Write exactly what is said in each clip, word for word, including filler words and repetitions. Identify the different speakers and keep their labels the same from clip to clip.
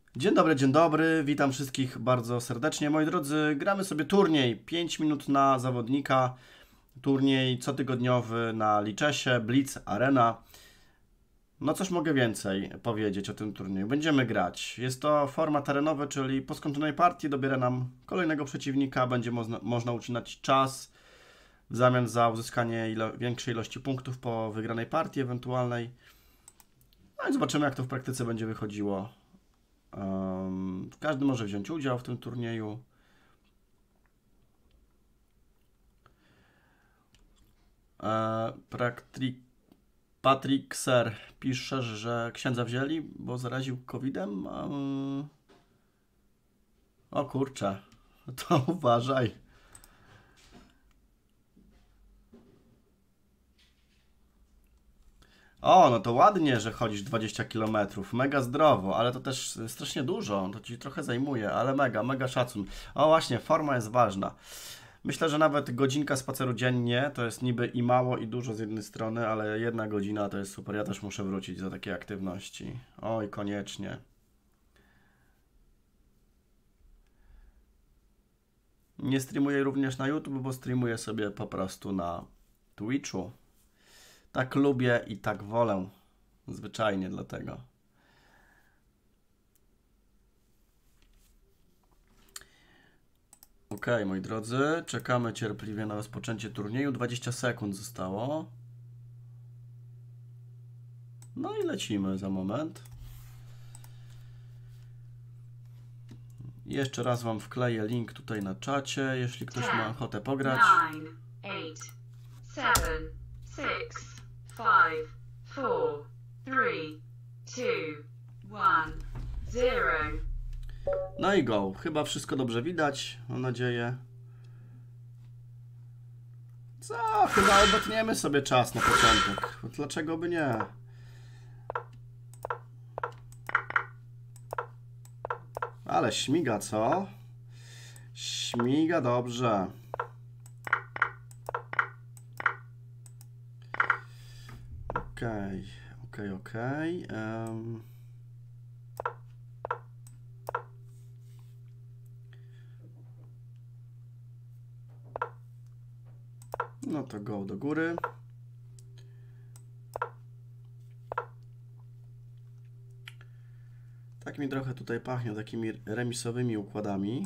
Speaker 1: Dzień dobry, dzień dobry, witam wszystkich bardzo serdecznie. Moi drodzy, gramy sobie turniej, pięć minut na zawodnika, turniej cotygodniowy na Liczesie, Blitz Arena. No cóż mogę więcej powiedzieć o tym turnieju. Będziemy grać. Jest to format arenowy, czyli po skończonej partii dobiera nam kolejnego przeciwnika, będzie można, można ucinać czas w zamian za uzyskanie ilo większej ilości punktów po wygranej partii ewentualnej. No i zobaczymy, jak to w praktyce będzie wychodziło. Um, każdy może wziąć udział w tym turnieju. E, Praktik Patrick Ser pisze, że księdza wzięli, bo zaraził kowidem. Um, o kurczę, to uważaj. O, no to ładnie, że chodzisz dwadzieścia kilometrów. Mega zdrowo, ale to też strasznie dużo. To ci trochę zajmuje, ale mega, mega szacun. O właśnie, forma jest ważna. Myślę, że nawet godzinka spaceru dziennie to jest niby i mało, i dużo z jednej strony, ale jedna godzina to jest super. Ja też muszę wrócić do takiej aktywności. Oj, koniecznie. Nie streamuję również na YouTube, bo streamuję sobie po prostu na Twitchu. Tak lubię i tak wolę. Zwyczajnie dlatego. Ok, moi drodzy, czekamy cierpliwie na rozpoczęcie turnieju. dwadzieścia sekund zostało. No i lecimy za moment. Jeszcze raz Wam wkleję link tutaj na czacie, jeśli ktoś ma ochotę pograć.
Speaker 2: nine, eight, seven, six, five, four, three, two, one, zero.
Speaker 1: No i go. Chyba wszystko dobrze widać, mam nadzieję. Co? Chyba obetniemy sobie czas na początek. Dlaczego by nie? Ale śmiga, co? Śmiga dobrze. Okej, okej, okej. Um. No to go do góry. Tak mi trochę tutaj pachnie takimi remisowymi układami.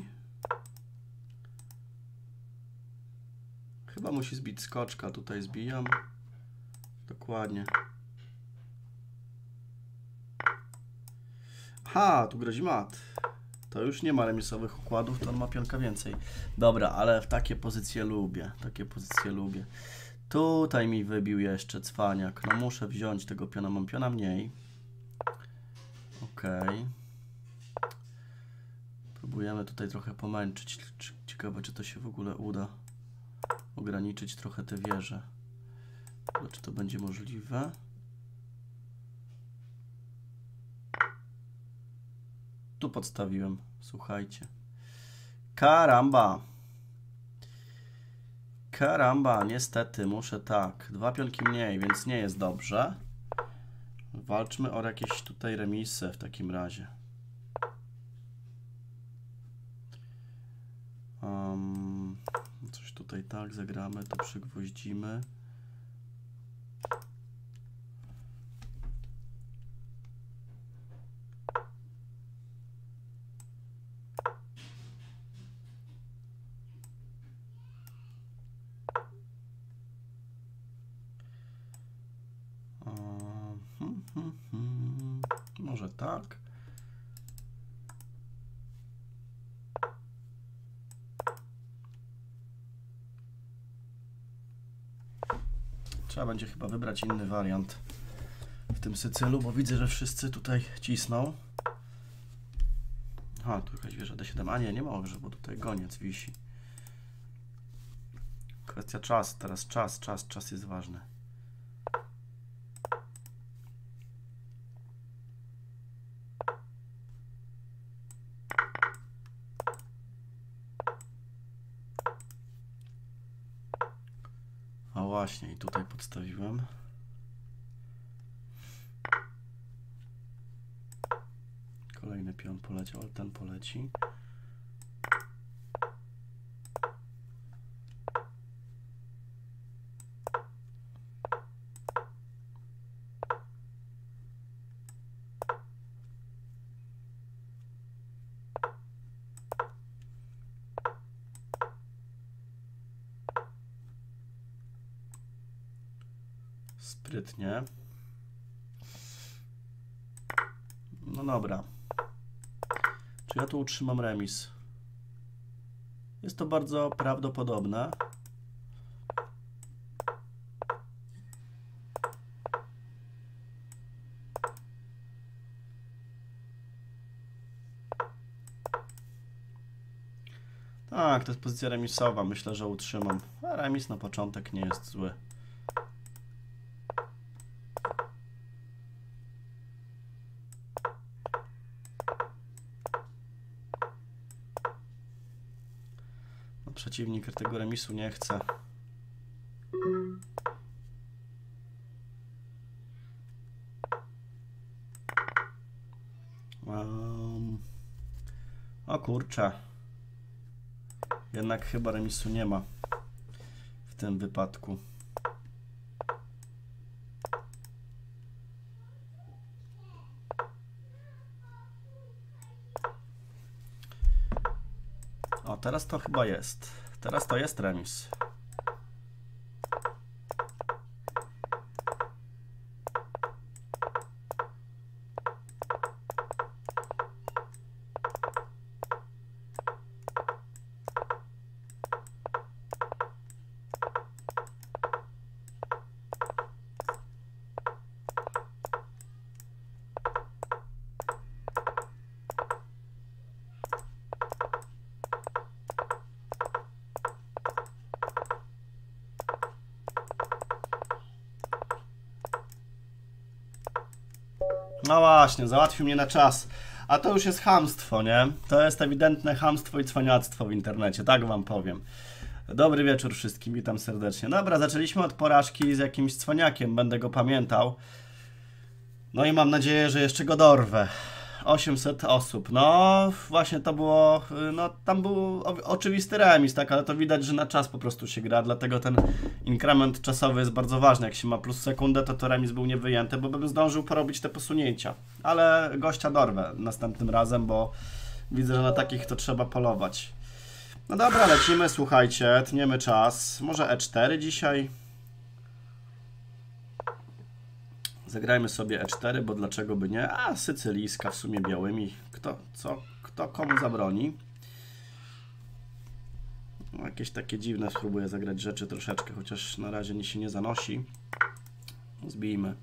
Speaker 1: Chyba musi zbić skoczka, tutaj zbijam. Dokładnie. Ha, tu grozi mat. To już nie ma remisowych układów, to on ma pionka więcej. Dobra, ale w takie pozycje lubię. Takie pozycje lubię. Tutaj mi wybił jeszcze cwaniak. No muszę wziąć tego piona, mam piona mniej. Okej. Okay. Próbujemy tutaj trochę pomęczyć. Ciekawe, czy to się w ogóle uda. Ograniczyć trochę te wieże. Czy to będzie możliwe? Tu podstawiłem, słuchajcie. Karamba. Karamba, niestety, muszę tak. Dwa pionki mniej, więc nie jest dobrze. Walczmy o jakieś tutaj remisy w takim razie. Um, coś tutaj tak zagramy, to przygwoździmy. Hmm, hmm, hmm. Może tak. Trzeba będzie chyba wybrać inny wariant w tym Sycylu, bo widzę, że wszyscy tutaj cisną. Aha, tu jakaś wieża D siedem. A nie, nie może, bo tutaj goniec wisi. Kwestia czasu, teraz czas, czas, czas jest ważny. O właśnie, i tutaj podstawiłem. Kolejny Fajny pion poleciał, ale ten poleci. Sprytnie. No dobra. Czy ja tu utrzymam remis? Jest to bardzo prawdopodobne. Tak, to jest pozycja remisowa. Myślę, że utrzymam. A remis na początek nie jest zły. Przeciwnik tego remisu nie chce. Um, o kurczę. Jednak chyba remisu nie ma w tym wypadku. O, teraz to chyba jest. Teraz to jest remis. No właśnie, załatwił mnie na czas. A to już jest chamstwo, nie? To jest ewidentne chamstwo i cwaniactwo w internecie, tak wam powiem. Dobry wieczór wszystkim, witam serdecznie. Dobra, zaczęliśmy od porażki z jakimś cwaniakiem, będę go pamiętał. No i mam nadzieję, że jeszcze go dorwę. osiemset osób, no właśnie to było, no tam był oczywisty remis, tak, ale to widać, że na czas po prostu się gra, dlatego ten inkrement czasowy jest bardzo ważny. Jak się ma plus sekundę, to to remis był niewyjęty, bo bym zdążył porobić te posunięcia, ale gościa dorwę następnym razem, bo widzę, że na takich to trzeba polować. No dobra, lecimy, słuchajcie, tniemy czas, może E cztery dzisiaj. Zagrajmy sobie E cztery, bo dlaczego by nie? A, sycylijska w sumie białymi. Kto, co, kto komu zabroni? No, jakieś takie dziwne spróbuję zagrać rzeczy troszeczkę, chociaż na razie nie się nie zanosi. Zbijmy.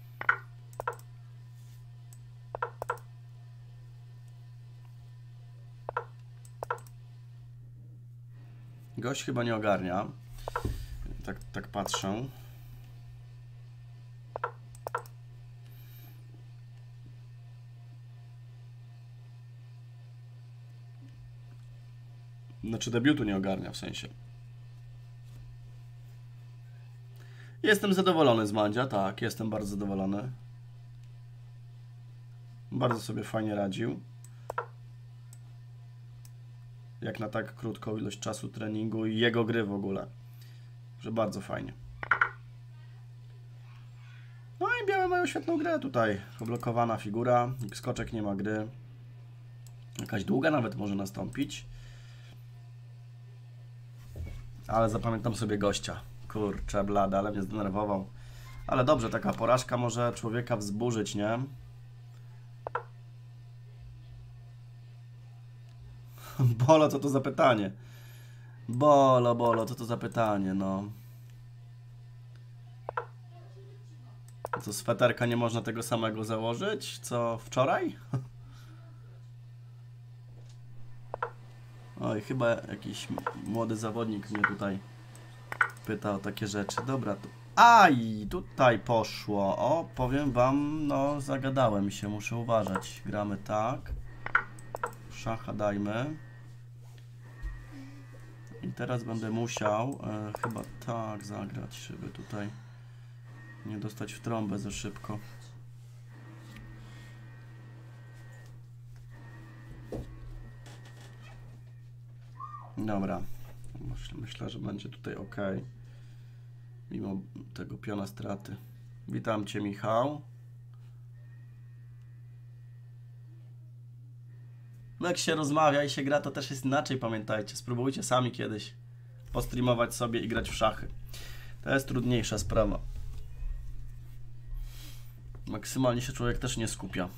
Speaker 1: Gość chyba nie ogarnia. Tak, tak patrzę. Znaczy debiutu nie ogarnia w sensie. Jestem zadowolony z Mandzia, tak, jestem bardzo zadowolony. Bardzo sobie fajnie radził. Jak na tak krótką ilość czasu treningu i jego gry w ogóle. Że bardzo fajnie. No i białe mają świetną grę tutaj. Poblokowana figura, skoczek nie ma gry. Jakaś długa nawet może nastąpić. Ale zapamiętam sobie gościa. Kurczę blada, ale mnie zdenerwował. Ale dobrze, taka porażka może człowieka wzburzyć, nie? Bolo, co to za pytanie? Bolo, bolo, co to za pytanie, no. Co, sweterka nie można tego samego założyć, co wczoraj? Oj, chyba jakiś młody zawodnik mnie tutaj pyta o takie rzeczy. Dobra, tu... Aj, tutaj poszło. O, powiem wam, no zagadałem się, muszę uważać. Gramy tak. Szacha dajmy. I teraz będę musiał e, chyba tak zagrać, żeby tutaj nie dostać w trąbę za szybko. Dobra. Myślę, myślę, że będzie tutaj ok. Mimo tego piona straty. Witam Cię, Michał. No jak się rozmawia i się gra, to też jest inaczej, pamiętajcie. Spróbujcie sami kiedyś postreamować sobie i grać w szachy. To jest trudniejsza sprawa. Maksymalnie się człowiek też nie skupia.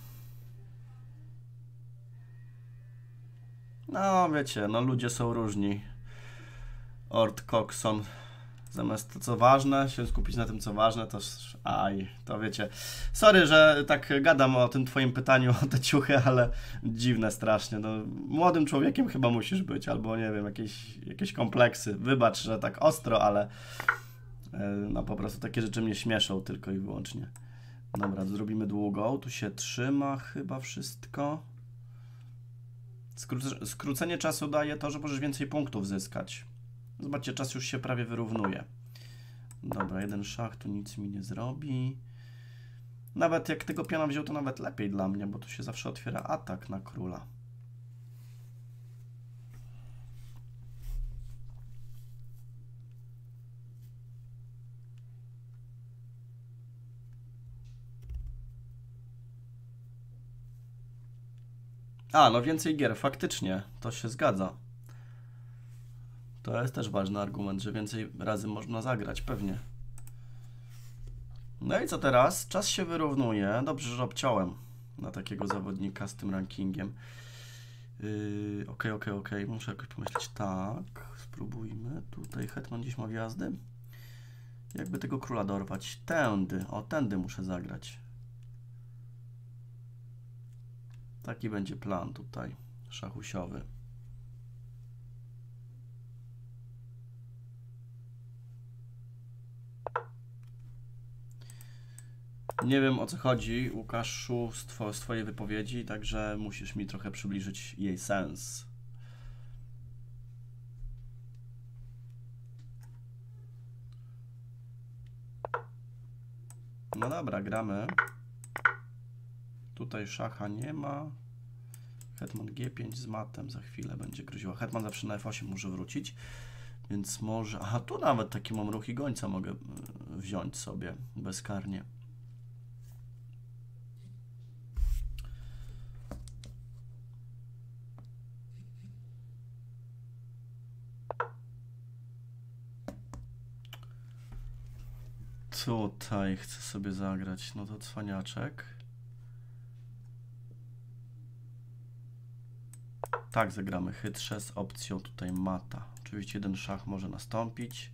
Speaker 1: No wiecie, no ludzie są różni. Ort Coxon. Zamiast to co ważne, się skupić na tym co ważne, to aj, to wiecie. Sorry, że tak gadam o tym twoim pytaniu o te ciuchy, ale dziwne strasznie. No, młodym człowiekiem chyba musisz być, albo nie wiem, jakieś, jakieś kompleksy. Wybacz, że tak ostro, ale no po prostu takie rzeczy mnie śmieszą tylko i wyłącznie. Dobra, zrobimy długą. Tu się trzyma chyba wszystko. Skróc- skrócenie czasu daje to, że możesz więcej punktów zyskać. Zobaczcie, czas już się prawie wyrównuje. Dobra, jeden szach tu nic mi nie zrobi. Nawet jak tego piona wziął, to nawet lepiej dla mnie, bo tu się zawsze otwiera atak na króla. A, no więcej gier, faktycznie, to się zgadza. To jest też ważny argument, że więcej razy można zagrać, pewnie. No i co teraz? Czas się wyrównuje. Dobrze, że obciąłem na takiego zawodnika z tym rankingiem. Yy, okej, okej, okej. Muszę jakoś pomyśleć. Tak, spróbujmy. Tutaj hetman dziś ma wjazdy. Jakby tego króla dorwać? Tędy. O, tędy muszę zagrać. Taki będzie plan tutaj szachusiowy. Nie wiem, o co chodzi, Łukaszu, z, two, z twojej wypowiedzi, także musisz mi trochę przybliżyć jej sens. No dobra, gramy. Tutaj szacha nie ma. Hetman G pięć z matem za chwilę będzie groziła. Hetman zawsze na F osiem może wrócić, więc może... Aha, tu nawet taki mam ruch i gońca mogę wziąć sobie bezkarnie. Tutaj chcę sobie zagrać, no to cwaniaczek. Tak, zagramy chytrze z opcją tutaj mata. Oczywiście jeden szach może nastąpić.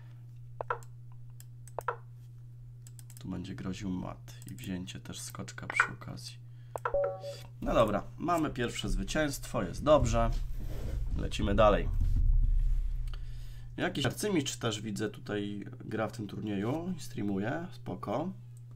Speaker 1: Tu będzie groził mat i wzięcie też skoczka przy okazji. No dobra, mamy pierwsze zwycięstwo, jest dobrze. Lecimy dalej. Jakiś arcymistrz też widzę tutaj gra w tym turnieju i streamuje, spoko.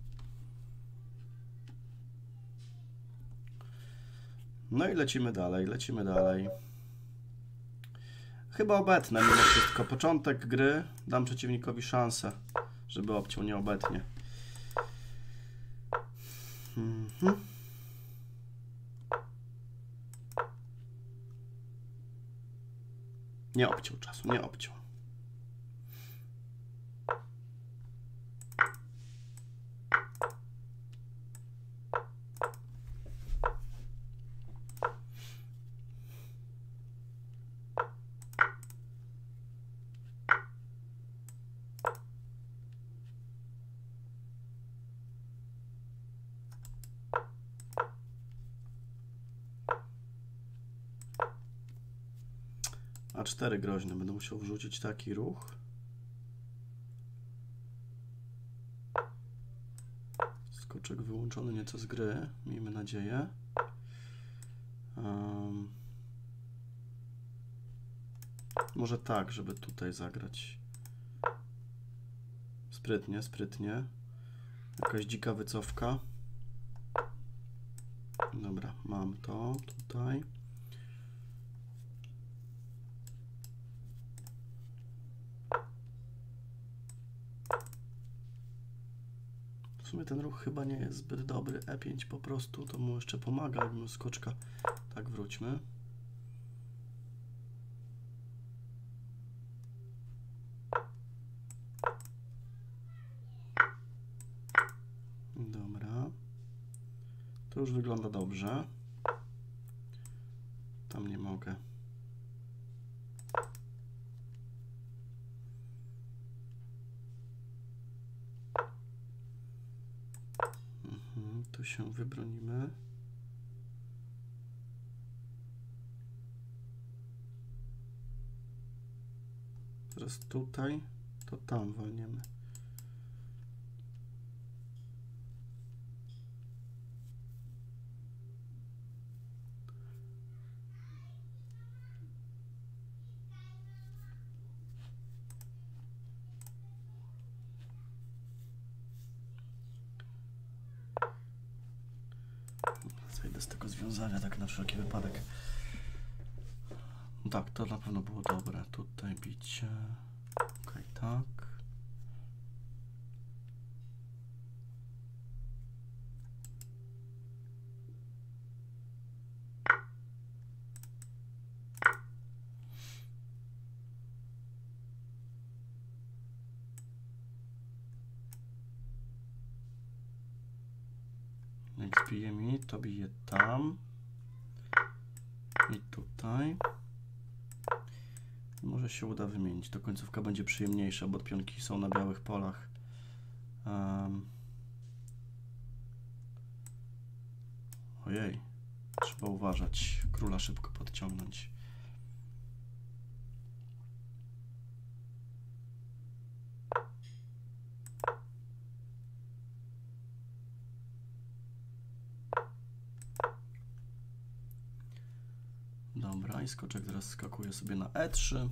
Speaker 1: No i lecimy dalej, lecimy dalej. Chyba obetnę mimo wszystko. Początek gry dam przeciwnikowi szansę, żeby obciął nieobetnie. Mhm. Nie obciął czasu, nie obciął. A cztery groźne, będę musiał wrzucić taki ruch. Skoczek wyłączony nieco z gry, miejmy nadzieję. Um, może tak, żeby tutaj zagrać. Sprytnie, sprytnie. Jakaś dzika wycofka. Dobra, mam to tutaj. W sumie ten ruch chyba nie jest zbyt dobry. E pięć po prostu, to mu jeszcze pomaga, jakbym skoczka. Tak, wróćmy. To już wygląda dobrze. Tam nie mogę. Mhm, tu się wybronimy. Teraz tutaj, to tam walniemy. Zejdę z tego związania, tak na wszelki wypadek. No tak, to na pewno było dobre. Tutaj bicie. Okej, tak. Jak bije mi, to bije tam. I tutaj. Może się uda wymienić. To końcówka będzie przyjemniejsza, bo pionki są na białych polach. Um. Ojej. Trzeba uważać. Króla szybko podciągnąć. Dobra, i skoczek teraz skakuje sobie na e trzy.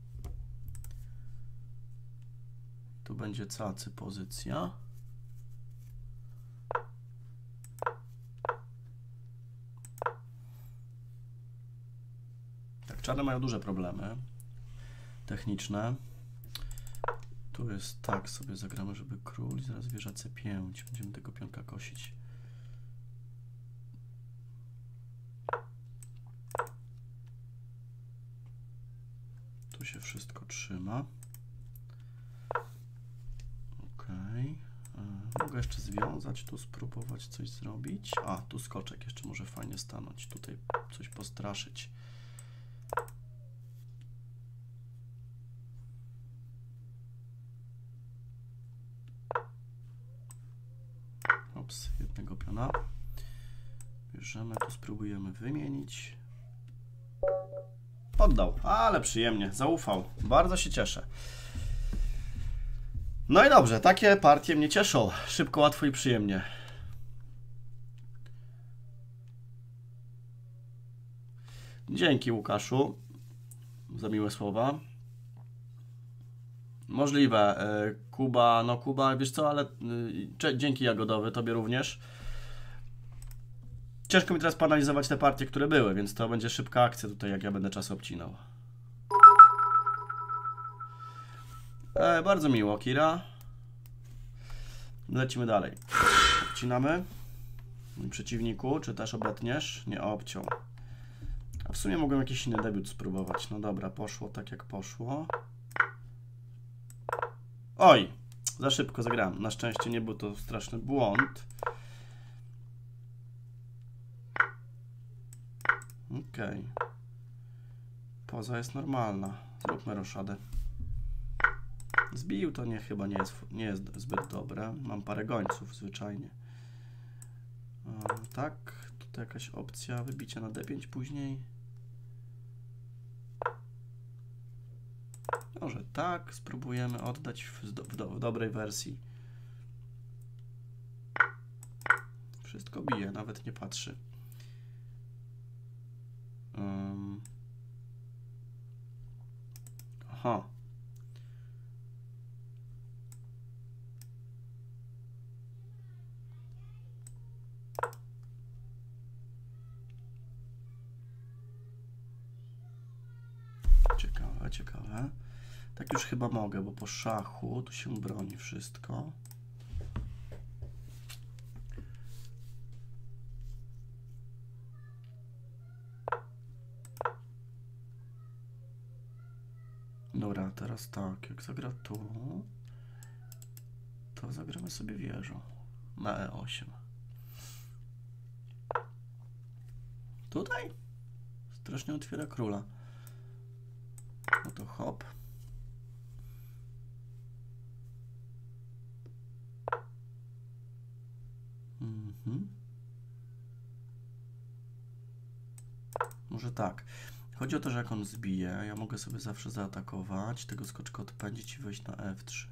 Speaker 1: Tu będzie cacy pozycja. Tak, czarne mają duże problemy techniczne. Tu jest tak, sobie zagramy, żeby król i zaraz wieża c pięć. Będziemy tego pionka kosić. Tu się wszystko trzyma. Ok. Mogę jeszcze związać, tu spróbować coś zrobić. A, tu skoczek jeszcze może fajnie stanąć. Tutaj coś postraszyć. Ops, jednego piona. Bierzemy, tu spróbujemy wymienić. Oddał, ale przyjemnie, zaufał. Bardzo się cieszę. No i dobrze, takie partie mnie cieszą. Szybko, łatwo i przyjemnie. Dzięki, Łukaszu, za miłe słowa. Możliwe, Kuba, no Kuba, wiesz co, ale dzięki Jagodowy, tobie również. Ciężko mi teraz poanalizować te partie, które były, więc to będzie szybka akcja tutaj, jak ja będę czas obcinał. E, bardzo miło, Kira. Lecimy dalej. Obcinamy. Przeciwniku, czy też obetniesz? Nie obciął. A w sumie mogłem jakiś inny debiut spróbować. No dobra, poszło tak jak poszło. Oj, za szybko zagrałem. Na szczęście nie był to straszny błąd. Okej. Okay. Poza jest normalna. Zróbmy roszadę. Zbił to nie, chyba nie jest, nie jest zbyt dobre. Mam parę gońców zwyczajnie. O, tak, tutaj jakaś opcja wybicia na d pięć później. Może tak, spróbujemy oddać w, do, w, do, w dobrej wersji. Wszystko bije, nawet nie patrzy. Um. Aha. Ciekawe, ciekawe. Tak już chyba mogę, bo po szachu tu się broni wszystko. Dobra, teraz tak, jak zagra tu, to zagramy sobie wieżą na e osiem. Tutaj? Strasznie otwiera króla. No to hop. Mhm. Może tak. Chodzi o to, że jak on zbije, ja mogę sobie zawsze zaatakować, tego skoczka odpędzić i wejść na F trzy.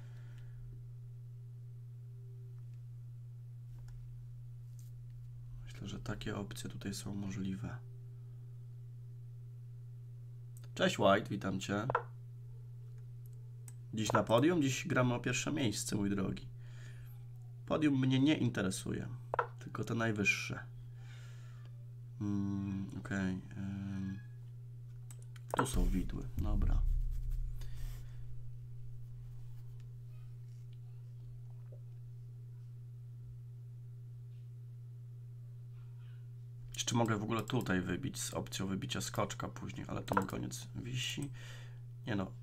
Speaker 1: Myślę, że takie opcje tutaj są możliwe. Cześć White, witam Cię. Dziś na podium? Dziś gramy o pierwsze miejsce, mój drogi. Podium mnie nie interesuje, tylko te najwyższe. Hmm, okej. Okay. Um, tu są widły, dobra. Jeszcze mogę w ogóle tutaj wybić z opcją wybicia skoczka później, ale to mi koniec wisi. Nie no.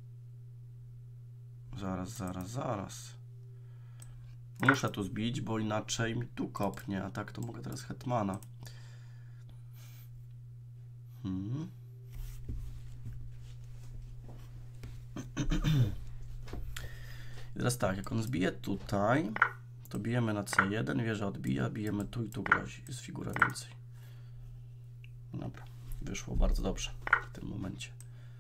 Speaker 1: Zaraz, zaraz, zaraz. Muszę tu zbić, bo inaczej mi tu kopnie, a tak to mogę teraz hetmana. Hmm. I teraz tak, jak on zbije tutaj, to bijemy na C jeden, wieża odbija, bijemy tu i tu grozi. Jest figura więcej. Dobra, wyszło bardzo dobrze w tym momencie.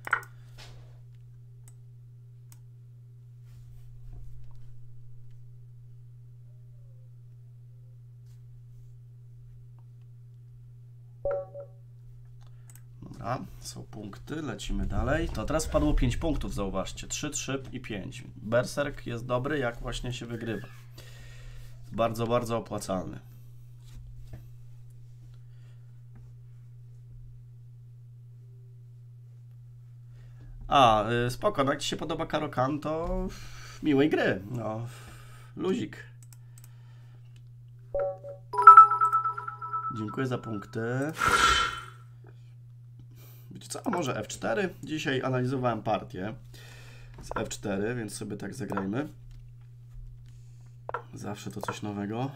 Speaker 1: Dobra, są punkty, lecimy dalej. To teraz wpadło pięć punktów, zauważcie. trzy, trzy i pięć. Berserk jest dobry, jak właśnie się wygrywa. Bardzo, bardzo opłacalny. A, yy, spoko, no jak Ci się podoba Caro-Kann, to miłej gry. No, luzik. Dziękuję za punkty. Wiecie co, a może F cztery? Dzisiaj analizowałem partię z F cztery, więc sobie tak zagrajmy. Zawsze to coś nowego.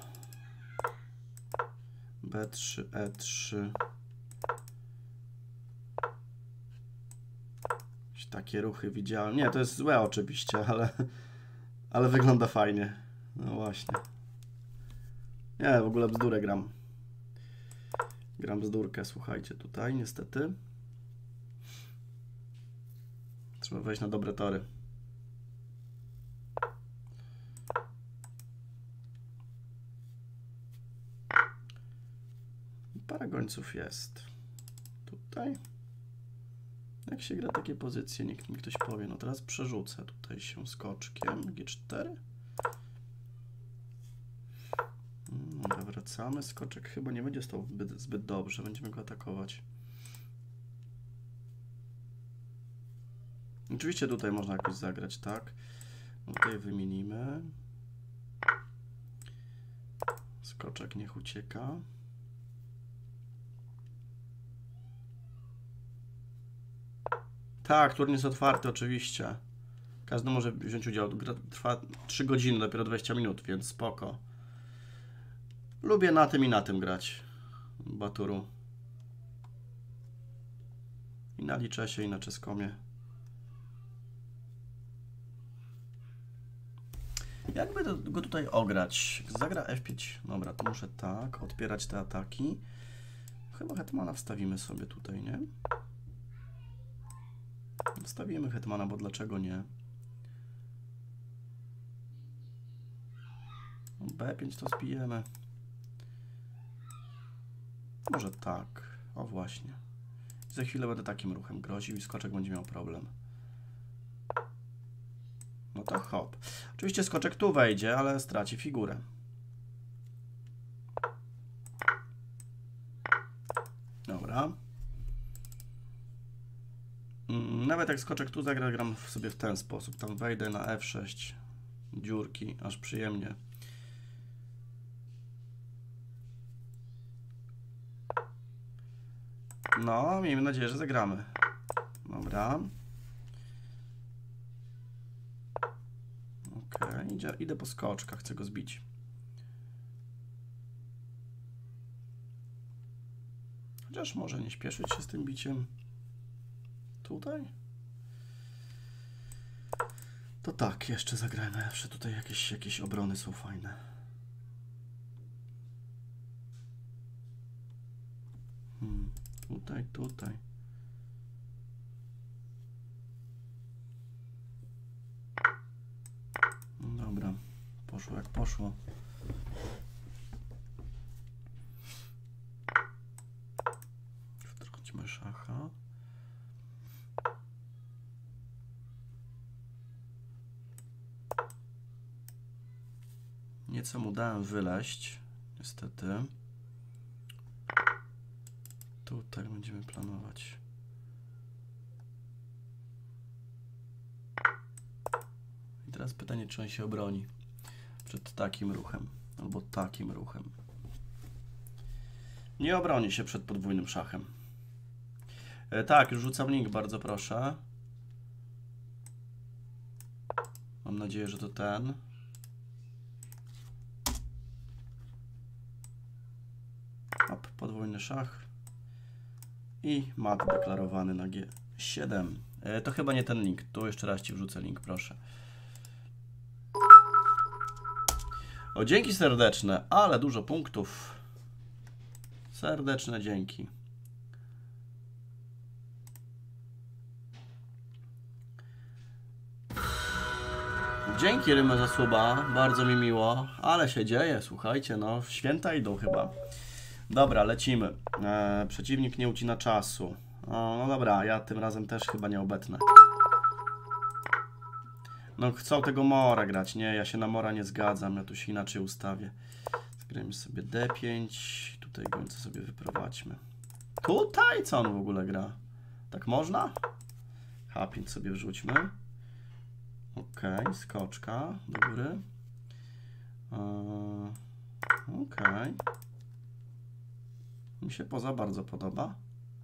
Speaker 1: B trzy, E trzy. Takie ruchy widziałem. Nie, to jest złe oczywiście, ale, ale wygląda fajnie. No właśnie. Nie, w ogóle bzdurę gram. Gram bzdurkę, słuchajcie, tutaj niestety. Trzeba wejść na dobre tory. Parę gońców jest. Tutaj. Jak się gra takie pozycje, niech mi ktoś powie. No teraz przerzucę tutaj się skoczkiem. G cztery. Dobra, wracamy. Skoczek chyba nie będzie stał zbyt, zbyt dobrze. Będziemy go atakować. Oczywiście tutaj można jakoś zagrać, tak? No tutaj wymienimy. Skoczek niech ucieka. Tak, turniej jest otwarty oczywiście. Każdy może wziąć udział. Gra trwa trzy godziny, dopiero dwadzieścia minut, więc spoko. Lubię na tym i na tym grać. Baturu. I na Lichessie, i na Chesscomie. Jakby to, go tutaj ograć? Zagra F pięć. Dobra, to muszę tak, odpierać te ataki. Chyba hetmana wstawimy sobie tutaj, nie? Wstawimy hetmana, bo dlaczego nie? B pięć to zbijemy. Może tak. O właśnie. Za chwilę będę takim ruchem groził i skoczek będzie miał problem. No to hop. Oczywiście skoczek tu wejdzie, ale straci figurę. Dobra. Nawet jak skoczek tu zagra, gram sobie w ten sposób. Tam wejdę na F sześć. Dziurki, aż przyjemnie. No, miejmy nadzieję, że zagramy. Dobra. Okej, okay. Idę po skoczka, chcę go zbić. Chociaż może nie śpieszyć się z tym biciem. Tutaj? To tak, jeszcze zagrajmy. Jeszcze tutaj jakieś, jakieś obrony są fajne. Hmm, tutaj, tutaj. No dobra, poszło jak poszło. Wtrącimy szacha. Nieco mu dałem wyleźć, niestety. Tutaj będziemy planować. I teraz pytanie, czy on się obroni przed takim ruchem, albo takim ruchem. Nie obroni się przed podwójnym szachem. E, tak, już rzucam link, bardzo proszę. Mam nadzieję, że to ten. Hop, podwójny szach. I mat deklarowany na G siedem. E, to chyba nie ten link. Tu jeszcze raz Ci wrzucę link, proszę. O, dzięki serdeczne, ale dużo punktów. Serdeczne dzięki. Dzięki Rymę za suba, bardzo mi miło, ale się dzieje, słuchajcie, no święta idą chyba. Dobra, lecimy. E, przeciwnik nie ucina czasu. O, no dobra, ja tym razem też chyba nie obetnę. No chcą tego mora grać, nie, ja się na mora nie zgadzam, ja tu się inaczej ustawię. Zgrajmy sobie D pięć, tutaj gońca sobie wyprowadźmy. Tutaj co on w ogóle gra? Tak można? H pięć sobie wrzućmy. Ok, skoczka do góry. Eee, ok. Mi się poza bardzo podoba.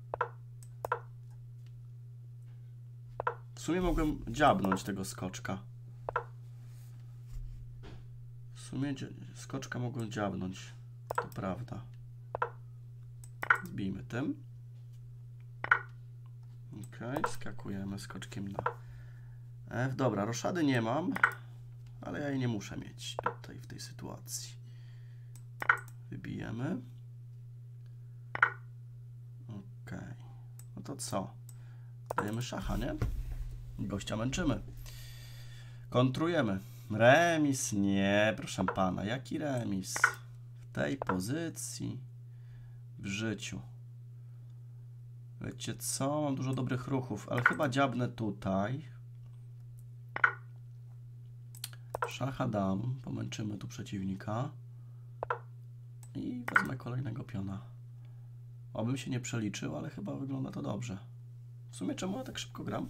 Speaker 1: W sumie mogłem dziabnąć tego skoczka. W sumie skoczka mogłem dziabnąć. To prawda. Zbijmy tym. Ok, skakujemy skoczkiem na F. Dobra, roszady nie mam, ale ja jej nie muszę mieć tutaj w tej sytuacji. Wybijemy. Ok. No to co? Dajemy szacha, nie? Gościa męczymy. Kontrujemy. Remis? Nie, proszę pana. Jaki remis? W tej pozycji. W życiu. Wiecie co? Mam dużo dobrych ruchów, ale chyba dziabnę tutaj. Szacha dam. Pomęczymy tu przeciwnika. I wezmę kolejnego piona. Obym się nie przeliczył, ale chyba wygląda to dobrze. W sumie czemu ja tak szybko gram?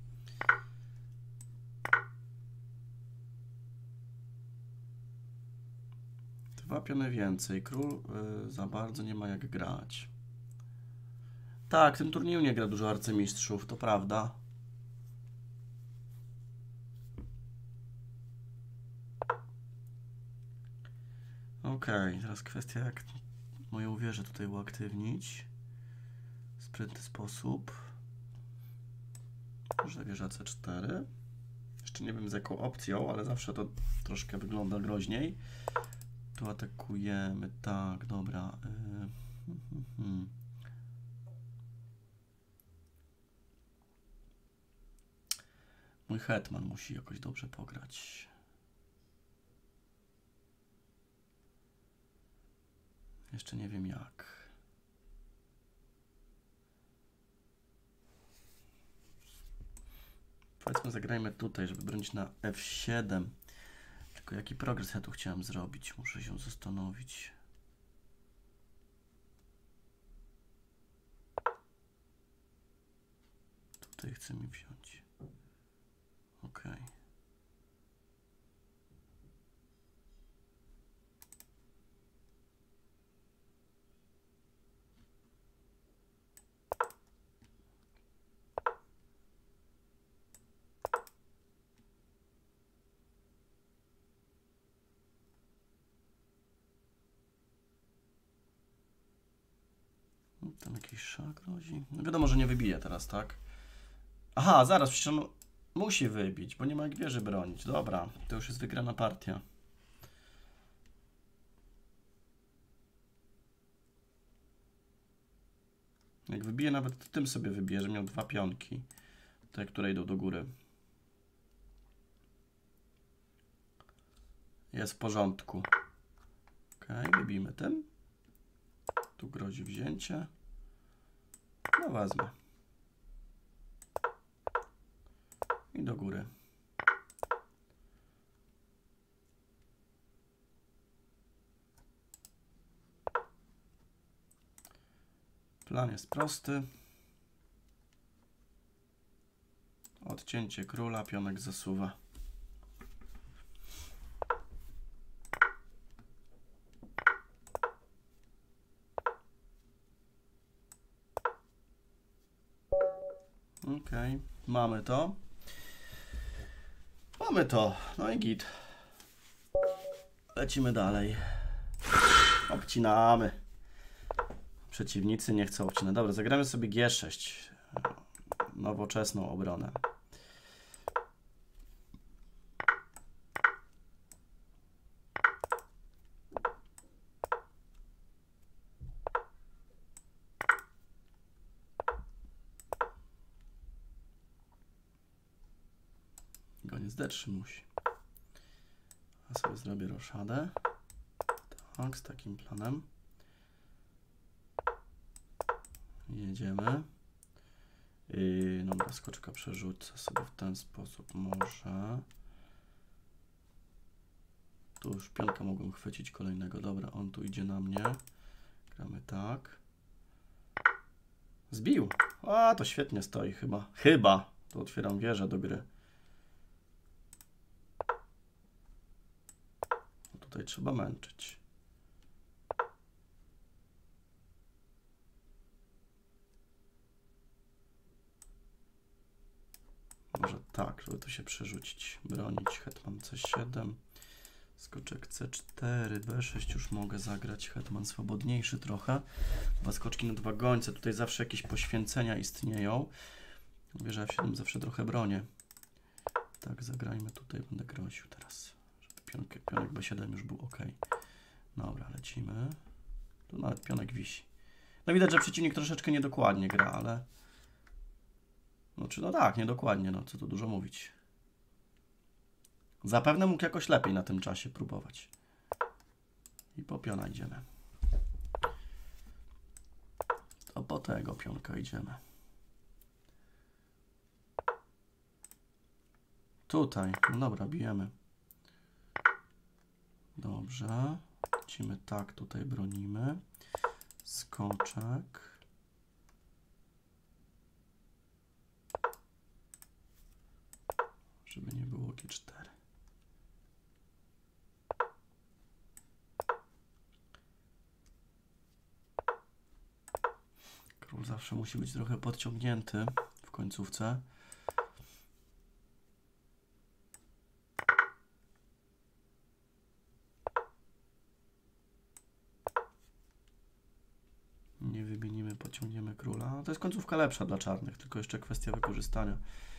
Speaker 1: Dwa piony więcej. Król yy, za bardzo nie ma jak grać. Tak, w tym turnieju nie gra dużo arcymistrzów, to prawda. Ok, teraz kwestia, jak moją wieżę tutaj uaktywnić w sprytny sposób. Może wieża C cztery. Jeszcze nie wiem z jaką opcją, ale zawsze to troszkę wygląda groźniej. Tu atakujemy, tak, dobra. Yy. Mój hetman musi jakoś dobrze pograć. Jeszcze nie wiem jak. Powiedzmy, zagrajmy tutaj, żeby bronić na F siedem. Tylko jaki progres ja tu chciałem zrobić? Muszę się zastanowić. Tutaj chcę mi wziąć. Ok. Tam jakiś szach grozi. No wiadomo, że nie wybije teraz, tak? Aha, zaraz, przecież on musi wybić, bo nie ma jak wieży bronić. Dobra, to już jest wygrana partia. Jak wybije, nawet tym sobie wybije, że miał dwa pionki. Te, które idą do góry. Jest w porządku. Ok, wybijmy tym. Tu grozi wzięcie. No wezmę. I do góry. Plan jest prosty. Odcięcie króla, pionek zasuwa. Ok, mamy to. Mamy to. No i git. Lecimy dalej. Obcinamy. Przeciwnicy nie chcą obcinać. Dobra, zagramy sobie G sześć. Nowoczesną obronę. Goniec D trzy musi. A sobie zrobię roszadę. Tak, z takim planem. Jedziemy. Yy, dobra, skoczka przerzucę sobie w ten sposób. Może. Tu już pionka mogą chwycić kolejnego. Dobra, on tu idzie na mnie. Gramy tak. Zbił. A, to świetnie stoi chyba. Chyba. Tu otwieram wieżę do gry. Tutaj trzeba męczyć. Może tak, żeby tu się przerzucić, bronić. Hetman C siedem, skoczek C cztery, B sześć już mogę zagrać. Hetman swobodniejszy trochę. Dwa skoczki na dwa gońce. Tutaj zawsze jakieś poświęcenia istnieją. Wieża F siedem zawsze trochę bronię. Tak, zagrajmy tutaj, będę groził teraz. Żeby pionek, pionek B siedem już był ok. Dobra, lecimy. Tu nawet pionek wisi. No widać, że przeciwnik troszeczkę niedokładnie gra, ale... No czy no tak, niedokładnie, no co tu dużo mówić. Zapewne mógł jakoś lepiej na tym czasie próbować. I po piona idziemy. To po tego pionka idziemy. Tutaj, no dobra, bijemy. Dobrze. Lecimy tak, tutaj bronimy. Skoczek. Żeby nie było G cztery. Król zawsze musi być trochę podciągnięty w końcówce. Nie wymienimy, pociągniemy króla. To jest końcówka lepsza dla czarnych, tylko jeszcze kwestia wykorzystania.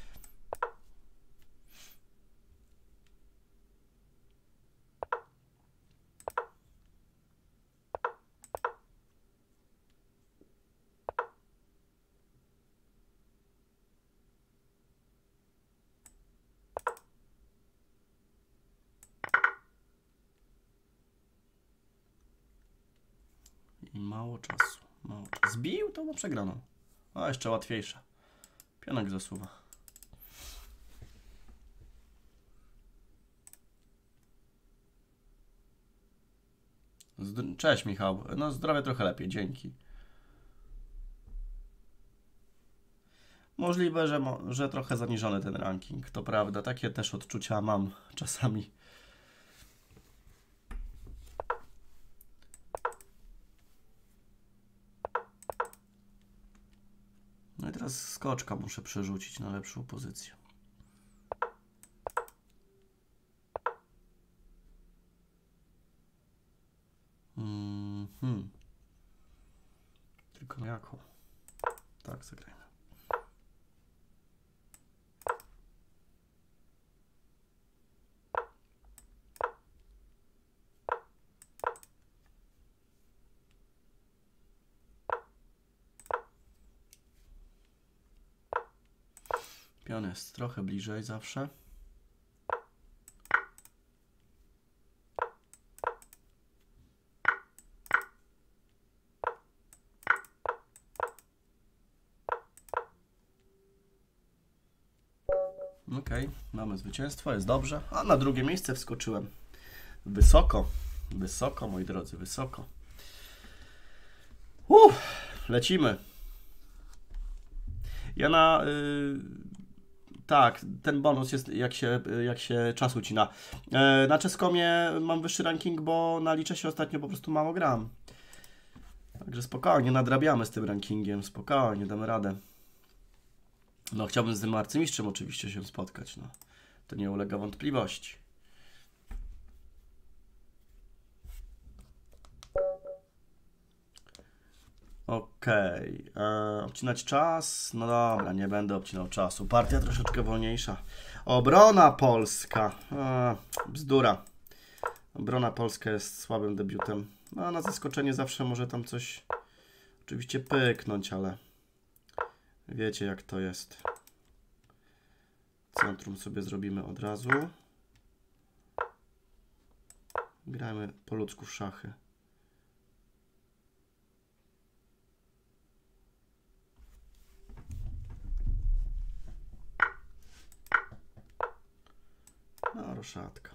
Speaker 1: I mało czasu. Mało czasu. Zbił, to ma przegraną. A jeszcze łatwiejsza. Pionek zasuwa. Zd Cześć Michał. No zdrowie trochę lepiej, dzięki. Możliwe, że, mo że trochę zaniżony ten ranking, to prawda. Takie też odczucia mam czasami. No i teraz skoczka muszę przerzucić na lepszą pozycję. Mm -hmm. Tylko jaką? tak zagrajmy. Pion jest trochę bliżej zawsze. Ok, mamy zwycięstwo, jest dobrze. A na drugie miejsce wskoczyłem. Wysoko, wysoko, moi drodzy, wysoko. Uff, lecimy. Ja na... Yy, tak, ten bonus jest jak się, jak się czas ucina. Yy, na Chess.comie mam wyższy ranking, bo na liczę się ostatnio po prostu mało gram. Także spokojnie, nadrabiamy z tym rankingiem, spokojnie, damy radę. No, chciałbym z tym arcymistrzem oczywiście się spotkać, no. To nie ulega wątpliwości. Okej, okay. Obcinać czas? No dobra, nie będę obcinał czasu. Partia troszeczkę wolniejsza. Obrona polska. A, bzdura. Obrona polska jest słabym debiutem. No, na zaskoczenie zawsze może tam coś oczywiście pyknąć, ale wiecie jak to jest. Centrum sobie zrobimy od razu. Gramy po ludzku w szachy. No, roszatka.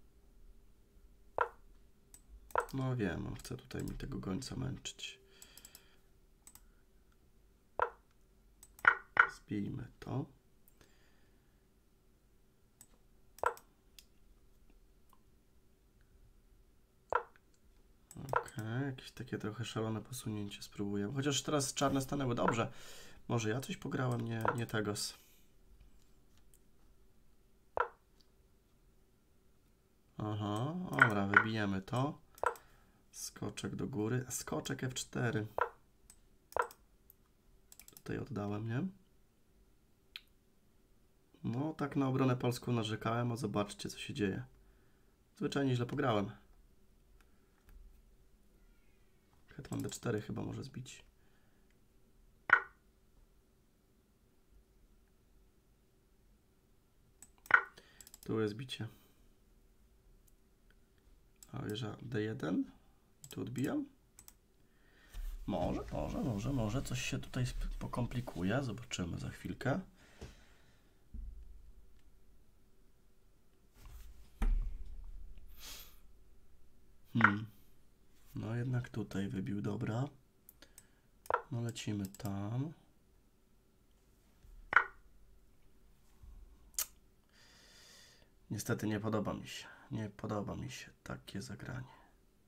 Speaker 1: No wiem, on chce tutaj mi tego gońca męczyć. Zbijmy to. Okej, jakieś takie trochę szalone posunięcie spróbuję. Chociaż teraz czarne stanęły dobrze. Może ja coś pograłem, nie, nie tegos. Aha, dobra, wybijemy to. Skoczek do góry. Skoczek F cztery. Tutaj oddałem, nie? No, tak na obronę polską narzekałem, a zobaczcie, co się dzieje. Zwyczajnie źle pograłem. Hetman D cztery chyba może zbić. Tu jest bicie. A wieża D jeden. Tu odbijam. Może, może, może, może coś się tutaj pokomplikuje. Zobaczymy za chwilkę. Hmm. No jednak tutaj wybił, dobra. No lecimy tam. Niestety nie podoba mi się. Nie podoba mi się takie zagranie.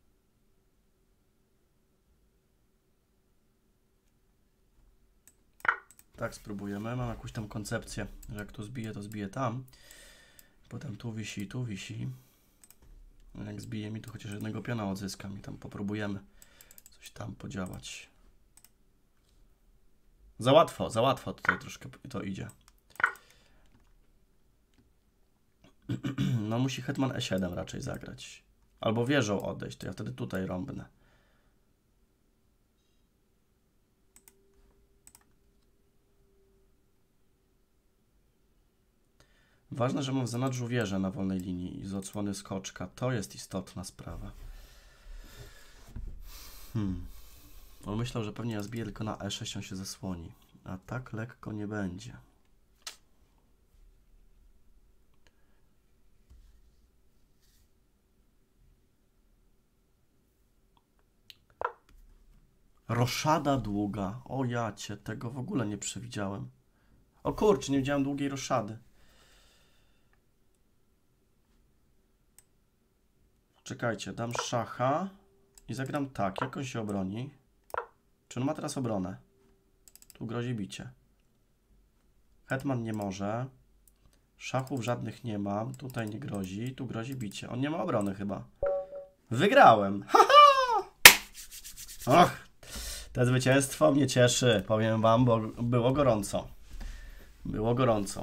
Speaker 1: Tak spróbujemy. Mam jakąś tam koncepcję, że jak tu zbije, to zbije tam. Potem tu wisi, tu wisi. Jak zbije mi, to chociaż jednego piona odzyskam i tam popróbujemy coś tam podziałać. Za łatwo, za łatwo tutaj troszkę to idzie. No musi hetman E siedem raczej zagrać. Albo wieżą odejść, to ja wtedy tutaj rąbnę. Ważne, że mam w zanadrzu wieżę na wolnej linii i z odsłony skoczka. To jest istotna sprawa. Hmm. On myślał, że pewnie ja zbiję tylko na E sześć, on się zasłoni. A tak lekko nie będzie. Roszada długa. O jacie, tego w ogóle nie przewidziałem. O kurczę, nie widziałem długiej roszady. Czekajcie, dam szacha i zagram tak. Jak on się obroni? Czy on ma teraz obronę? Tu grozi bicie. Hetman nie może. Szachów żadnych nie mam. Tutaj nie grozi. Tu grozi bicie. On nie ma obrony chyba. Wygrałem! Haha! Och! To zwycięstwo mnie cieszy, powiem wam, bo było gorąco. Było gorąco.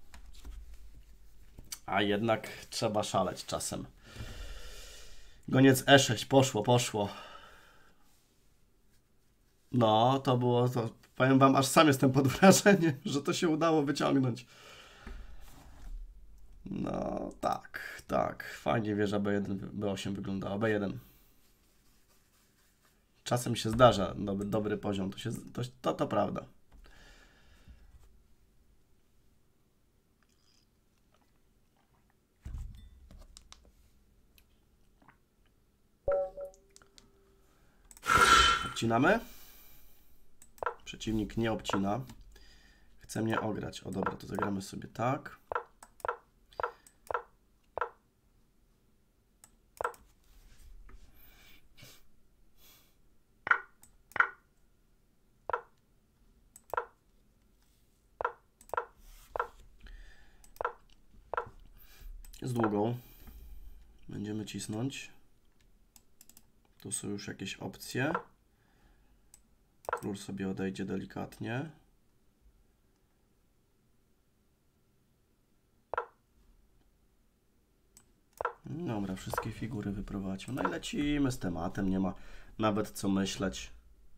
Speaker 1: A jednak trzeba szaleć czasem. Goniec E sześć, poszło, poszło. No, to było, to powiem wam, aż sam jestem pod wrażeniem, że to się udało wyciągnąć. No, tak, tak. Fajnie wieża B jeden, B osiem wyglądała. B jeden. Czasem się zdarza dobry, dobry poziom, to, się, to, to, to prawda. Obcinamy. Przeciwnik nie obcina. Chce mnie ograć. O dobra, to zagramy sobie tak. Z długą. Będziemy cisnąć. Tu są już jakieś opcje. Król sobie odejdzie delikatnie. Dobra, wszystkie figury wyprowadźmy. No i lecimy z tematem, nie ma nawet co myśleć.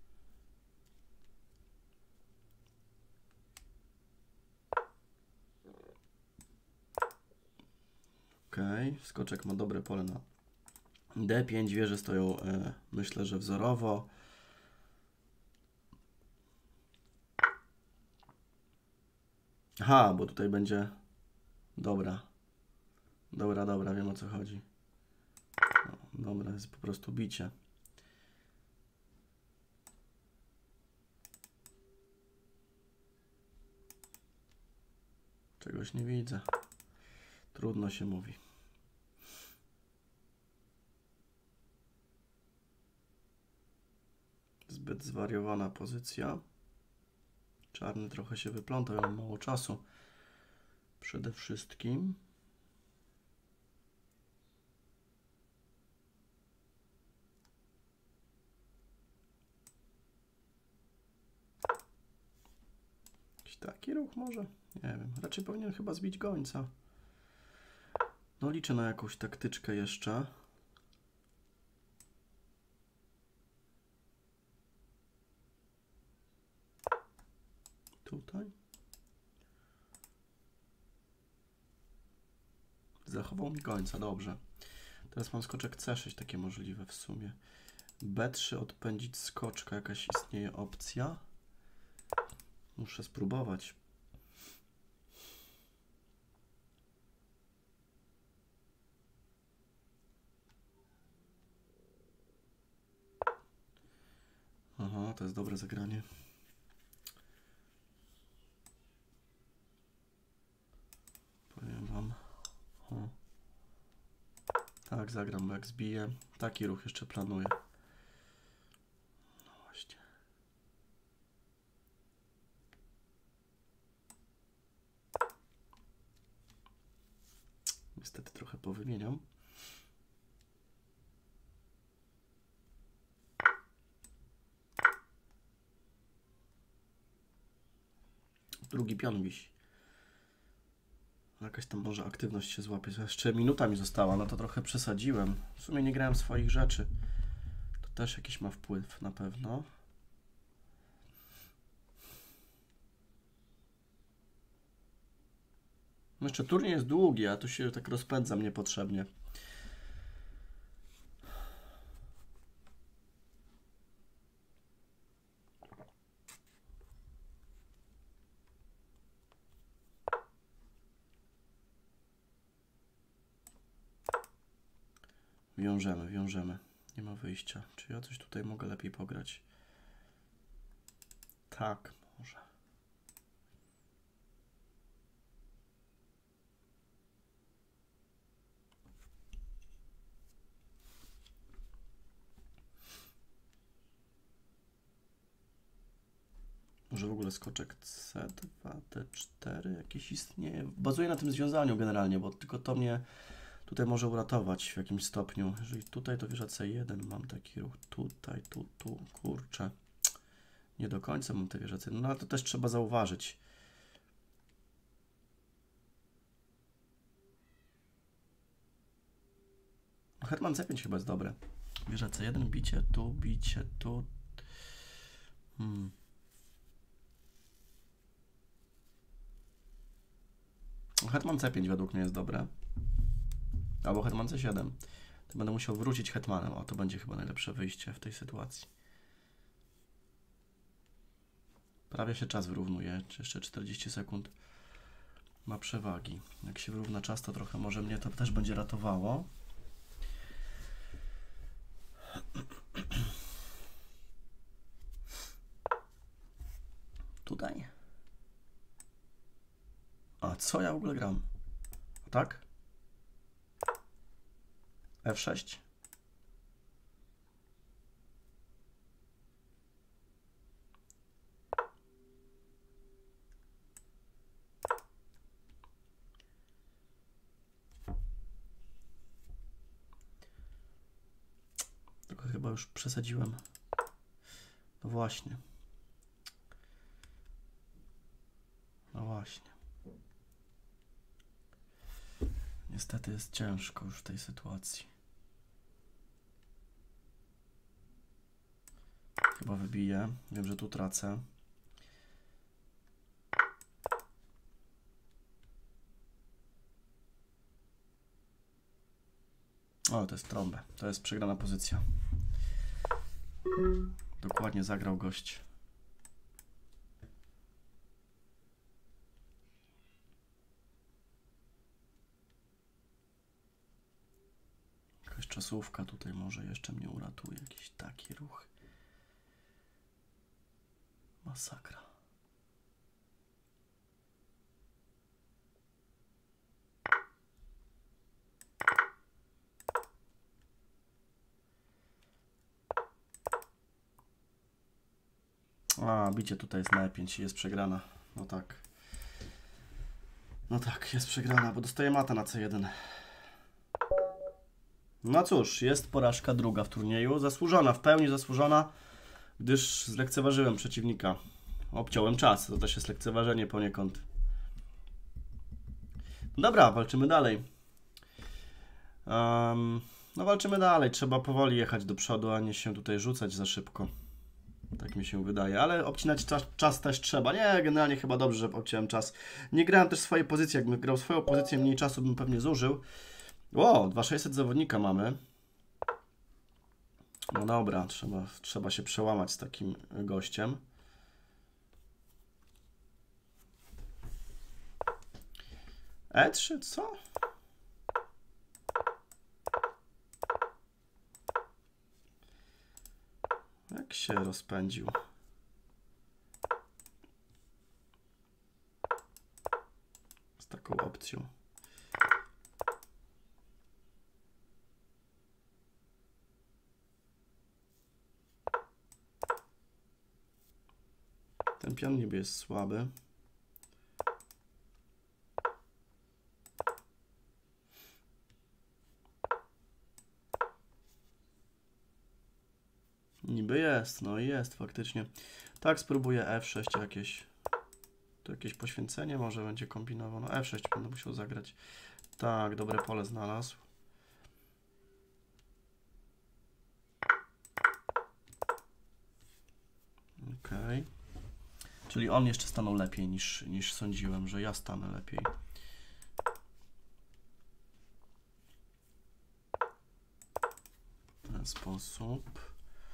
Speaker 1: Ok, skoczek ma dobre pole na D pięć, wieże stoją, e, myślę, że wzorowo. Aha, bo tutaj będzie... Dobra. Dobra, dobra, wiem o co chodzi. No, dobra, jest po prostu bicie. Czegoś nie widzę. Trudno się mówi. Zbyt zwariowana pozycja. Czarny trochę się wyplątał, ja mam mało czasu. Przede wszystkim. Jakiś taki ruch może? Nie wiem. Raczej powinien chyba zbić gońca. No liczę na jakąś taktyczkę jeszcze. Tutaj. Zachował mi gońca, dobrze. Teraz mam skoczek C sześć, takie możliwe w sumie. B trzy odpędzić skoczka, jakaś istnieje opcja. Muszę spróbować. Aha, to jest dobre zagranie. Powiem wam. O. Tak, zagram, bo jak zbiję. Taki ruch jeszcze planuję. No właśnie. Niestety trochę powymieniam. Drugi pion wisi. Jakaś tam może aktywność się złapie. Jeszcze minuta mi została, no to trochę przesadziłem. W sumie nie grałem swoich rzeczy. To też jakiś ma wpływ na pewno. No jeszcze turniej jest długi, a tu się tak rozpędzam niepotrzebnie. Wiążemy, wiążemy. Nie ma wyjścia. Czy ja coś tutaj mogę lepiej pograć? Tak, może. Może w ogóle skoczek C dwa, D cztery jakiś istnieje. Bazuje na tym związaniu generalnie, bo tylko to mnie tutaj może uratować w jakimś stopniu. Jeżeli tutaj to wieża C jeden, mam taki ruch tutaj, tu, tu, kurczę. Nie do końca mam te wieże C. No ale to też trzeba zauważyć. Hetman C pięć chyba jest dobre. Wieża C jeden, bicie tu, bicie tu. Hmm. Hetman C pięć według mnie jest dobre. Albo Hetman C siedem. To będę musiał wrócić hetmanem. O, to będzie chyba najlepsze wyjście w tej sytuacji. Prawie się czas wyrównuje. Jeszcze czterdzieści sekund ma przewagi. Jak się wyrówna czas, to trochę może mnie to też będzie ratowało. Tutaj. A co ja w ogóle gram? Tak? F sześć. Tylko chyba już przesadziłem. No właśnie. No właśnie. Niestety jest ciężko już w tej sytuacji. Chyba wybiję. Wiem, że tu tracę. O, to jest trąbę. To jest przegrana pozycja. Dokładnie zagrał gość. Jakaś czasówka tutaj może jeszcze mnie uratuje. Jakiś taki ruch. Masakra. A, bicie tutaj jest na E pięć i jest przegrana. No tak. No tak, jest przegrana, bo dostaje mata na C jeden. No cóż, jest porażka druga w turnieju. Zasłużona, w pełni zasłużona, gdyż zlekceważyłem przeciwnika. Obciąłem czas, to też jest lekceważenie poniekąd. No dobra, walczymy dalej. Um, no walczymy dalej, trzeba powoli jechać do przodu, a nie się tutaj rzucać za szybko. Tak mi się wydaje, ale obcinać czas, czas też trzeba. Nie, generalnie chyba dobrze, że obciąłem czas. Nie grałem też swojej pozycji, jakbym grał swoją pozycję, mniej czasu bym pewnie zużył. O, dwa tysiące sześćset zawodnika mamy. No dobra, trzeba, trzeba się przełamać z takim gościem. E trzy, co? Jak się rozpędził? Z taką opcją. Ten pion niby jest słaby. Niby jest, no i jest faktycznie. Tak, spróbuję F sześć jakieś. Tu jakieś poświęcenie może będzie kombinował. No F sześć będę musiał zagrać. Tak, dobre pole znalazł. Okej. Okay. Czyli on jeszcze stanął lepiej niż, niż sądziłem, że ja stanę lepiej. W ten sposób.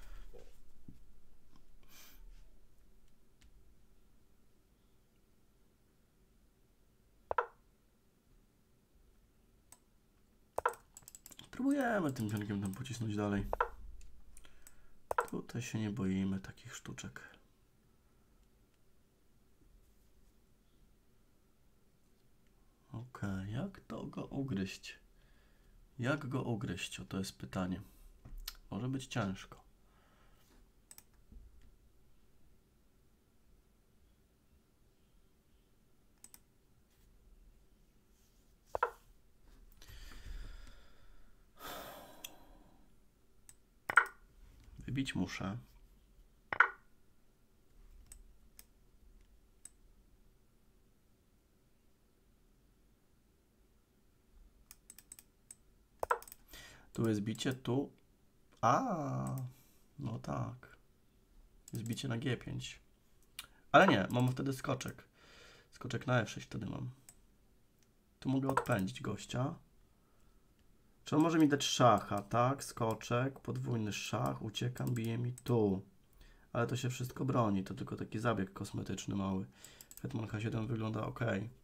Speaker 1: Próbujemy tym pionkiem tam pocisnąć dalej. Tutaj się nie boimy takich sztuczek. Ok, jak to go ugryźć? Jak go ugryźć? O, to jest pytanie. Może być ciężko. Wybić muszę. Tu jest bicie, tu. A, no tak. Jest bicie na G pięć. Ale nie, mam wtedy skoczek. Skoczek na F sześć wtedy mam. Tu mogę odpędzić gościa. Czy on może mi dać szacha, tak? Skoczek, podwójny szach, uciekam, bije mi tu. Ale to się wszystko broni, to tylko taki zabieg kosmetyczny mały. Hetman H siedem wygląda ok.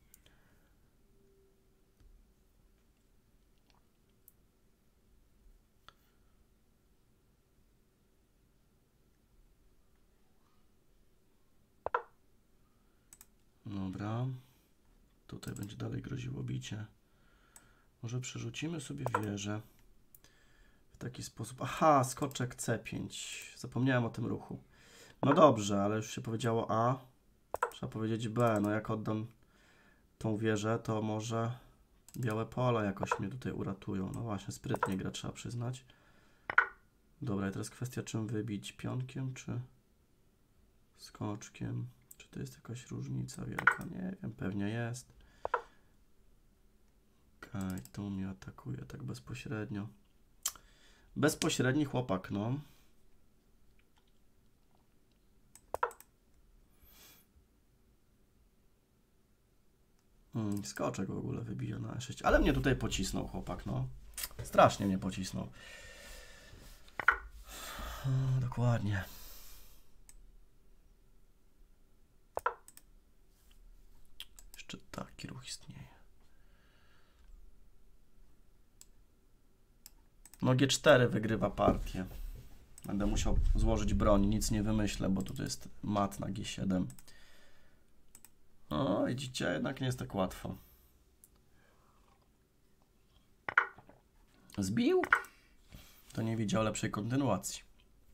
Speaker 1: Dobra. Tutaj będzie dalej groziło bicie. Może przerzucimy sobie wieżę. W taki sposób. Aha, skoczek C pięć. Zapomniałem o tym ruchu. No dobrze, ale już się powiedziało A. Trzeba powiedzieć B. No jak oddam tą wieżę, to może białe pola jakoś mnie tutaj uratują. No właśnie, sprytnie gra, trzeba przyznać. Dobra, i teraz kwestia, czym wybić? Pionkiem czy skoczkiem? Czy to jest jakaś różnica wielka? Nie wiem, pewnie jest. Okej, okay, tu mnie atakuje tak bezpośrednio. Bezpośredni chłopak, no. Hmm, skoczek w ogóle wybija na E sześć. Ale mnie tutaj pocisnął chłopak, no. Strasznie mnie pocisnął. O, dokładnie. Jeszcze taki ruch istnieje. No G cztery wygrywa partię. Będę musiał złożyć broń, nic nie wymyślę, bo tutaj jest mat na G siedem. O, widzicie, jednak nie jest tak łatwo. Zbił? To nie widział lepszej kontynuacji.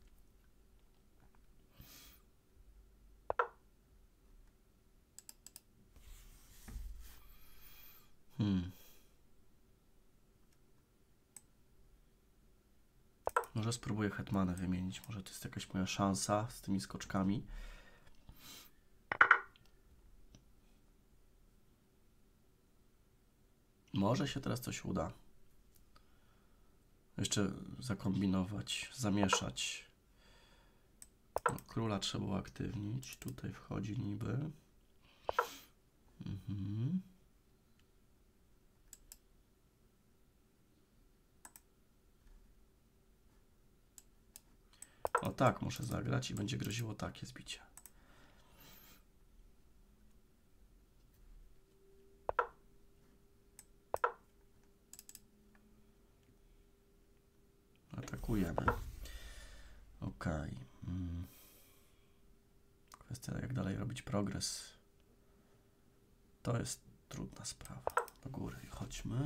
Speaker 1: Hmm. Może spróbuję hetmana wymienić. Może to jest jakaś moja szansa z tymi skoczkami. Może się teraz coś uda. Jeszcze zakombinować, zamieszać. No, króla trzeba uaktywnić. Tutaj wchodzi niby. Mhm. O tak, muszę zagrać i będzie groziło takie zbicie. Atakujemy. Ok. Hmm. Kwestia, jak dalej robić progres. To jest trudna sprawa. Do góry chodźmy.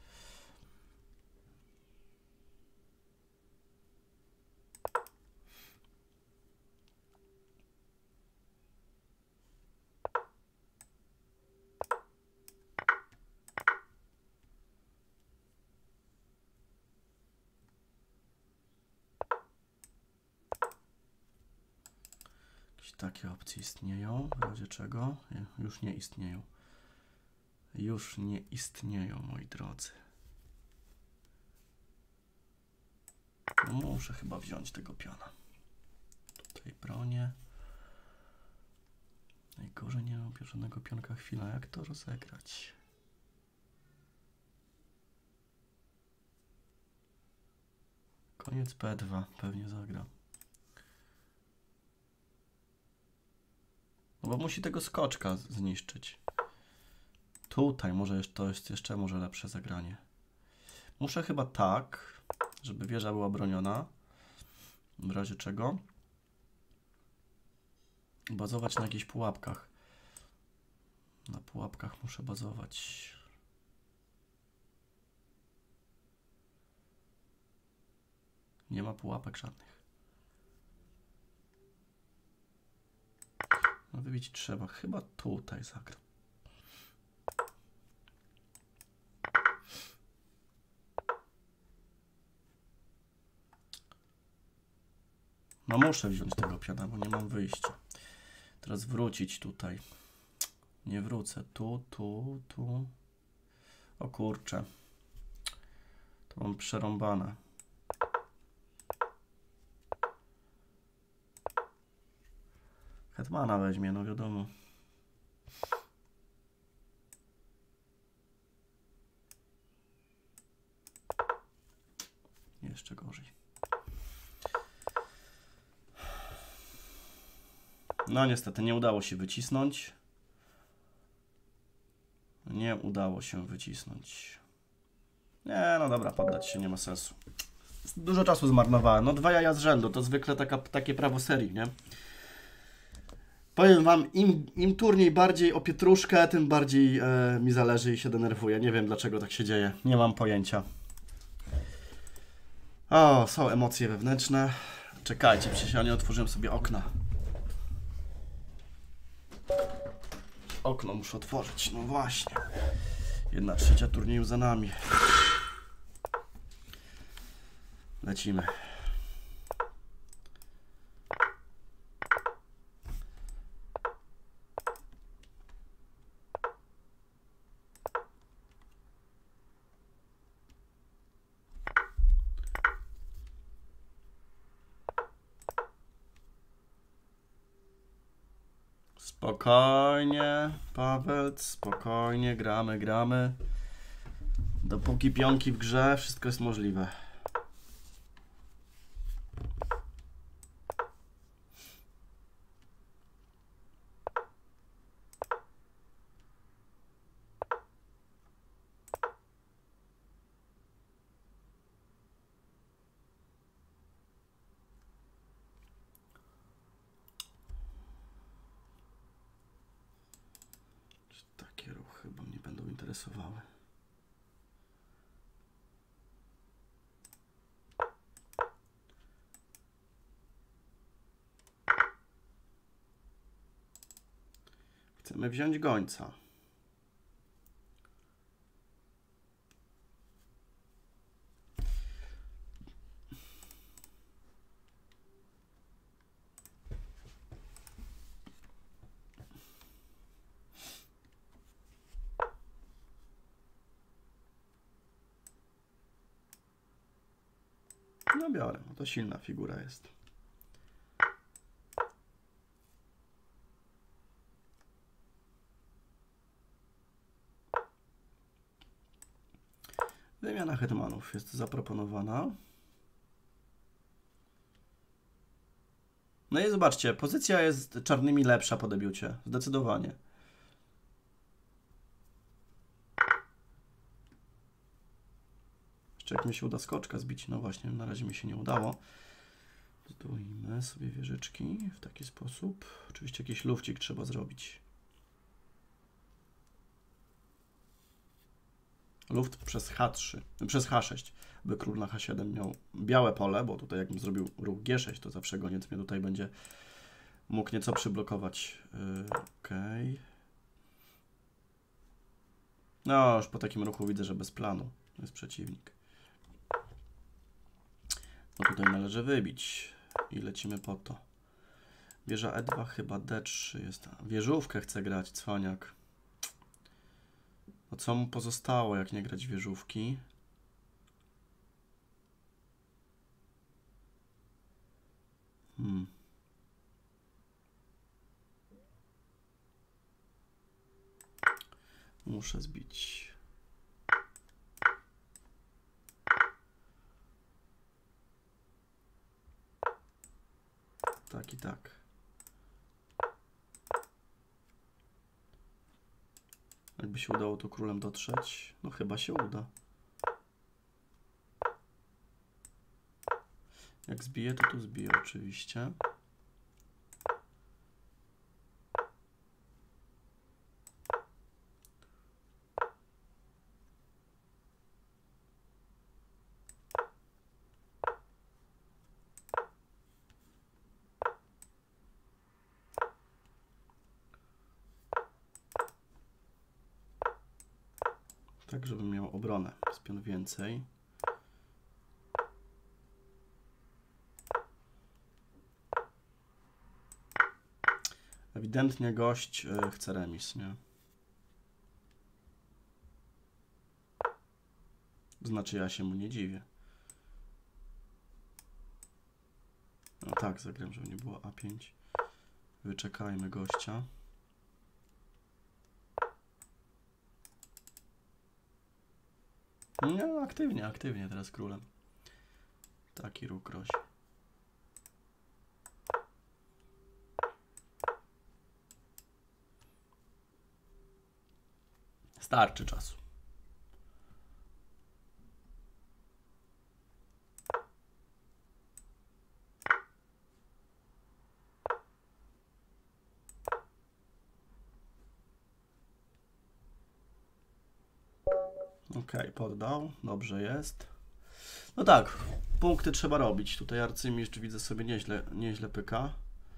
Speaker 1: Takie opcje istnieją, w razie czego już nie istnieją. Już nie istnieją, moi drodzy. No muszę chyba wziąć tego piona. Tutaj bronię. Najgorzej nie mam opierzonego pionka. Chwila, jak to rozegrać? Koniec P dwa pewnie zagra. No bo musi tego skoczka zniszczyć. Tutaj może to jest jeszcze może lepsze zagranie. Muszę chyba tak, żeby wieża była broniona. W razie czego bazować na jakichś pułapkach. Na pułapkach muszę bazować. Nie ma pułapek żadnych. No wybić trzeba. Chyba tutaj zagram. No muszę wziąć tego piona, bo nie mam wyjścia. Teraz wrócić tutaj. Nie wrócę. Tu, tu, tu. O kurczę. To mam przerąbane. Hetmana weźmie, no wiadomo. Jeszcze gorzej. No niestety nie udało się wycisnąć. Nie udało się wycisnąć. Nie, no dobra, poddać się nie ma sensu. Dużo czasu zmarnowałem. No dwa jaja z rzędu, to zwykle taka, takie prawo serii, nie? Powiem wam, im, im turniej bardziej o pietruszkę, tym bardziej e, mi zależy i się denerwuję. Nie wiem dlaczego tak się dzieje. Nie mam pojęcia. O, są emocje wewnętrzne. Czekajcie, przecież ja nie otworzyłem sobie okna. Okno muszę otworzyć, no właśnie. Jedna trzecia turnieju za nami. Lecimy. Spokojnie, Paweł, spokojnie, gramy, gramy. Dopóki pionki w grze, wszystko jest możliwe. Takie ruchy chyba mnie będą interesowały. Chcemy wziąć gońca. No biorę, no to silna figura jest. Wymiana hetmanów jest zaproponowana. No i zobaczcie, pozycja jest czarnymi lepsza po debiucie. Zdecydowanie. Jeszcze jak mi się uda skoczka zbić. No właśnie, na razie mi się nie udało. Zdujmy sobie wieżyczki w taki sposób. Oczywiście jakiś lufcik trzeba zrobić. Luft przez H trzy, przez H sześć, by król na H siedem miał białe pole, bo tutaj jakbym zrobił ruch G sześć, to zawsze goniec mnie tutaj będzie mógł nieco przyblokować. Yy, Okej. Okay. No, już po takim ruchu widzę, że bez planu jest przeciwnik. No tutaj należy wybić i lecimy po to. Wieża E dwa, chyba D trzy jest. Wieżówkę chce grać, cwaniak. No co mu pozostało, jak nie grać wieżówki? Hmm. Muszę zbić. Tak i tak. Jakby się udało tu królem dotrzeć, no chyba się uda. Jak zbiję, to tu zbiję oczywiście. Tak, żebym miał obronę z pion więcej. Ewidentnie gość yy, chce remis, nie? Znaczy ja się mu nie dziwię. No tak, zagram, żeby nie było A pięć. Wyczekajmy gościa. No, aktywnie, aktywnie teraz królem. Taki ruch grozi. Starczy czasu. Ok, poddał. Dobrze jest. No tak, punkty trzeba robić. Tutaj arcymistrz widzę sobie nieźle, nieźle pyka.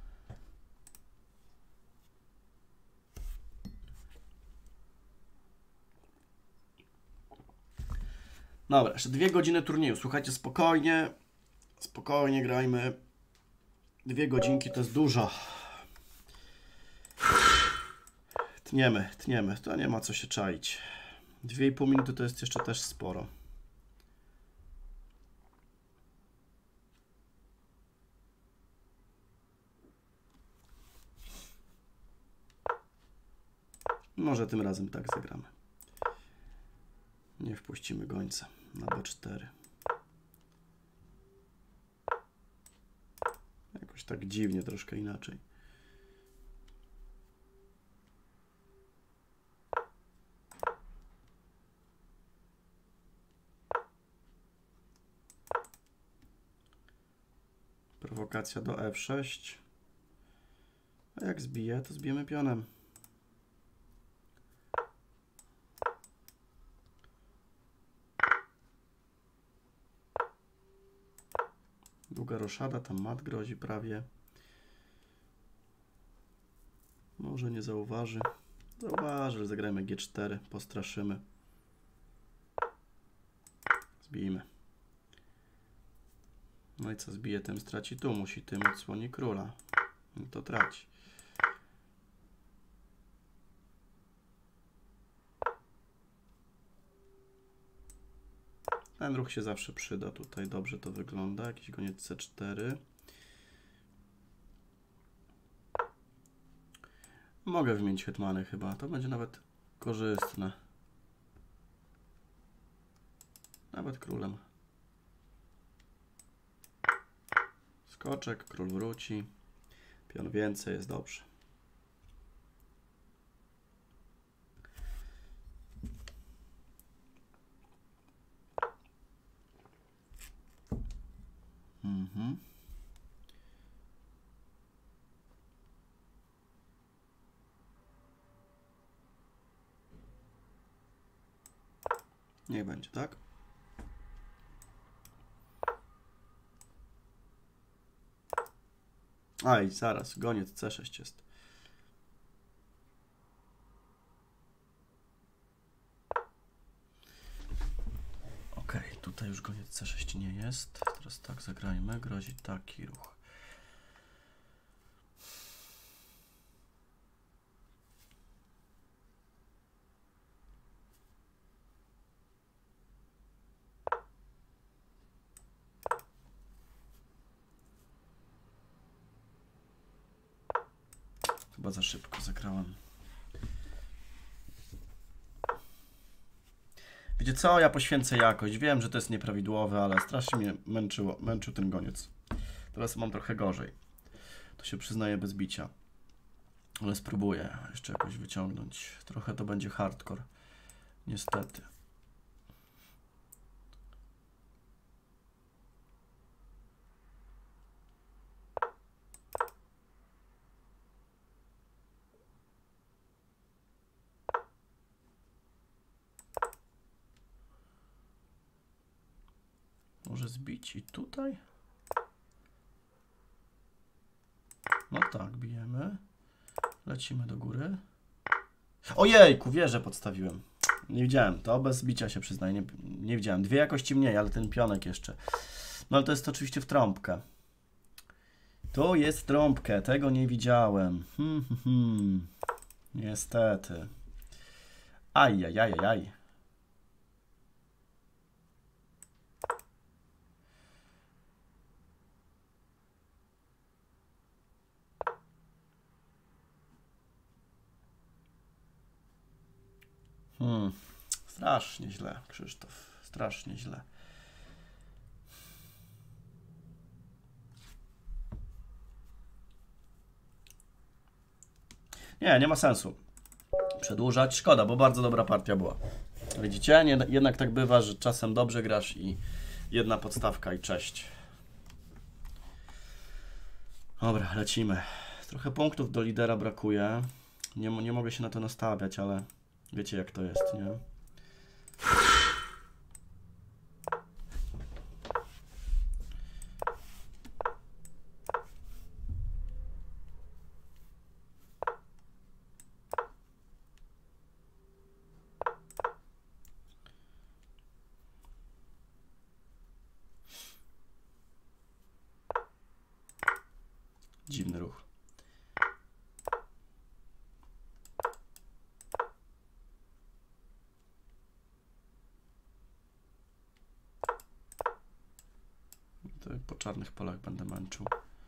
Speaker 1: Dobra, jeszcze dwie godziny turnieju. Słuchajcie, spokojnie, spokojnie grajmy. Dwie godzinki to jest dużo. Tniemy, tniemy. To nie ma co się czaić. Dwie i pół minuty to jest jeszcze też sporo. Może tym razem tak zagramy. Nie wpuścimy gońca na B cztery. Jakoś tak dziwnie, troszkę inaczej. Prowokacja do F sześć. A jak zbije, to zbijemy pionem. Długa roszada, tam mat grozi prawie. Może nie zauważy. Zauważy, że zagrajmy G cztery, postraszymy. Zbijmy. No i co zbije, tym straci tu, musi tym odsłoni króla. I to traci. Ten ruch się zawsze przyda, tutaj dobrze to wygląda. Jakiś goniec C cztery. Mogę wymienić hetmany chyba, to będzie nawet korzystne. Nawet królem. Skoczek, król wróci. Pion więcej, jest dobrze. Mhm. Niech będzie, tak? Aj, zaraz, goniec C sześć jest. Ok, tutaj już goniec C sześć nie jest. Teraz tak zagrajmy, grozi taki ruch. Chyba za szybko zagrałem. Wiecie co? Ja poświęcę jakość. Wiem, że to jest nieprawidłowe, ale strasznie mnie męczyło, męczył ten goniec. Teraz mam trochę gorzej. To się przyznaję bez bicia. Ale spróbuję jeszcze jakoś wyciągnąć. Trochę to będzie hardcore. Niestety. Może zbić i tutaj? No tak, bijemy. Lecimy do góry. Ojejku, wieżę podstawiłem. Nie widziałem, to bez bicia się przyznaję, nie, nie widziałem. Dwie jakości mniej, ale ten pionek jeszcze. No ale to jest oczywiście w trąbkę. To jest w trąbkę, tego nie widziałem. Hmm, hmm, hmm. Niestety. Ajajajajaj. Hmm. Strasznie źle, Krzysztof. Strasznie źle. Nie, nie ma sensu przedłużać. Szkoda, bo bardzo dobra partia była. Widzicie? Nie, jednak tak bywa, że czasem dobrze grasz i jedna podstawka i cześć. Dobra, lecimy. Trochę punktów do lidera brakuje. Nie, nie mogę się na to nastawiać, ale wiecie jak to jest, nie? Dziwny ruch. To po czarnych polach będę męczył.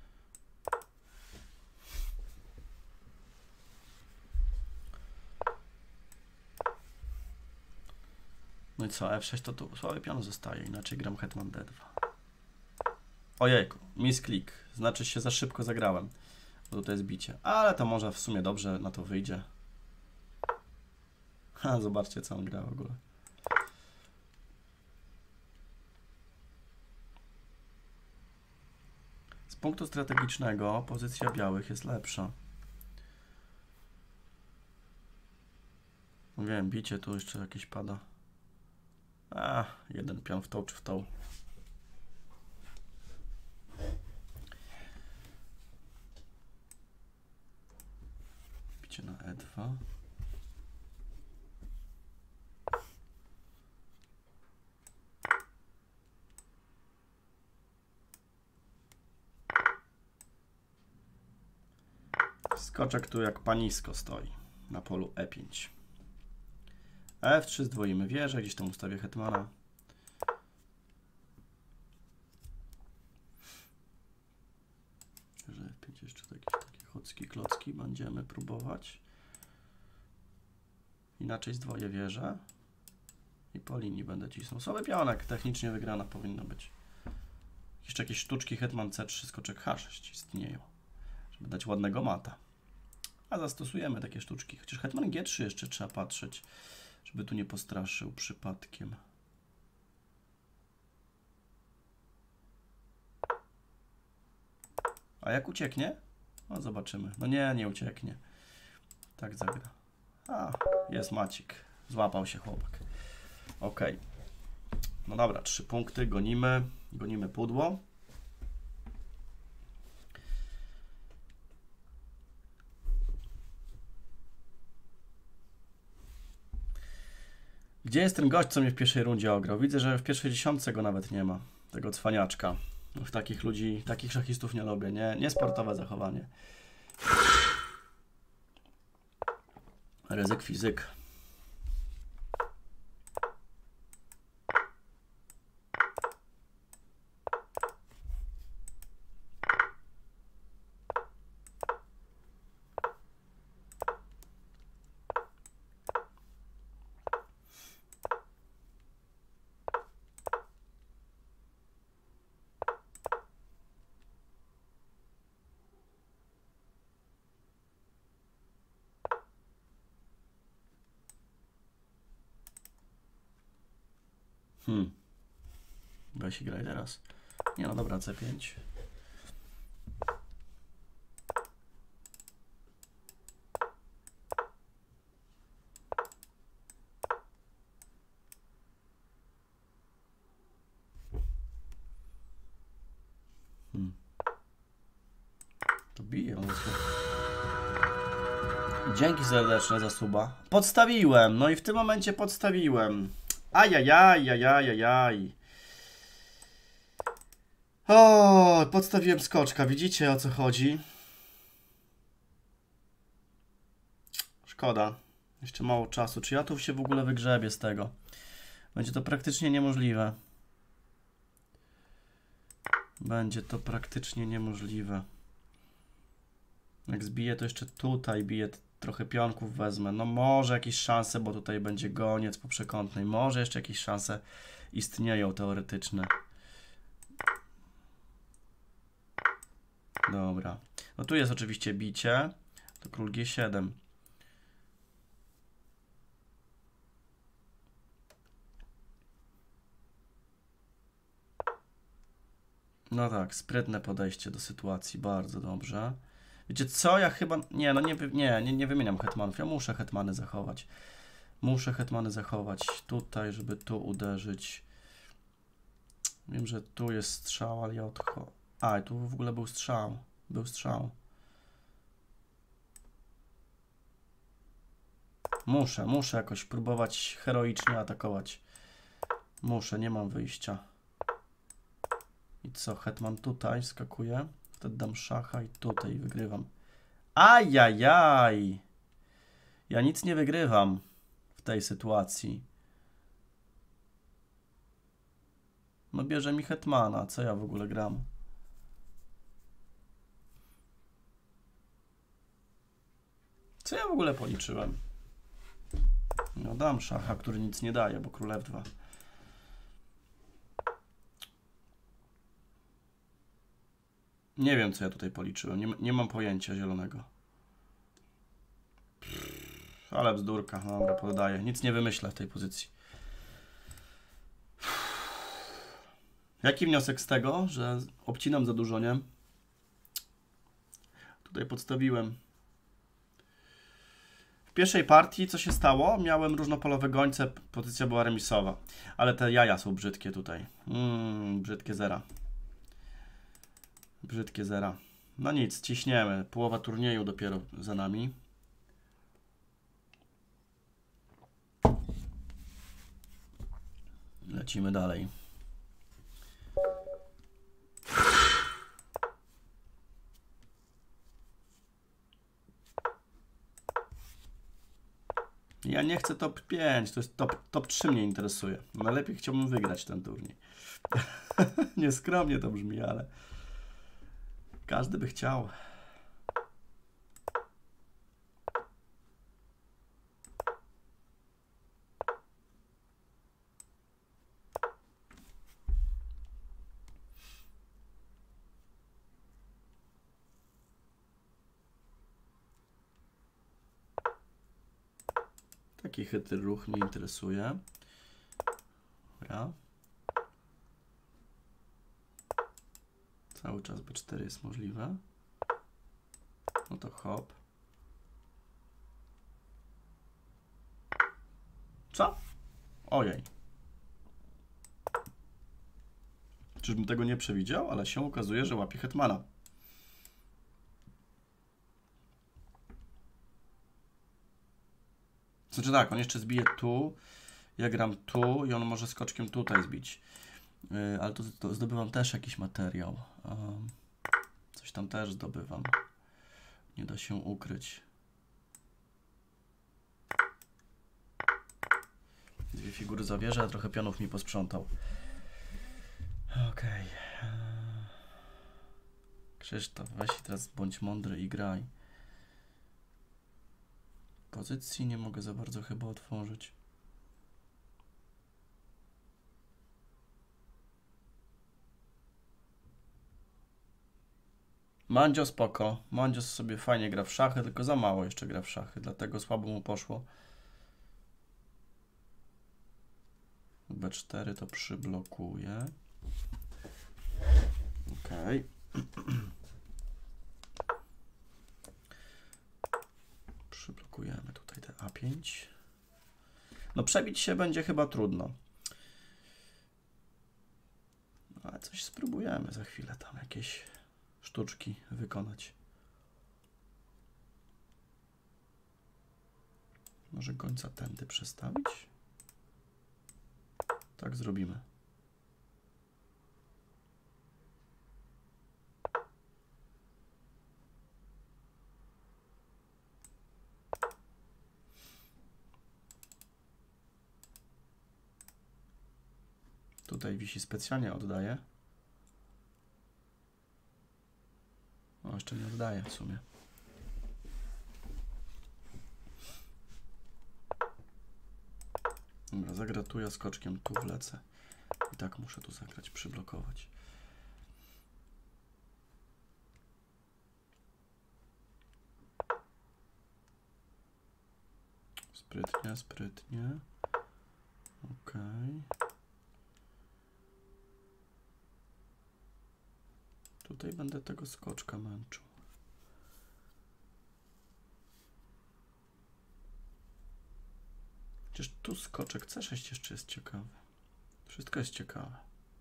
Speaker 1: No i co, F sześć to tu słaby pion zostaje, inaczej gram hetman D dwa. Ojejku, misklik, znaczy się za szybko zagrałem, bo tutaj jest bicie, ale to może w sumie dobrze na to wyjdzie. Ha, zobaczcie co on gra w ogóle. Z punktu strategicznego pozycja białych jest lepsza. Wiem, bicie tu jeszcze jakieś pada. A, jeden pion w tą czy w tą. Bicie na E dwa. Skoczek tu jak panisko stoi na polu E pięć. F trzy zdwoimy wieżę, gdzieś tam ustawię hetmana. Że F pięć jeszcze jakieś takie chocki klocki będziemy próbować. Inaczej zdwoję wieżę i po linii będę cisnął. Słaby pionek, technicznie wygrana powinna być. Jeszcze jakieś sztuczki hetman C trzy, skoczek H sześć istnieją, żeby dać ładnego mata. A zastosujemy takie sztuczki, chociaż hetman G trzy jeszcze trzeba patrzeć, żeby tu nie postraszył przypadkiem. A jak ucieknie? No zobaczymy. No nie, nie ucieknie. Tak zagra. A, jest Macik. Złapał się chłopak. Ok. No dobra, trzy punkty. Gonimy. Gonimy pudło. Gdzie jest ten gość, co mnie w pierwszej rundzie ograł? Widzę, że w pierwszej dziesiątce go nawet nie ma. Tego cwaniaczka. W takich ludzi, takich szachistów nie lubię. Nie, nie sportowe zachowanie. Ryzyk fizyk. Hmm. Weź i graj teraz. Nie no dobra, C pięć. Hmm. To bije. Dzięki serdeczne za suba. Podstawiłem, no i w tym momencie podstawiłem. Ajajaj, ajajaj. O, podstawiłem skoczka. Widzicie o co chodzi? Szkoda. Jeszcze mało czasu. Czy ja tu się w ogóle wygrzebię z tego? Będzie to praktycznie niemożliwe. Będzie to praktycznie niemożliwe. Jak zbiję, to jeszcze tutaj bije Trochę pionków wezmę. No może jakieś szanse, bo tutaj będzie goniec po przekątnej. Może jeszcze jakieś szanse istnieją teoretyczne. Dobra. No tu jest oczywiście bicie. To król G siedem. No tak, sprytne podejście do sytuacji. Bardzo dobrze. Wiecie co? Ja chyba... Nie, no nie, nie, nie, nie wymieniam hetmanów. Ja muszę hetmany zachować. Muszę hetmany zachować tutaj, żeby tu uderzyć. Wiem, że tu jest strzał, ale ja odchodzę. A, tu w ogóle był strzał. Był strzał. Muszę, muszę jakoś próbować heroicznie atakować. Muszę, nie mam wyjścia. I co, hetman tutaj skakuje. Wtedy dam szacha i tutaj wygrywam. Ajajaj! Ja nic nie wygrywam w tej sytuacji. No bierze mi hetmana. Co ja w ogóle gram? Co ja w ogóle policzyłem? No dam szacha, który nic nie daje, bo król F dwa. Nie wiem, co ja tutaj policzyłem. Nie, nie mam pojęcia zielonego. Ale bzdurka. Dobra, poddaję. Nic nie wymyślę w tej pozycji. Jaki wniosek z tego, że obcinam za dużo, nie? Tutaj podstawiłem. W pierwszej partii, co się stało? Miałem różnopolowe gońce, pozycja była remisowa. Ale te jaja są brzydkie tutaj. Mm, brzydkie zera. Brzydkie zera. No nic, ciśniemy. Połowa turnieju dopiero za nami. Lecimy dalej. Ja nie chcę top pięć, to jest top, top trzy mnie interesuje. Najlepiej chciałbym wygrać ten turniej. Nieskromnie to brzmi, ale każdy by chciał. Taki chytry ruch mnie interesuje. Dobra. Cały czas B cztery jest możliwe. No to hop. Co? Ojej. Czyżbym tego nie przewidział? Ale się okazuje, że łapie hetmana. Znaczy tak, on jeszcze zbije tu. Ja gram tu i on może skoczkiem tutaj zbić. Yy, ale to, to zdobywam też jakiś materiał. Um, coś tam też zdobywam. Nie da się ukryć. Dwie figury za wieżę, a trochę pionów mi posprzątał. Okej. Okay. Krzysztof, weź teraz bądź mądry i graj. Pozycji nie mogę za bardzo chyba otworzyć. Mandzio spoko. Mandzio sobie fajnie gra w szachy, tylko za mało jeszcze gra w szachy, dlatego słabo mu poszło. B cztery to przyblokuje. Okej. Przyblokujemy tutaj te A pięć. No przebić się będzie chyba trudno. Ale coś spróbujemy za chwilę tam jakieś sztuczki wykonać. Może gońca tędy przestawić? Tak zrobimy. Tutaj wisi specjalnie, oddaje. O, jeszcze nie oddaje w sumie. Dobra, zagratuję skoczkiem, tu wlecę. I tak muszę tu zagrać, przyblokować. Sprytnie, sprytnie. Ok. Tutaj będę tego skoczka męczył. Przecież tu skoczek C sześć jeszcze jest ciekawy. Wszystko jest ciekawe.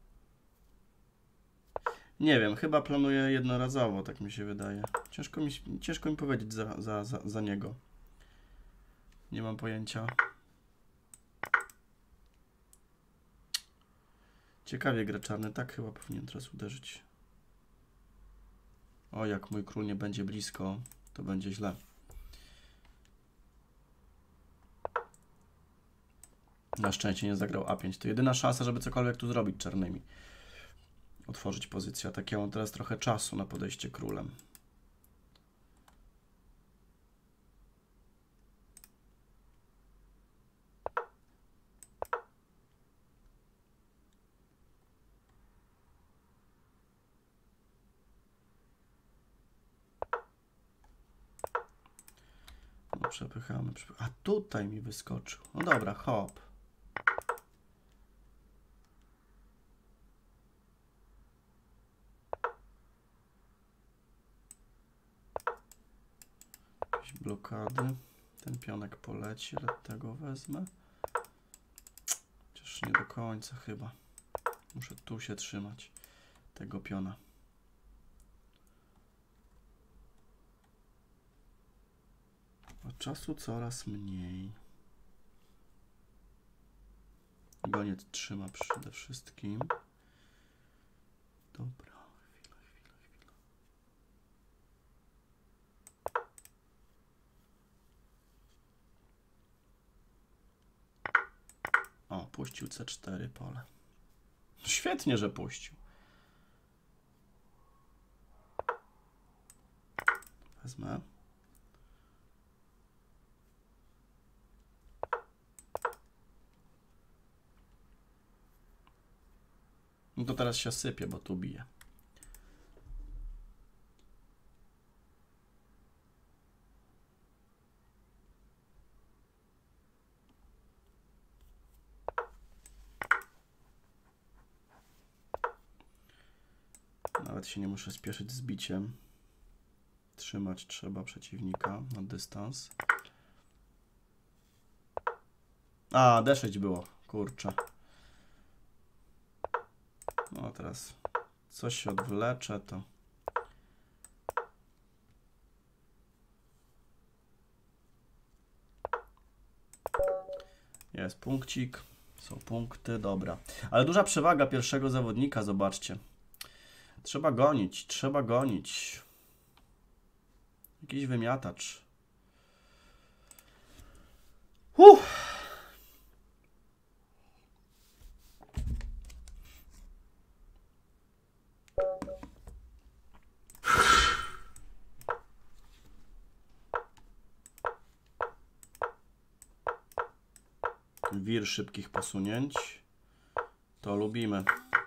Speaker 1: Nie wiem, chyba planuję jednorazowo, tak mi się wydaje. Ciężko mi, ciężko mi powiedzieć za, za, za, za niego. Nie mam pojęcia. Ciekawie gra czarny, tak chyba powinien teraz uderzyć. O, jak mój król nie będzie blisko, to będzie źle. Na szczęście nie zagrał A pięć. To jedyna szansa, żeby cokolwiek tu zrobić czarnymi. Otworzyć pozycję. Tak, ja mam teraz trochę czasu na podejście królem. No, przepychamy, przepychamy. A tutaj mi wyskoczył. No dobra, hop. Jakieś blokady. Ten pionek poleci, ale tego wezmę. Chociaż nie do końca chyba. Muszę tu się trzymać tego piona. A czasu coraz mniej. Goniec trzyma przede wszystkim. Dobra, chwila, chwila, chwila. O, puścił C cztery pole. Świetnie, że puścił. Wezmę. No to teraz się sypie, bo tu bije. Nawet się nie muszę spieszyć z biciem. Trzymać trzeba przeciwnika na dystans. A, D sześć było. Kurczę. No teraz coś się odwlecze, to... Jest punkcik. Są punkty, dobra. Ale duża przewaga pierwszego zawodnika, zobaczcie. Trzeba gonić, trzeba gonić. Jakiś wymiatacz. Uff. Wir szybkich posunięć. To lubimy.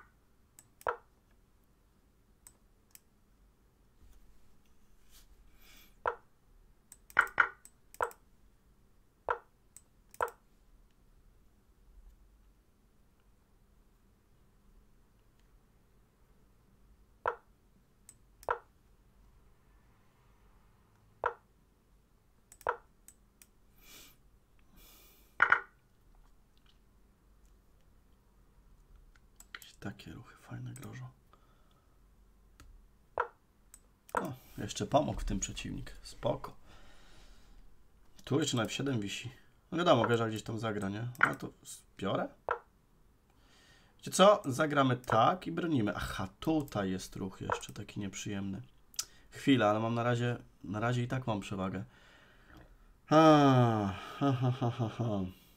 Speaker 1: Takie ruchy fajne grożą. O, jeszcze pomógł w tym przeciwnik. Spoko. Tu jeszcze na F siedem wisi. No wiadomo, wieża gdzieś tam zagra, nie? A to biorę? Wiecie co? Zagramy tak i bronimy. Aha, tutaj jest ruch jeszcze taki nieprzyjemny. Chwila, ale mam na razie, na razie i tak mam przewagę. Ha, ha, ha, ha, ha, ha.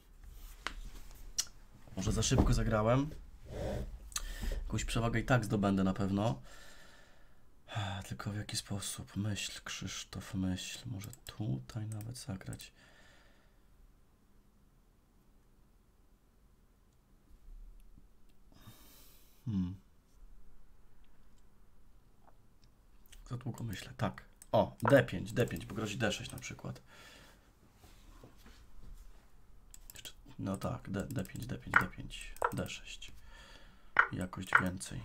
Speaker 1: Może za szybko zagrałem. Jakąś przewagę i tak zdobędę na pewno. Tylko w jaki sposób? Myśl, Krzysztof, myśl. Może tutaj nawet zagrać. Hmm. Za długo myślę, tak. O, D pięć, D pięć, bo grozi D sześć na przykład. No tak, D, D5, D5, D5, D sześć. Jakość więcej.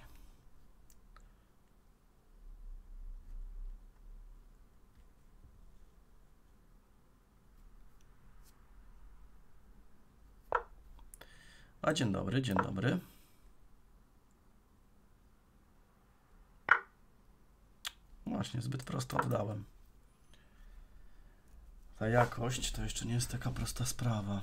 Speaker 1: A dzień dobry, dzień dobry. Właśnie, zbyt prosto oddałem. Ta jakość to jeszcze nie jest taka prosta sprawa.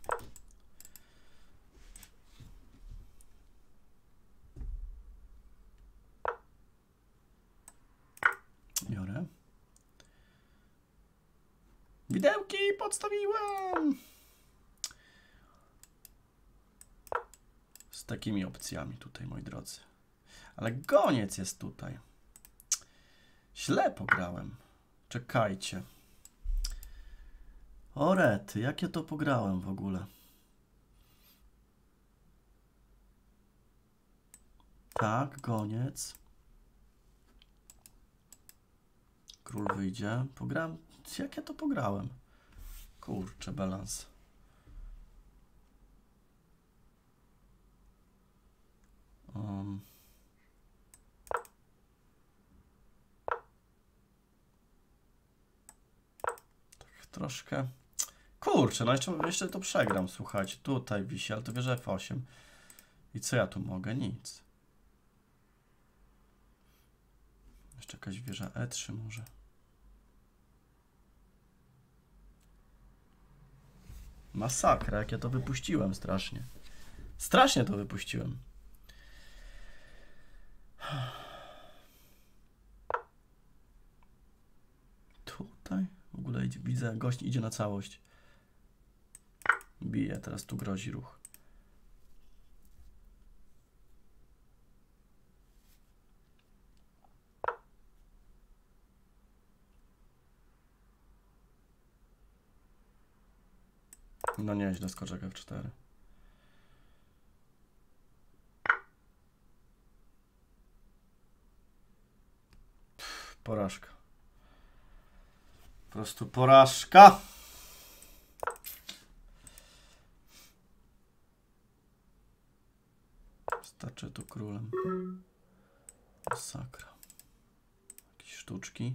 Speaker 1: Biorę. Widełki podstawiłem! Z takimi opcjami tutaj, moi drodzy. Ale goniec jest tutaj. Źle pograłem. Czekajcie. O rety, jak ja to pograłem w ogóle? Tak, goniec. Król wyjdzie. Pograłem. Jak ja to pograłem? Kurczę, balans. Um. Tak troszkę. Kurczę, no jeszcze, jeszcze to przegram, słuchajcie. Tutaj wisi, ale to wieża F osiem. I co ja tu mogę? Nic. Jeszcze jakaś wieża E trzy może. Masakra, jak ja to wypuściłem strasznie. Strasznie to wypuściłem. Tutaj w ogóle idzie, widzę, gość idzie na całość. Bije, teraz tu grozi ruch. No nieźle, skoczek F cztery. Pff, porażka. Po prostu porażka. Starczy tu królem. Masakra. Jakieś sztuczki.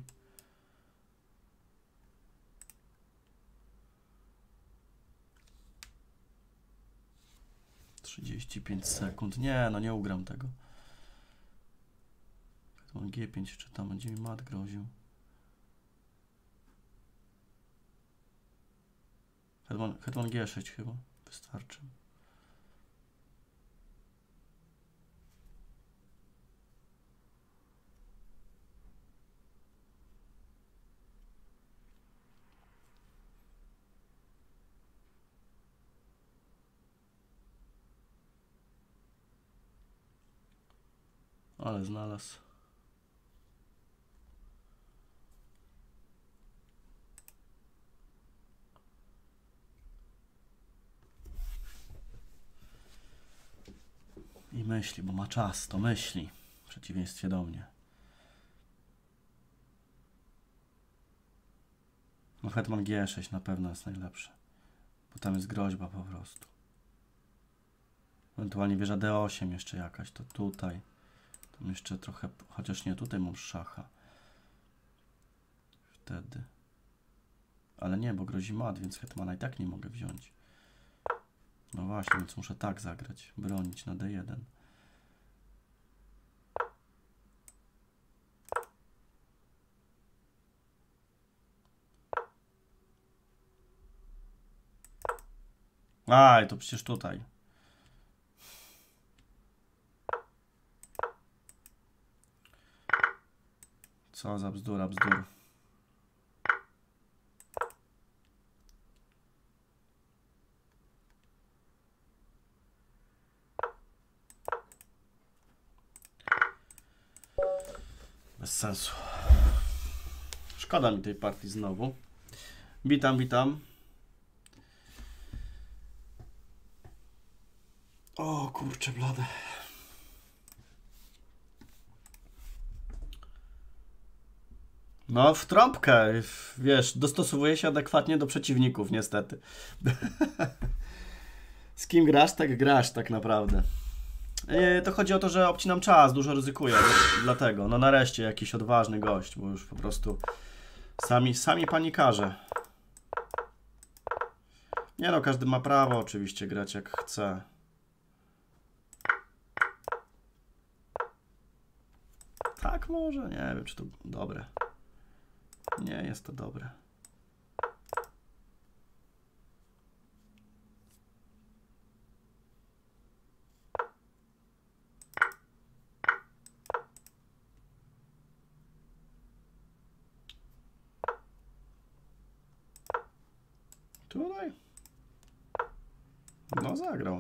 Speaker 1: trzydzieści pięć sekund. Nie, no nie ugram tego. Hetman G pięć, czy tam będzie mi mat groził. Hetman, Hetman G sześć chyba. Wystarczy. Ale znalazł. I myśli, bo ma czas, to myśli. W przeciwieństwie do mnie. No Hetman G sześć na pewno jest najlepszy. Bo tam jest groźba po prostu. Ewentualnie wieża D osiem jeszcze jakaś, to tutaj. Tam jeszcze trochę, chociaż nie, tutaj mam szacha. Wtedy. Ale nie, bo grozi mat, więc hetmana i tak nie mogę wziąć. No właśnie, więc muszę tak zagrać. Bronić na D jeden. Aj, to przecież tutaj. Co za bzdura, bzdur. Bez sensu. Szkoda mi tej partii znowu. Witam, witam. O kurczę blade. No, w trąbkę, wiesz, dostosowuje się adekwatnie do przeciwników, niestety. Z kim grasz, tak grasz tak naprawdę. Yy, to chodzi o to, że obcinam czas, dużo ryzykuję, dlatego. No nareszcie jakiś odważny gość, bo już po prostu sami, sami panikarze. Nie no, każdy ma prawo oczywiście grać jak chce. Tak może? Nie wiem, czy to dobre. Nie jest to dobre. Tutaj? No zagrał.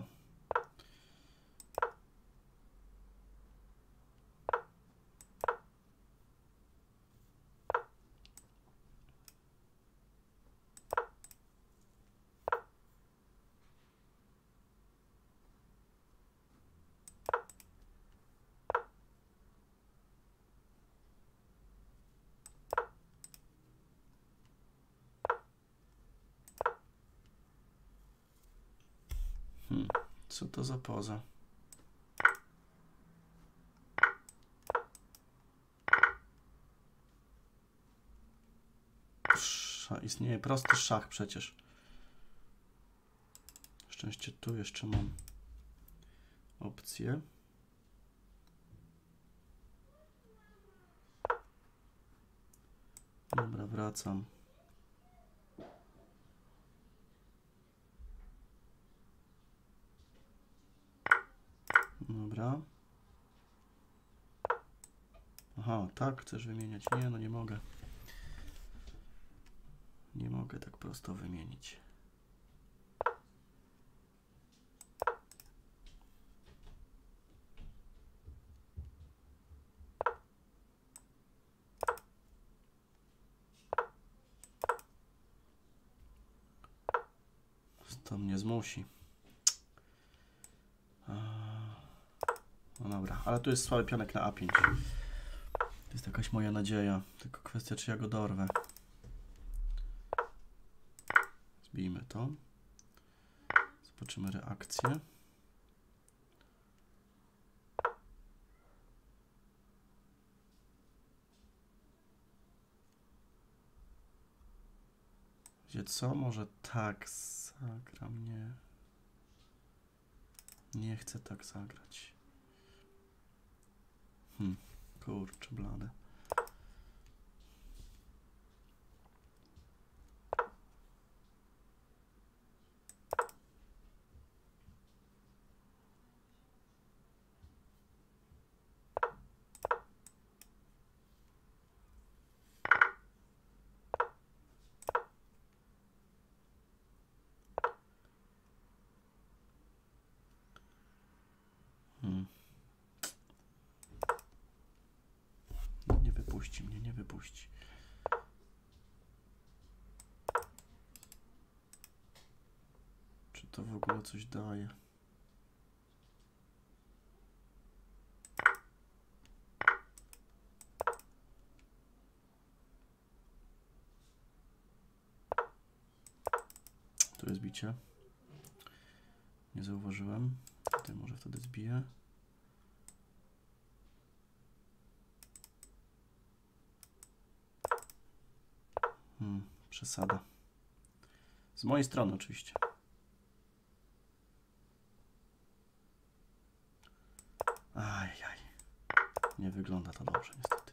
Speaker 1: Hmm. Co to za poza? Sza, istnieje prosty szach przecież. Szczęście tu jeszcze mam opcję. Dobra, wracam. Dobra. Aha, tak, chcesz wymieniać? Nie, no nie mogę. Nie mogę tak prosto wymienić. To mnie zmusi. No dobra, ale tu jest słaby pionek na A pięć. To jest jakaś moja nadzieja. Tylko kwestia, czy ja go dorwę. Zbijmy to. Zobaczymy reakcję. Gdzie co? Może tak zagram? Nie. Nie chcę tak zagrać. Hmm, kurczę blade. Hmm. Nie wypuści mnie, nie wypuści. Czy to w ogóle coś daje? Tu jest bicie. Nie zauważyłem. Tutaj może wtedy zbiję. Hmm, przesada. Z mojej strony oczywiście. Ajaj. Nie wygląda to dobrze niestety.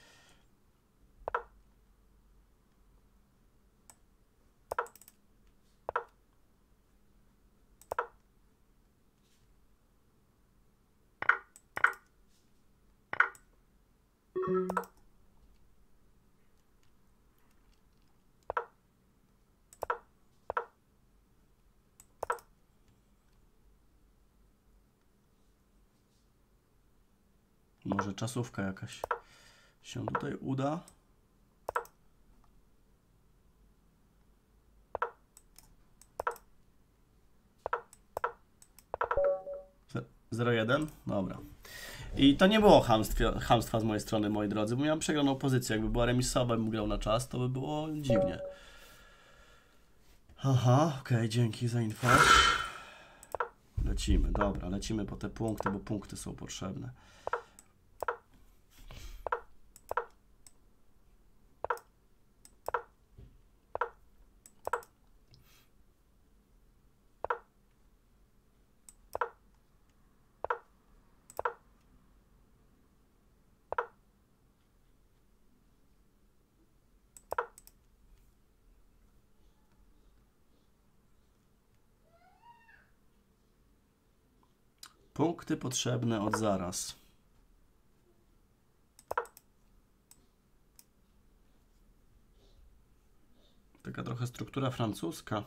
Speaker 1: Może czasówka jakaś się tutaj uda. zero jeden? Dobra. I to nie było chamstwa, chamstwa z mojej strony, moi drodzy, bo miałem przegraną pozycję. Jakby była remisowa, bym grał na czas, to by było dziwnie. Aha, okej, okay, dzięki za info. Lecimy, dobra, lecimy po te punkty, bo punkty są potrzebne. Punkty potrzebne od zaraz. Taka trochę struktura francuska.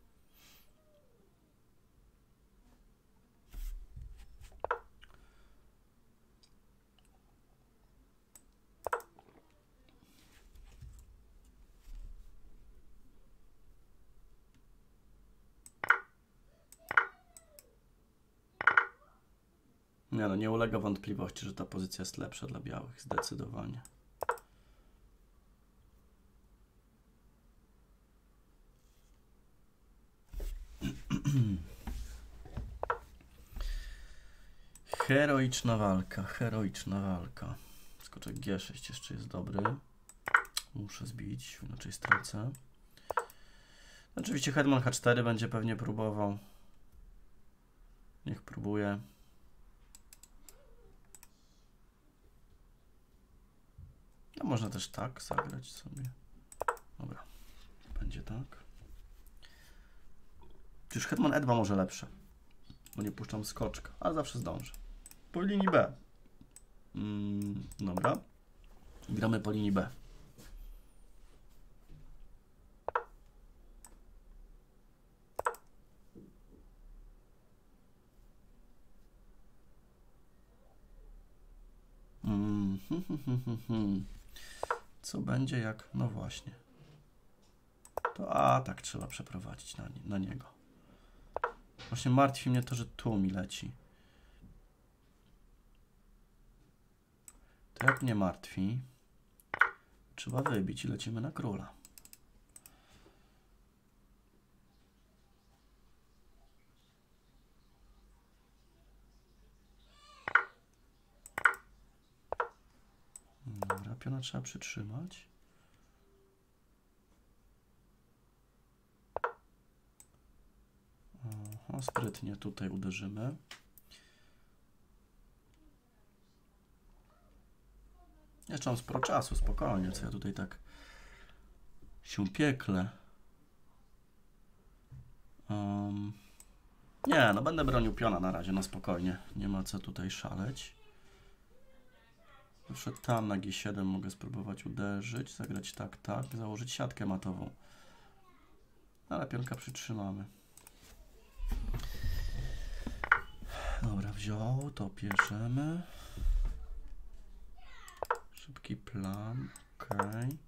Speaker 1: Nie no, nie ulega wątpliwości, że ta pozycja jest lepsza dla białych, zdecydowanie. Heroiczna walka, heroiczna walka. Skoczek G sześć jeszcze jest dobry. Muszę zbić, inaczej stracę. Oczywiście hetman H cztery będzie pewnie próbował. Niech próbuje. A można też tak zagrać sobie. Dobra, będzie tak. Czyż hetman E dwa może lepsze, bo nie puszczam skoczka, ale zawsze zdążę. Po linii B. Mm, dobra. Gramy po linii B. Mm, hmm, hmm, hmm, hmm. Co będzie jak... No właśnie. To a tak trzeba przeprowadzić na, na niego. Właśnie martwi mnie to, że tu mi leci. To jak mnie martwi, trzeba wybić i lecimy na króla. Dobra, piona trzeba przytrzymać. Aha, sprytnie tutaj uderzymy. Jeszcze mam sporo czasu, spokojnie, co ja tutaj tak się piekle. Um, nie, no będę bronił piona na razie, na spokojnie. Nie ma co tutaj szaleć. Zawsze tam na G siedem mogę spróbować uderzyć, zagrać tak, tak, założyć siatkę matową. Ale pionka przytrzymamy. Dobra, wziął, to bierzemy. Szybki plan, ok.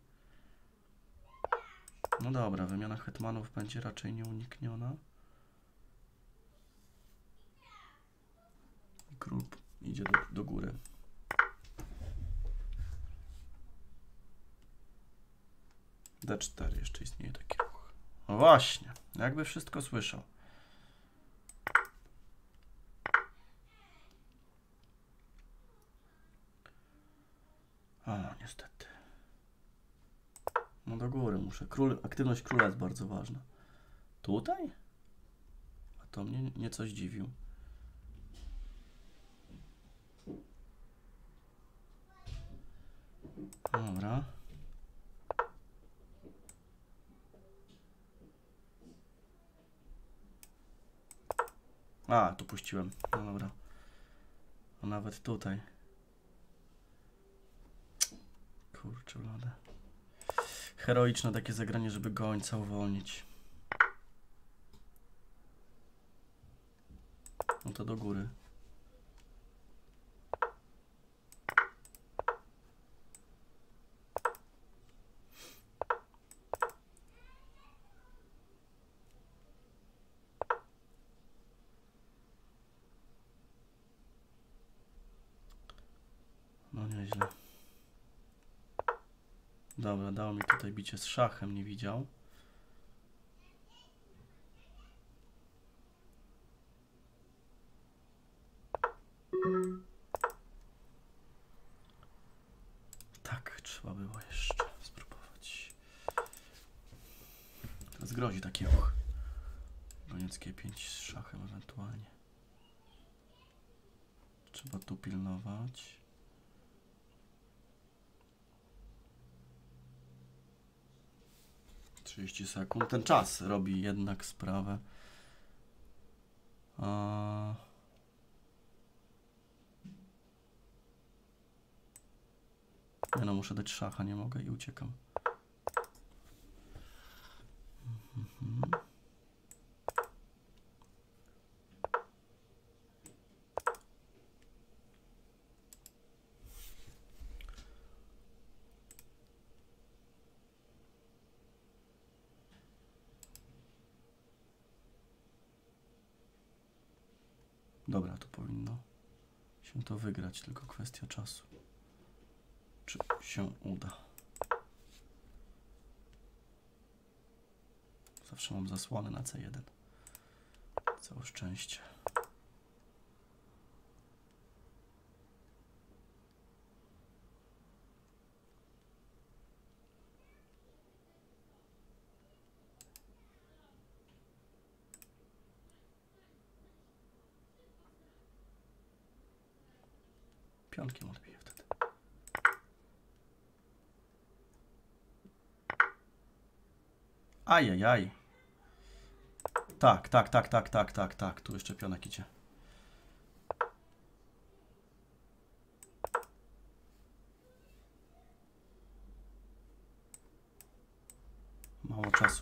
Speaker 1: No dobra, wymiana hetmanów będzie raczej nieunikniona. Król idzie do, do góry. D cztery jeszcze istnieje taki ruch. No właśnie, jakby wszystko słyszał. O, niestety. No do góry muszę. Król, aktywność króla jest bardzo ważna. Tutaj? A to mnie nieco zdziwił. Dobra. A, tu puściłem. No dobra. A nawet tutaj. Kurczę blade. Heroiczne takie zagranie, żeby gońca uwolnić. No to do góry. No nieźle. Dobra, dało mi tutaj bicie z szachem, nie widział. Tak, trzeba było jeszcze spróbować. Teraz grozi taki ruch. Koniec G pięć z szachem ewentualnie. Trzeba tu pilnować. trzydzieści sekund. Ten czas robi jednak sprawę. A... Nie no, muszę dać szacha, nie mogę i uciekam. Mhm. Dobra, to powinno się to wygrać, tylko kwestia czasu. Czy się uda? Zawsze mam zasłony na C jeden. Całe szczęście. Pionkiem odbiję wtedy. Ajajaj. Tak, tak, tak, tak, tak, tak, tak. Tu jeszcze pionek idzie. Mało czasu.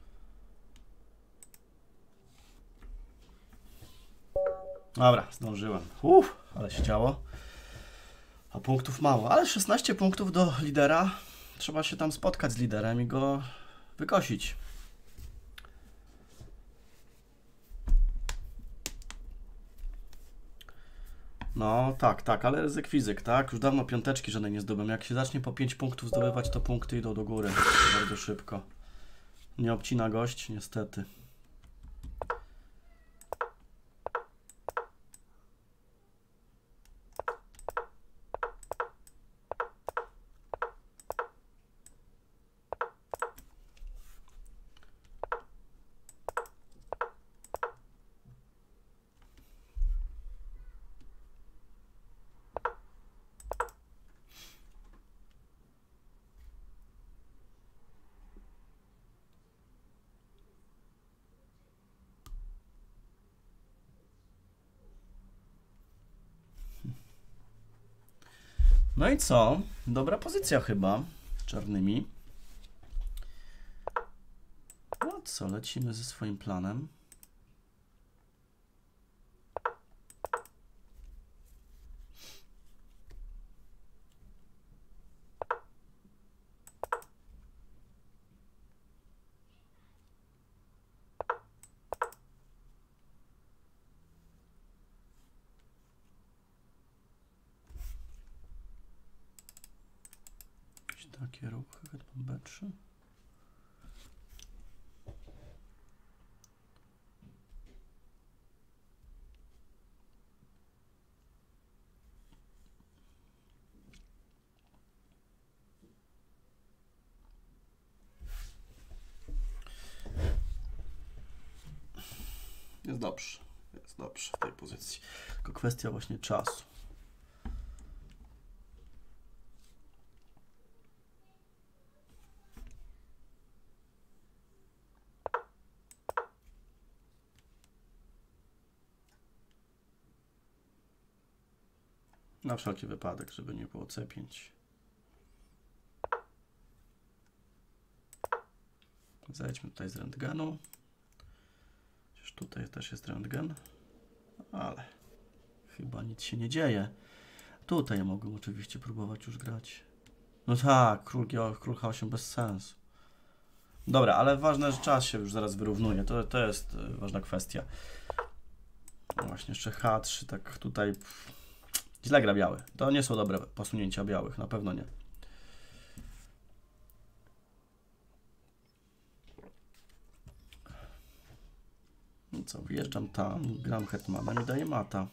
Speaker 1: Dobra, zdążyłem. Uff, ale się działo. A punktów mało, ale szesnaście punktów do lidera. Trzeba się tam spotkać z liderem i go wykosić. No tak, tak, ale ryzyk fizyk, tak? Już dawno piąteczki żadnej nie zdobyłem. Jak się zacznie po pięć punktów zdobywać, to punkty idą do góry bardzo szybko. Nie obcina gość, niestety. No i co? Dobra pozycja chyba z czarnymi. No co, lecimy ze swoim planem. Takie ruchy, hetman B trzy. Jest dobrze, jest dobrze w tej pozycji. Tylko kwestia właśnie czasu. Na wszelki wypadek, żeby nie było C pięć. Zejdźmy tutaj z rentgenu. Przecież tutaj też jest rentgen. Ale chyba nic się nie dzieje. Tutaj mogłem oczywiście próbować już grać. No tak, król, król H osiem bez sensu. Dobra, ale ważne, że czas się już zaraz wyrównuje. To, to jest ważna kwestia. No właśnie, jeszcze H trzy, tak tutaj... Źle gra biały. To nie są dobre posunięcia białych, na pewno nie. No co, wjeżdżam tam, gram hetmana, mi daje mata.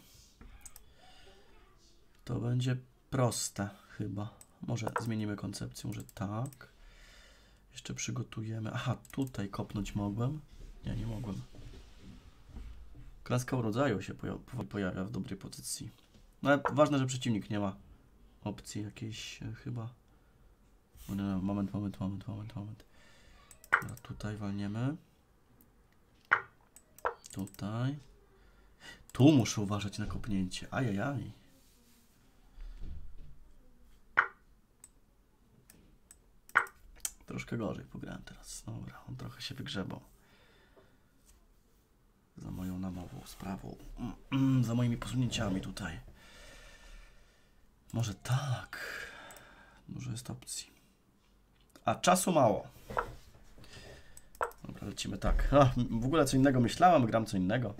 Speaker 1: To będzie proste chyba. Może zmienimy koncepcję, może tak. Jeszcze przygotujemy. Aha, tutaj kopnąć mogłem. Nie, nie mogłem. Klaska urodzaju się pojawia w dobrej pozycji. No ale ważne, że przeciwnik nie ma opcji jakiejś e, chyba. O, nie, nie, moment, moment, moment, moment, moment. Dobra, tutaj walniemy. Tutaj. Tu muszę uważać na kopnięcie. Ajajaj. Troszkę gorzej pograłem teraz. Dobra, on trochę się wygrzebał. Za moją namową sprawą. Mm, mm, za moimi posunięciami tutaj. Może tak. Dużo jest opcji. A czasu mało. Dobra, lecimy tak. A, w ogóle co innego myślałem, gram co innego.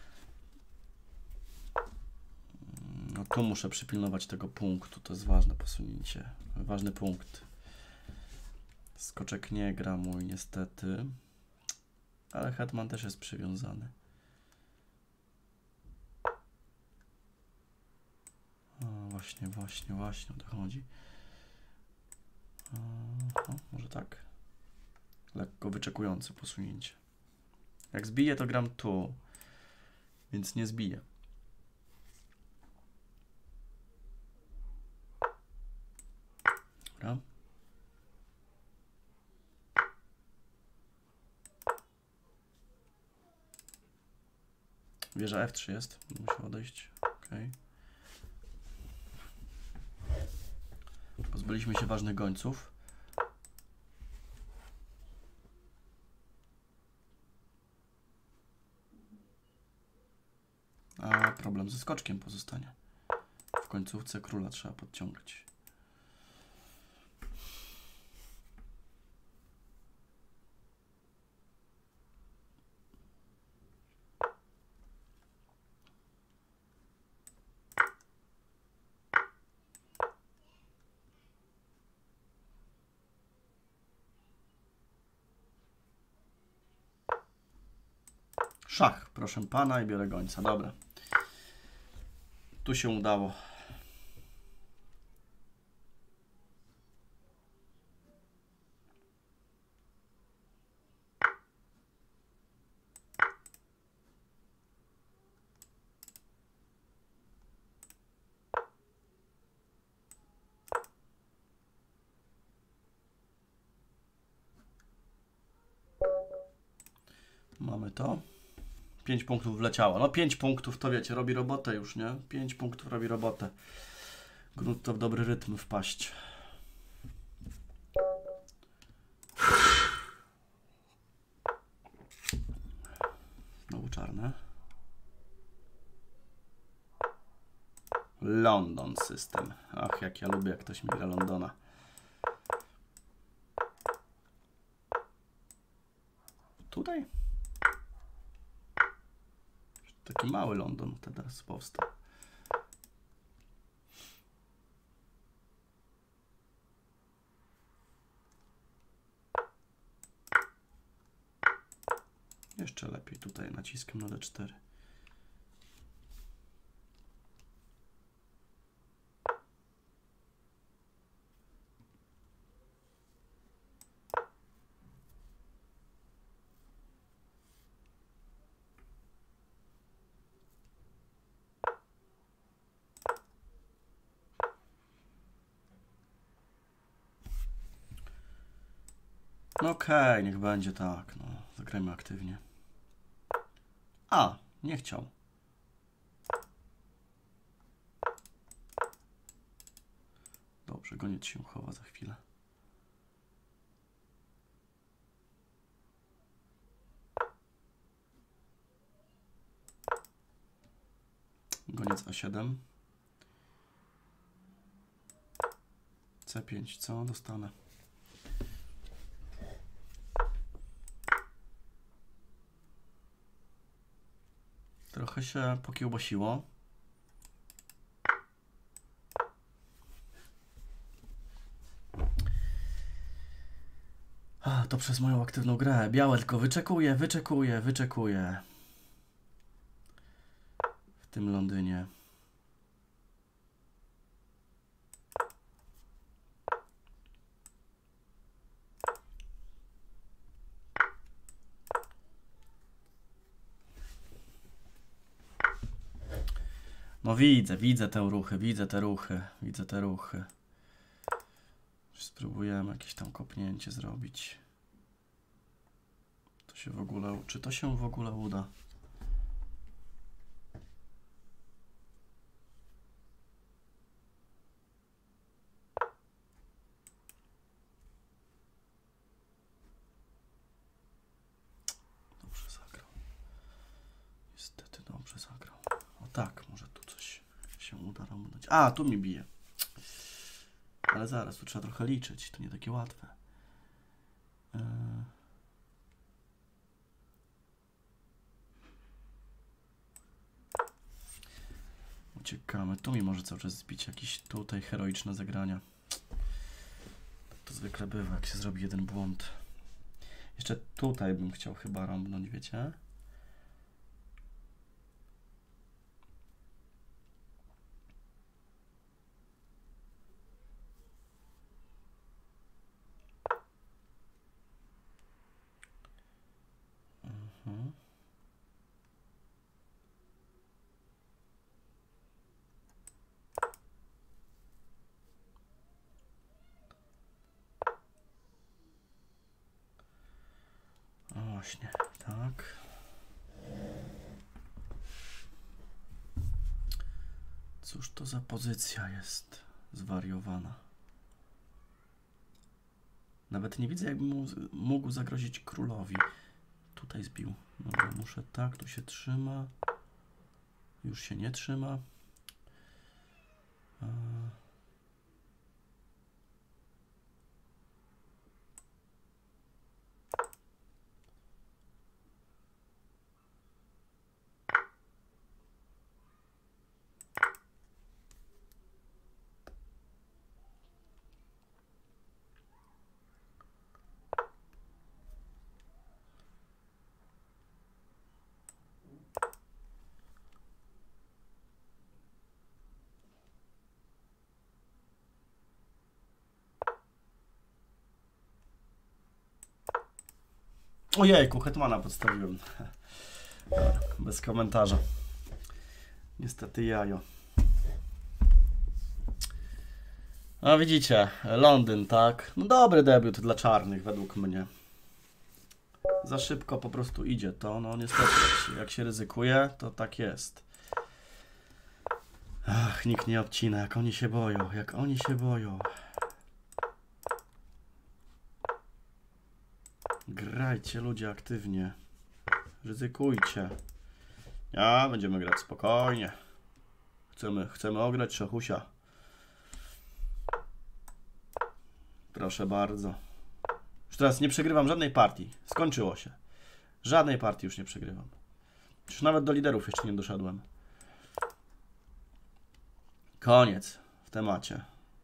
Speaker 1: No tu muszę przypilnować tego punktu. To jest ważne posunięcie. Ważny punkt. Skoczek nie gra mój niestety. Ale hetman też jest przywiązany. O, właśnie, właśnie, właśnie o to chodzi. O, może tak. Lekko wyczekujące posunięcie. Jak zbiję, to gram tu. Więc nie zbiję. Dobra. Wieża F trzy jest. Musi odejść. Okay. Pozbyliśmy się ważnych gońców. A problem ze skoczkiem pozostanie. W końcówce króla trzeba podciągać. Szach, proszę pana, i biorę gońca. Dobra. Tu się udało. Mamy to. pięć punktów wleciało. No pięć punktów to wiecie, robi robotę już, nie? pięć punktów robi robotę. Grunt to w dobry rytm wpaść. Znowu czarne. London System. Ach, jak ja lubię, jak ktoś mi gra Londona. Tutaj? Taki mały London teraz powstał. Jeszcze lepiej tutaj naciskiem na D cztery. No okej, okay, niech będzie tak. No, zagrajmy aktywnie. A, nie chciał. Dobrze, goniec się chowa za chwilę. Goniec A siedem. C pięć, co? Dostanę. Trochę się pokiełbasiło. ale to przez moją aktywną grę. Białe tylko wyczekuje, wyczekuje, wyczekuje. W tym Londynie. No widzę, widzę te ruchy, widzę te ruchy, widzę te ruchy. Spróbujemy jakieś tam kopnięcie zrobić. To się w ogóle, czy to się w ogóle uda? Dobrze zagrał. Niestety dobrze zagrał. O tak, może tu coś się uda robić. A, tu mi bije. Ale zaraz, tu trzeba trochę liczyć. To nie takie łatwe. Yy. Uciekamy. Tu mi może cały czas zbić jakieś tutaj heroiczne zagrania. To zwykle bywa, jak się zrobi jeden błąd. Jeszcze tutaj bym chciał chyba rąbnąć, wiecie? Mhm. O, właśnie, tak. Cóż to za pozycja jest zwariowana. Nawet nie widzę, jakbym mu, mógł zagrozić królowi. Tutaj zbił. Dobra, muszę tak, tu się trzyma. Już się nie trzyma. A... Ojejku, hetmana podstawiłem. Dobra, bez komentarza. Niestety jajo. A widzicie, Londyn, tak? No dobry debiut dla czarnych według mnie. Za szybko po prostu idzie to, no niestety, jak się, jak się ryzykuje, to tak jest. Ach, nikt nie odcina, jak oni się boją, jak oni się boją. Grajcie ludzie aktywnie. Ryzykujcie. Ja, będziemy grać spokojnie. Chcemy, chcemy ograć szachusia. Proszę bardzo. Już teraz nie przegrywam żadnej partii. Skończyło się. Żadnej partii już nie przegrywam. Już nawet do liderów jeszcze nie doszedłem. Koniec w temacie.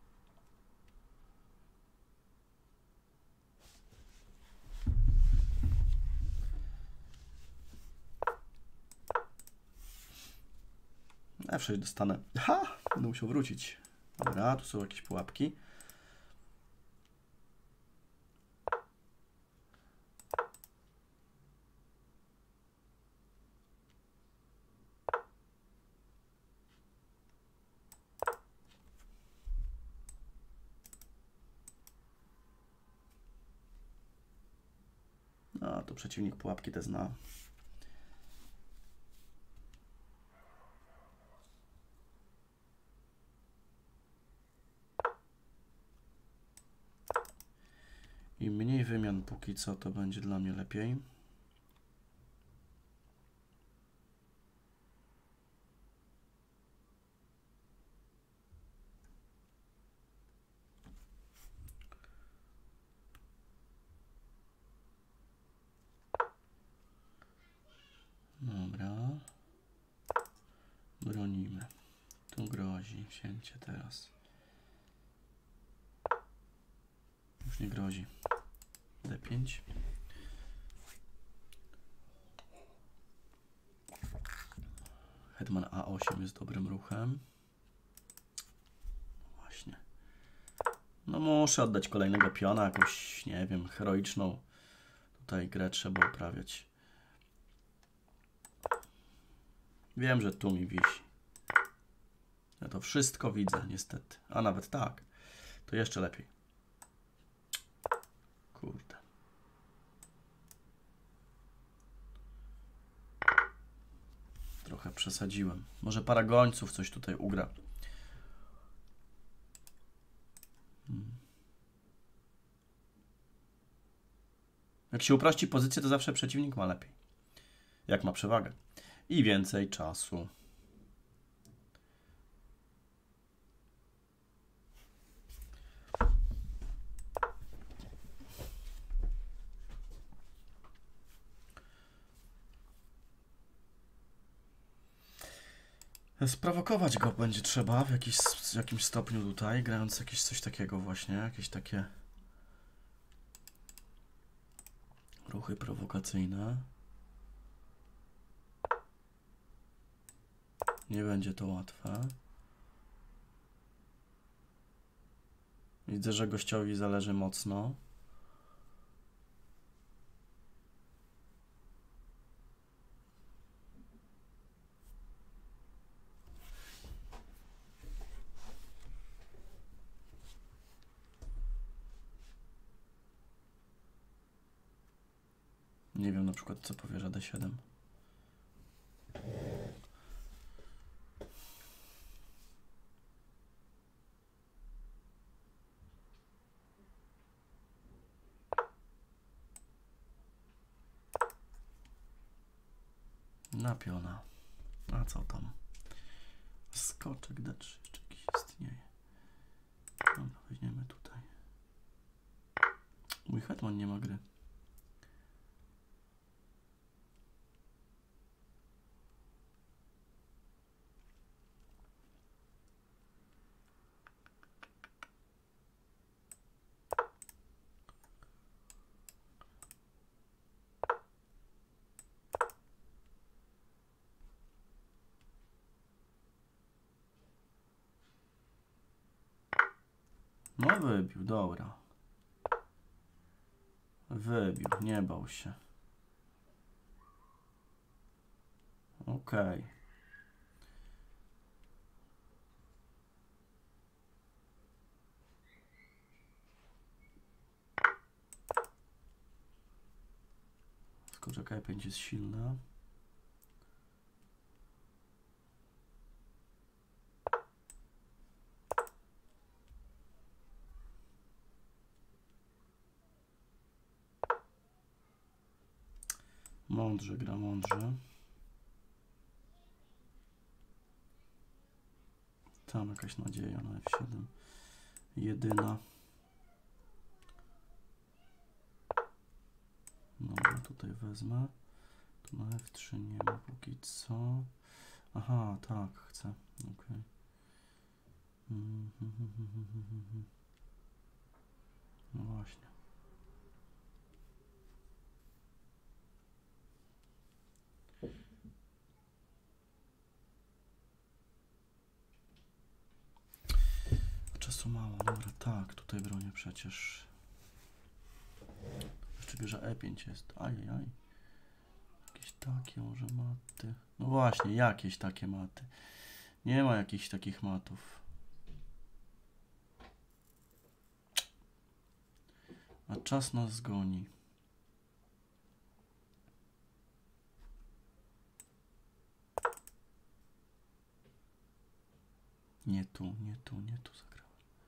Speaker 1: F sześć dostanę. Ha! Będę musiał wrócić. Dobra, tu są jakieś pułapki. No, to przeciwnik pułapki te zna. Im mniej wymian póki co, to będzie dla mnie lepiej. Dobra. Bronimy. Tu grozi wzięcie teraz. Już nie grozi. D pięć. Hetman A osiem jest dobrym ruchem. Właśnie. No muszę oddać kolejnego piona, jakąś, nie wiem, heroiczną. Tutaj grę trzeba uprawiać. Wiem, że tu mi wisi. Ja to wszystko widzę, niestety. A nawet tak. To jeszcze lepiej. Kurde. Trochę przesadziłem. Może para gońców coś tutaj ugra. Hmm. Jak się uprości pozycję, to zawsze przeciwnik ma lepiej. Jak ma przewagę. I więcej czasu. Sprowokować go będzie trzeba w, jakiś, w jakimś stopniu tutaj, grając jakieś coś takiego właśnie, jakieś takie ruchy prowokacyjne. Nie będzie to łatwe. Widzę, że gościowi zależy mocno. Nie wiem na przykład, co powie, że D siedem. Na piona. A co tam? Skoczek D trzy jeszcze jakiś istnieje. Dobra, weźmiemy tutaj. Mój hetman nie ma gry. No wybił, dobra. Wybił, nie bał się. Okej. Okay. Skoczek E pięć jest silna. Mądrze gra, mądrze. Tam jakaś nadzieja na F siedem. Jedyna. Dobra, tutaj wezmę. Tu na F trzy nie ma póki co. Aha, tak, chcę. Okay. No właśnie. Czasu mało, dobra, tak, tutaj bronię przecież. Jeszcze bierze E pięć jest, ajajaj. Jakieś takie może maty. No właśnie, jakieś takie maty. Nie ma jakichś takich matów. A czas nas zgoni. Nie tu, nie tu, nie tu zagrałem.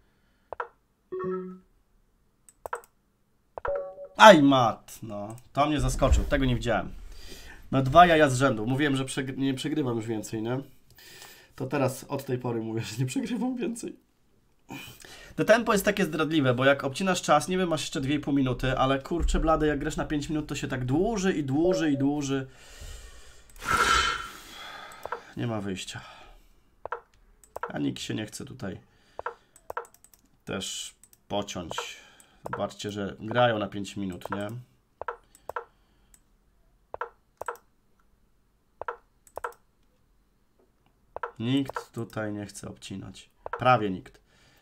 Speaker 1: Aj mat, no. To mnie zaskoczył, tego nie widziałem. No dwa jaja z rzędu. Mówiłem, że przegry nie przegrywam już więcej, nie? To teraz od tej pory mówię, że nie przegrywam więcej. To tempo jest takie zdradliwe, bo jak obcinasz czas, nie wiem, masz jeszcze dwie i pół minuty, ale kurczę blade, jak grasz na pięć minut, to się tak dłuży i dłuży i dłuży. Nie ma wyjścia. A nikt się nie chce tutaj też pociąć Zobaczcie, że grają na pięć minut, nie? Nikt tutaj nie chce obcinać. Prawie nikt.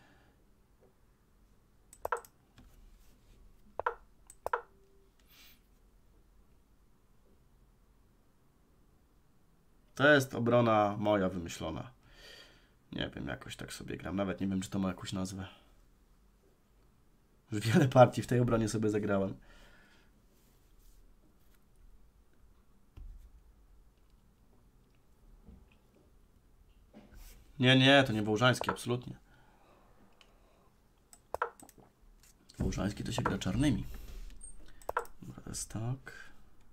Speaker 1: To jest obrona moja wymyślona. Nie wiem, jakoś tak sobie gram. Nawet nie wiem, czy to ma jakąś nazwę. Już wiele partii w tej obronie sobie zagrałem. Nie, nie, to nie Wołżański, absolutnie. Wołżański to się gra czarnymi. Dobra, to jest tak.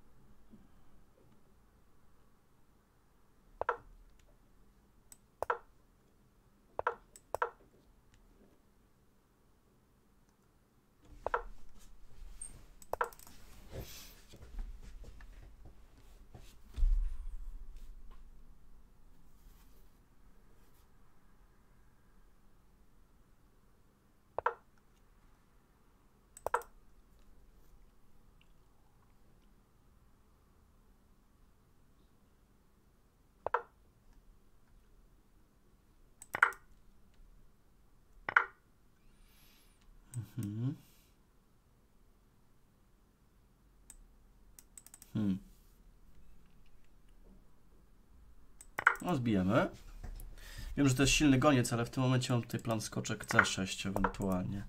Speaker 1: Mhm. Hmm. No, zbijemy. Wiem, że to jest silny goniec, ale w tym momencie mam tutaj plan skoczek C sześć ewentualnie.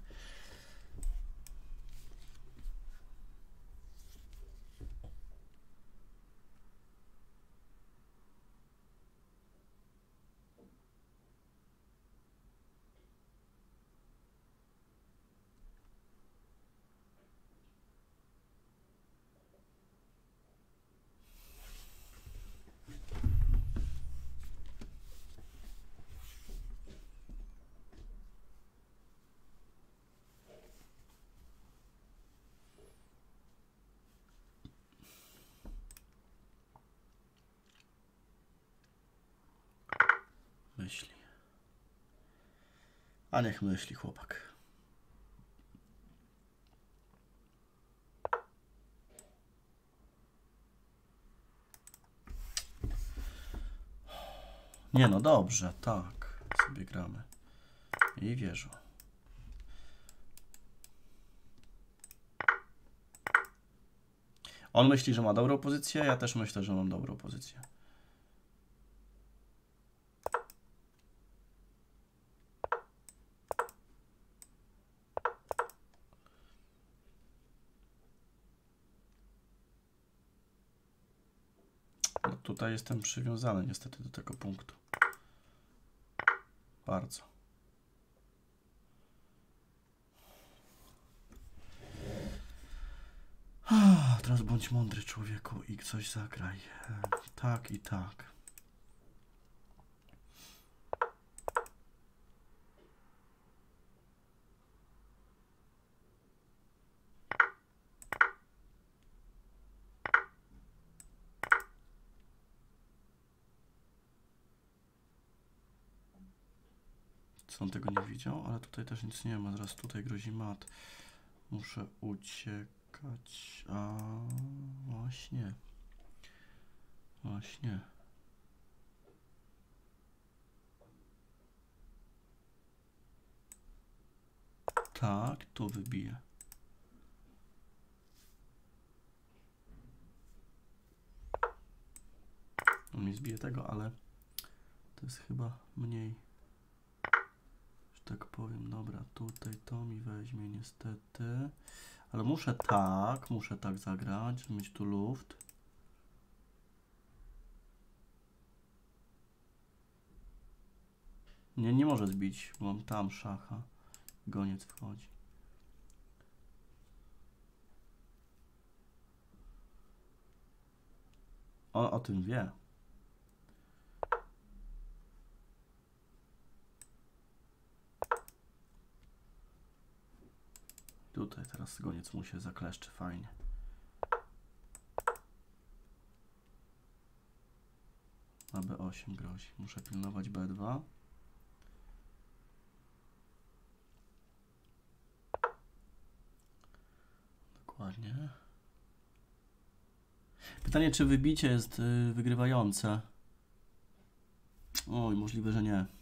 Speaker 1: Myśli. A niech myśli chłopak. Nie no, dobrze, tak. Sobie gramy. I wierzę. On myśli, że ma dobrą pozycję, ja też myślę, że mam dobrą pozycję. No tutaj jestem przywiązany niestety do tego punktu. Bardzo. Teraz bądź mądry, człowieku, i coś zagraj. Tak i tak. Co on tego nie widział, ale tutaj też nic nie ma. Zaraz tutaj grozi mat. Muszę uciekać. A właśnie. Właśnie. Tak, tu wybiję. On mi zbije tego, ale to jest chyba mniej, że tak powiem. Dobra, tutaj to mi weźmie niestety. Ale muszę tak, muszę tak zagrać, żeby mieć tu luft. Nie, nie może zbić, bo mam tam szacha. Goniec wchodzi. On o tym wie. Tutaj teraz goniec mu się zakleszczy fajnie. Na B osiem grozi. Muszę pilnować B dwa. ładnie. Pytanie, czy wybicie jest y, wygrywające? Oj, możliwe, że nie.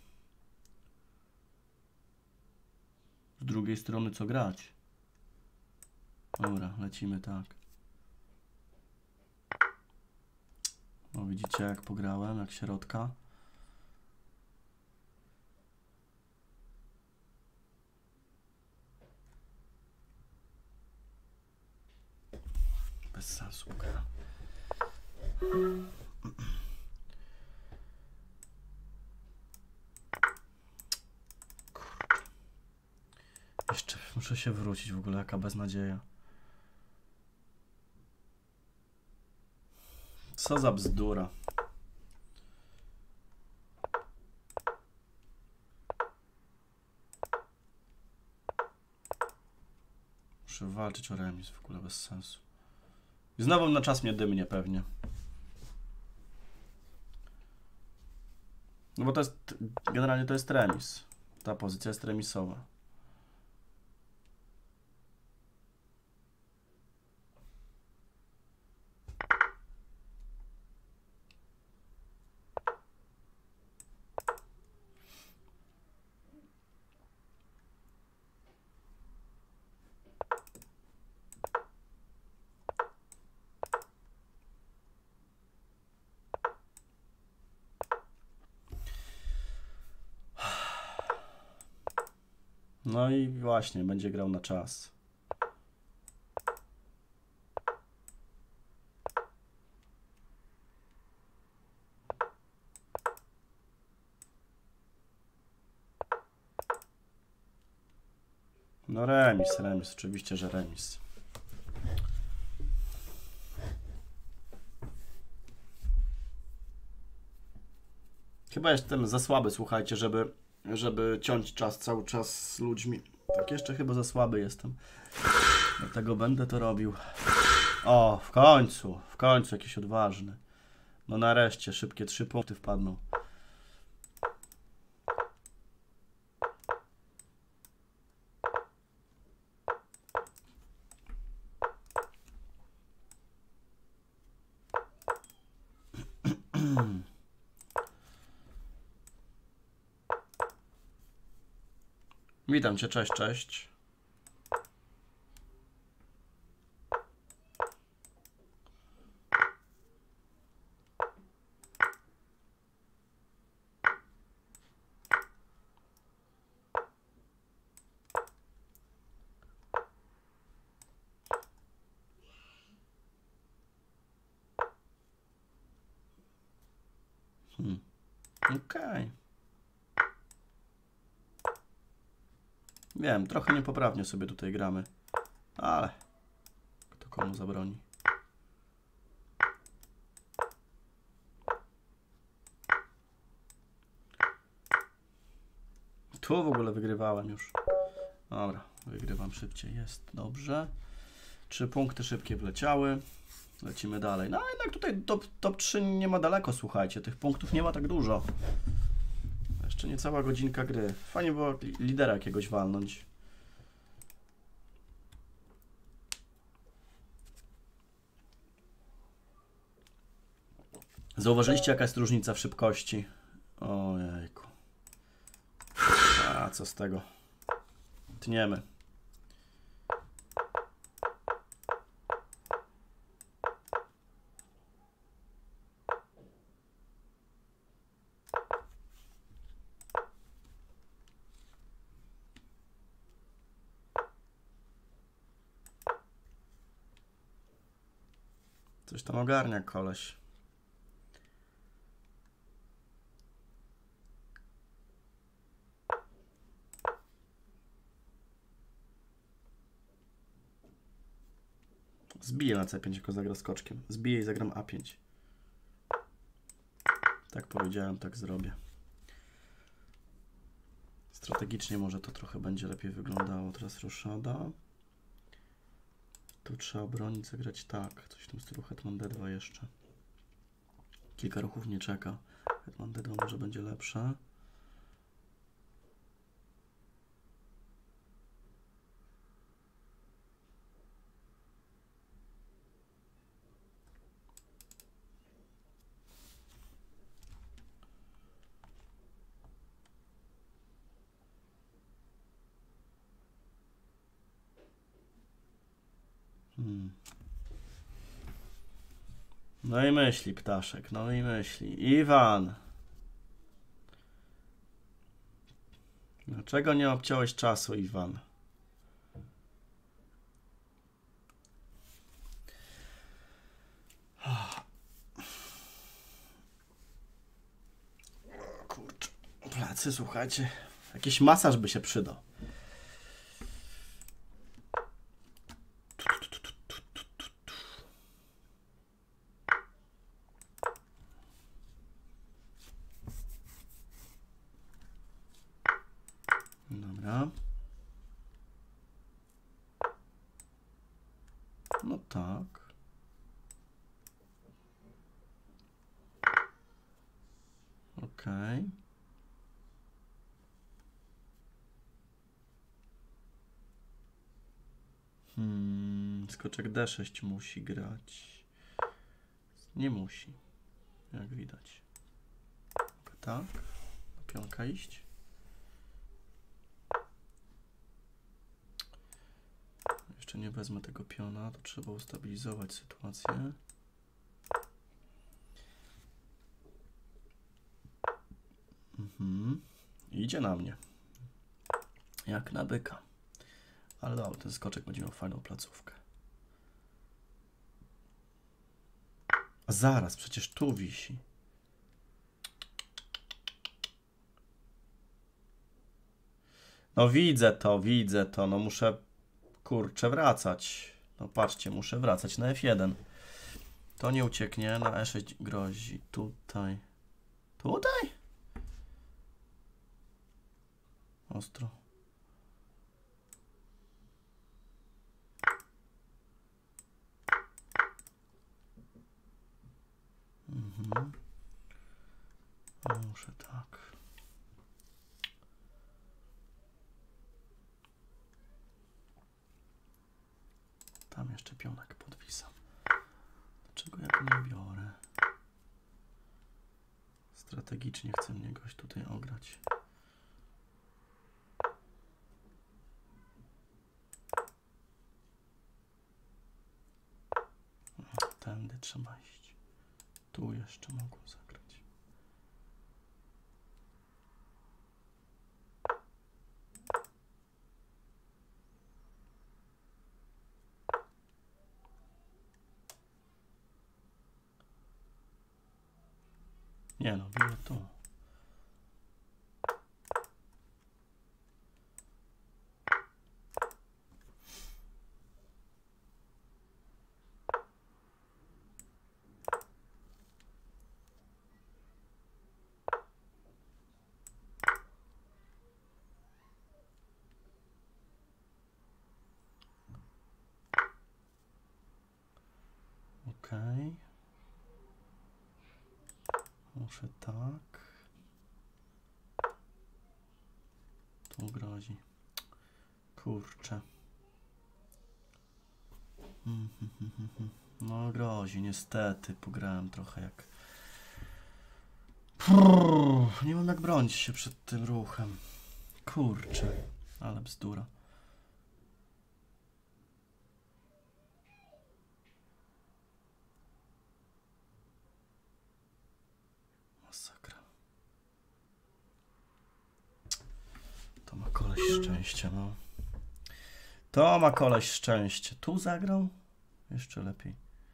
Speaker 1: Z drugiej strony co grać? Dobra, lecimy tak. No widzicie, jak pograłem, jak środka. Bez sensu gra. Jeszcze muszę się wrócić, w ogóle jaka beznadzieja. Co za bzdura. Muszę walczyć o remis, w ogóle bez sensu. I znowu na czas mnie dymnie pewnie. No bo to jest, generalnie to jest remis. Ta pozycja jest remisowa. No i właśnie, będzie grał na czas. No remis, remis, oczywiście, że remis. Chyba jestem za słaby, słuchajcie, żeby, żeby ciąć czas cały czas z ludźmi. Tak jeszcze chyba za słaby jestem. Dlatego będę to robił. O, w końcu, w końcu jakiś odważny. No nareszcie, szybkie trzy punkty wpadną. Witam cię, cześć, cześć. Hmm. Okej. Okay. Wiem, trochę niepoprawnie sobie tutaj gramy, ale kto komu zabroni. Tu w ogóle wygrywałem już. Dobra, wygrywam szybciej, jest dobrze. Trzy punkty szybkie wleciały. Lecimy dalej. No jednak tutaj top, top trzy nie ma daleko, słuchajcie. Tych punktów nie ma tak dużo. Jeszcze niecała godzinka gry. Fajnie było lidera jakiegoś walnąć. Zauważyliście, jaka jest różnica w szybkości? Ojejku. A co z tego? Tniemy. Coś tam ogarnia koleś. Zbiję na C pięć, jako zagra skoczkiem. Zbiję i zagram A pięć. Tak powiedziałem, tak zrobię. Strategicznie może to trochę będzie lepiej wyglądało. Teraz roszada. Tu trzeba obronić, zagrać tak. Coś w tym stylu hetman D dwa jeszcze. Kilka ruchów nie czeka. Hetman D dwa może będzie lepsze. No i myśli ptaszek, no i myśli. Iwan. Dlaczego nie obciąłeś czasu, Iwan? Kurczę, plecy, słuchajcie. Jakiś masaż by się przydał. Dobra. No tak. Okej. Okay. Hmm, skoczek D sześć musi grać. Nie musi, jak widać. Tak, pionka iść. Jeszcze nie wezmę tego piona, to trzeba ustabilizować sytuację. Mhm. Idzie na mnie. Jak na byka. Ale dobra, ten skoczek będzie miał fajną placówkę. A zaraz, przecież tu wisi. No widzę to, widzę to. No muszę, kurczę, wracać. No patrzcie, muszę wracać na F jeden. To nie ucieknie, na E sześć grozi. Tutaj. Tutaj? Ostro. Mhm. Muszę tak. Tam jeszcze pionek podwisam. Dlaczego ja go nie biorę? Strategicznie chce mnie goś tutaj ograć. Tędy trzeba iść. Tu jeszcze mogą zagrać. Nie no, biję tu. Okej. Muszę tak. Tu grozi. Kurczę. No grozi, niestety. Pograłem trochę jak... Prrr, nie mam jak bronić się przed tym ruchem. Kurczę, ale bzdura. Masakra. To ma koleś szczęście, no. To ma koleś szczęście. Tu zagrał? Jeszcze lepiej.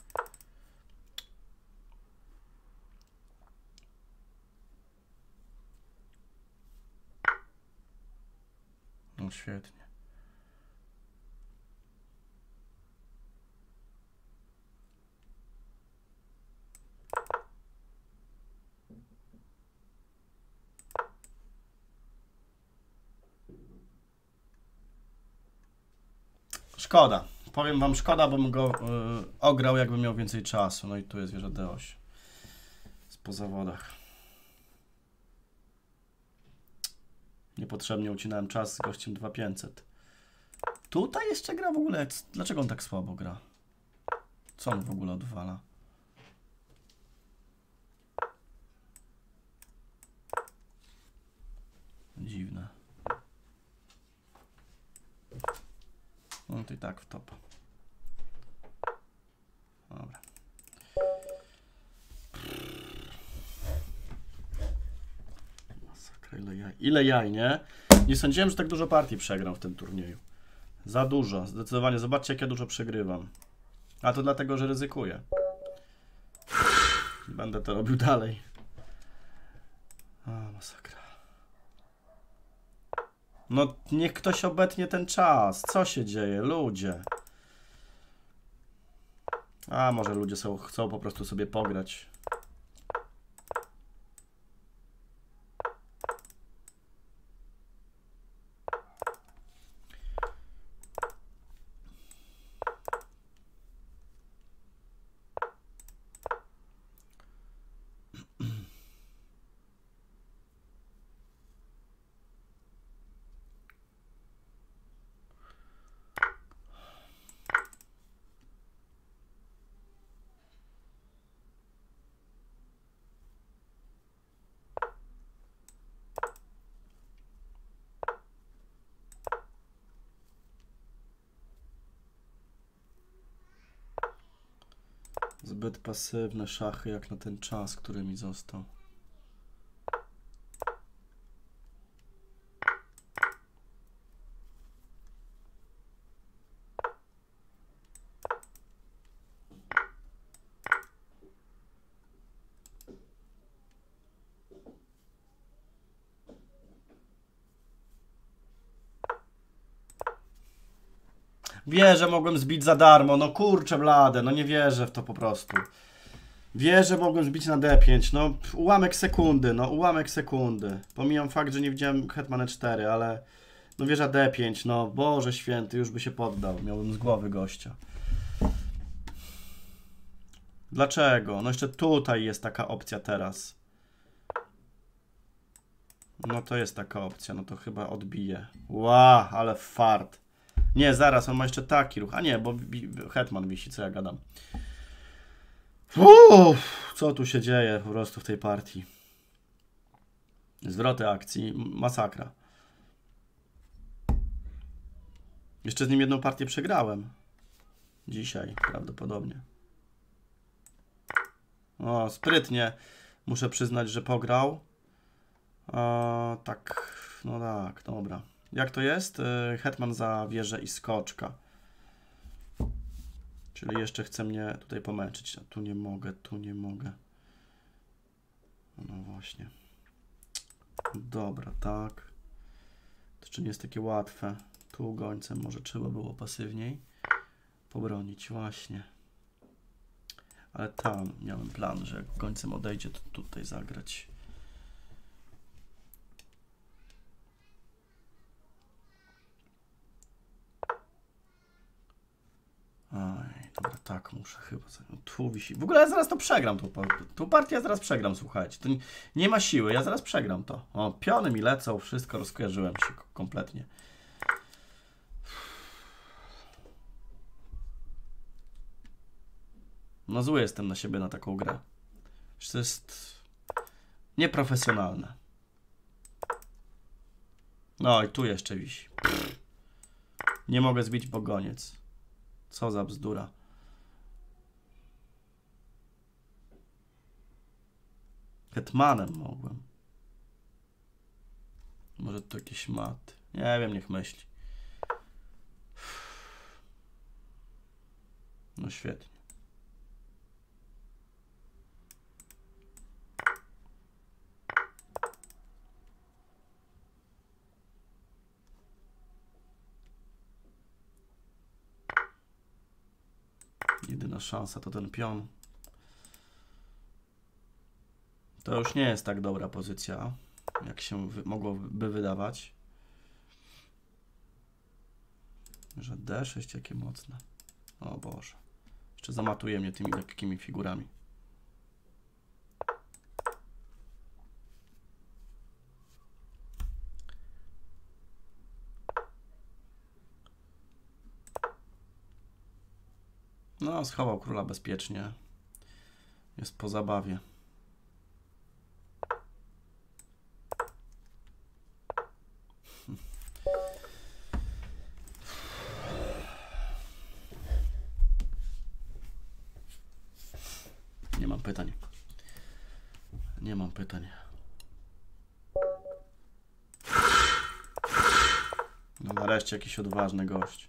Speaker 1: No świetnie. Szkoda. Powiem wam szkoda, bo bym go yy, ograł, jakbym miał więcej czasu. No i tu jest wieża D osiem. Po zawodach. Niepotrzebnie ucinałem czas z gościem dwa tysiące pięćset. Tutaj jeszcze gra w ogóle. Dlaczego on tak słabo gra? Co on w ogóle odwala? Dziwne. No to i tak w topa. Trochę ile jaj. Ile jaj, nie? Nie sądziłem, że tak dużo partii przegram w tym turnieju. Za dużo, zdecydowanie. Zobaczcie, jak ja dużo przegrywam. A to dlatego, że ryzykuję. Będę to robił dalej. A, masakra. No, niech ktoś obetnie ten czas. Co się dzieje, ludzie? A, może ludzie są, chcą po prostu sobie pograć. Zbyt pasywne szachy jak na ten czas, który mi został. Wierzę, mogłem zbić za darmo. No kurczę blade, no nie wierzę w to po prostu. Wierzę, mogłem zbić na D pięć. No ułamek sekundy, no ułamek sekundy. Pomijam fakt, że nie widziałem hetman E cztery, ale no wieża D pięć, no Boże święty, już by się poddał. Miałbym z głowy gościa. Dlaczego? No jeszcze tutaj jest taka opcja teraz. No to jest taka opcja, no to chyba odbije. Ła, ale fart. Nie, zaraz, on ma jeszcze taki ruch. A nie, bo hetman wisi, co ja gadam. Uff, co tu się dzieje po prostu w tej partii? Zwroty akcji, masakra. Jeszcze z nim jedną partię przegrałem. Dzisiaj prawdopodobnie. O, sprytnie. Muszę przyznać, że pograł. O, tak, no tak, dobra. Jak to jest? Hetman za wieżę i skoczka. Czyli jeszcze chce mnie tutaj pomęczyć. Tu nie mogę, tu nie mogę. No właśnie. Dobra, tak. To czy nie jest takie łatwe? Tu gońcem może trzeba było pasywniej pobronić, właśnie. Ale tam miałem plan, że jak gońcem odejdzie, to tutaj zagrać. Aj, dobra, tak muszę chyba. No, tu wisi. W ogóle ja zaraz to przegram. Tu, tu partię ja zaraz przegram, słuchajcie. To nie, nie ma siły, ja zaraz przegram to. O, piony mi lecą, wszystko rozkojarzyłem się kompletnie. No zły jestem na siebie na taką grę. To jest nieprofesjonalne. No i tu jeszcze wisi. Nie mogę zbić, bo goniec. Co za bzdura. Hetmanem mogłem. Może to jakieś maty. Nie wiem, niech myśli. No świetnie. Jedyna szansa to ten pion. To już nie jest tak dobra pozycja, jak się wy mogłoby wydawać. Że D sześć jakie mocne. O Boże. Jeszcze zamatuje mnie tymi lekkimi figurami. No, schował króla bezpiecznie. Jest po zabawie. Nie mam pytań. Nie mam pytań. Nareszcie jakiś odważny gość.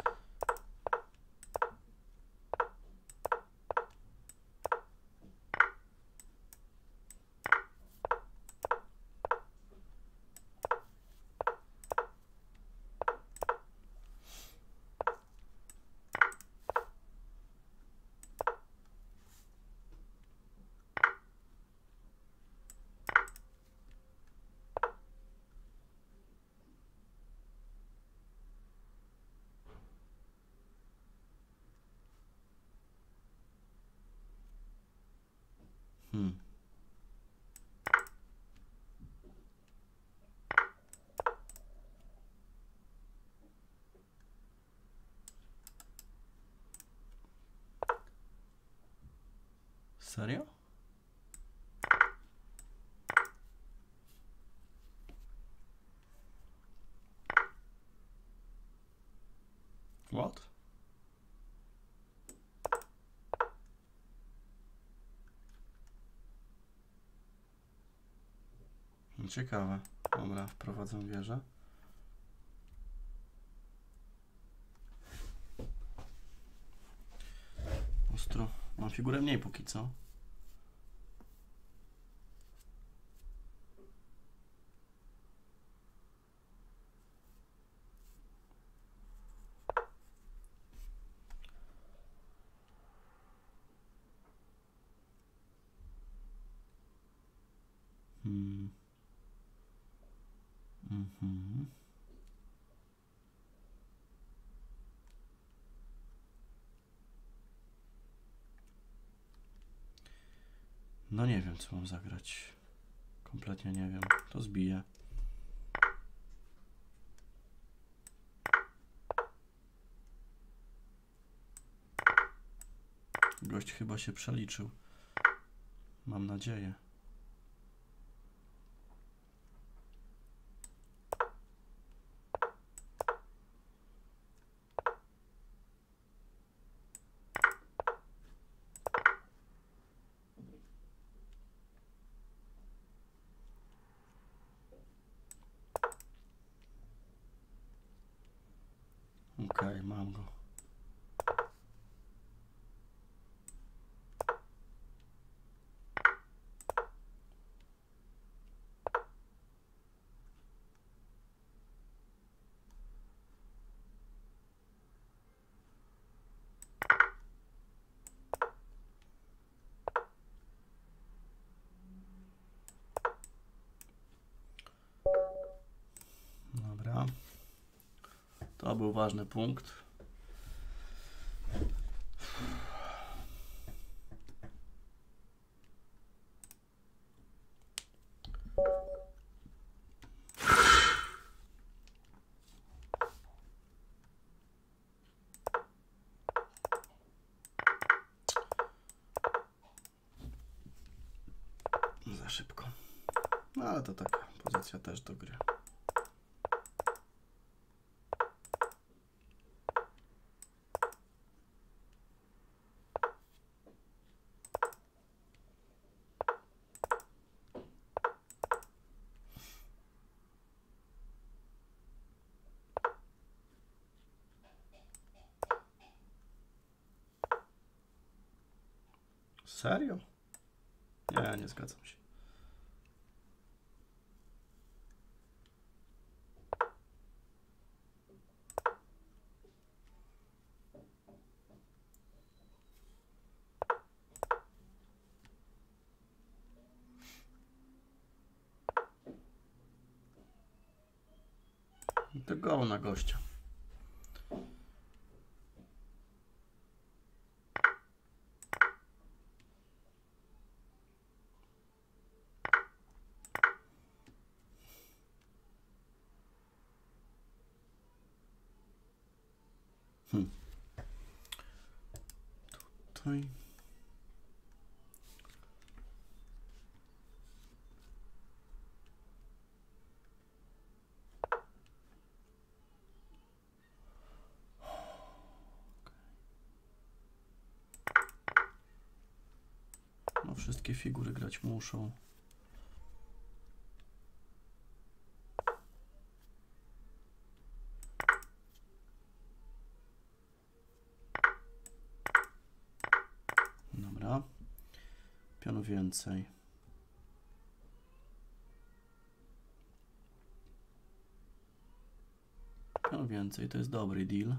Speaker 1: Hmm. Serio? What? Ciekawe. Dobra, wprowadzę wieżę. Ostro. Mam figurę mniej póki co. Hmm. Mhm. No nie wiem, co mam zagrać. Kompletnie nie wiem. To zbiję. Gość chyba się przeliczył. Mam nadzieję. Okej, okay, mam go. Dobra. To był ważny punkt. Za szybko. No ale to taka pozycja też do gry. Serio? Nie, nie zgadzam się. To go na gościa. Hmm. Tutaj. No wszystkie figury grać muszą. Pionu więcej. Pionu więcej, to jest dobry deal.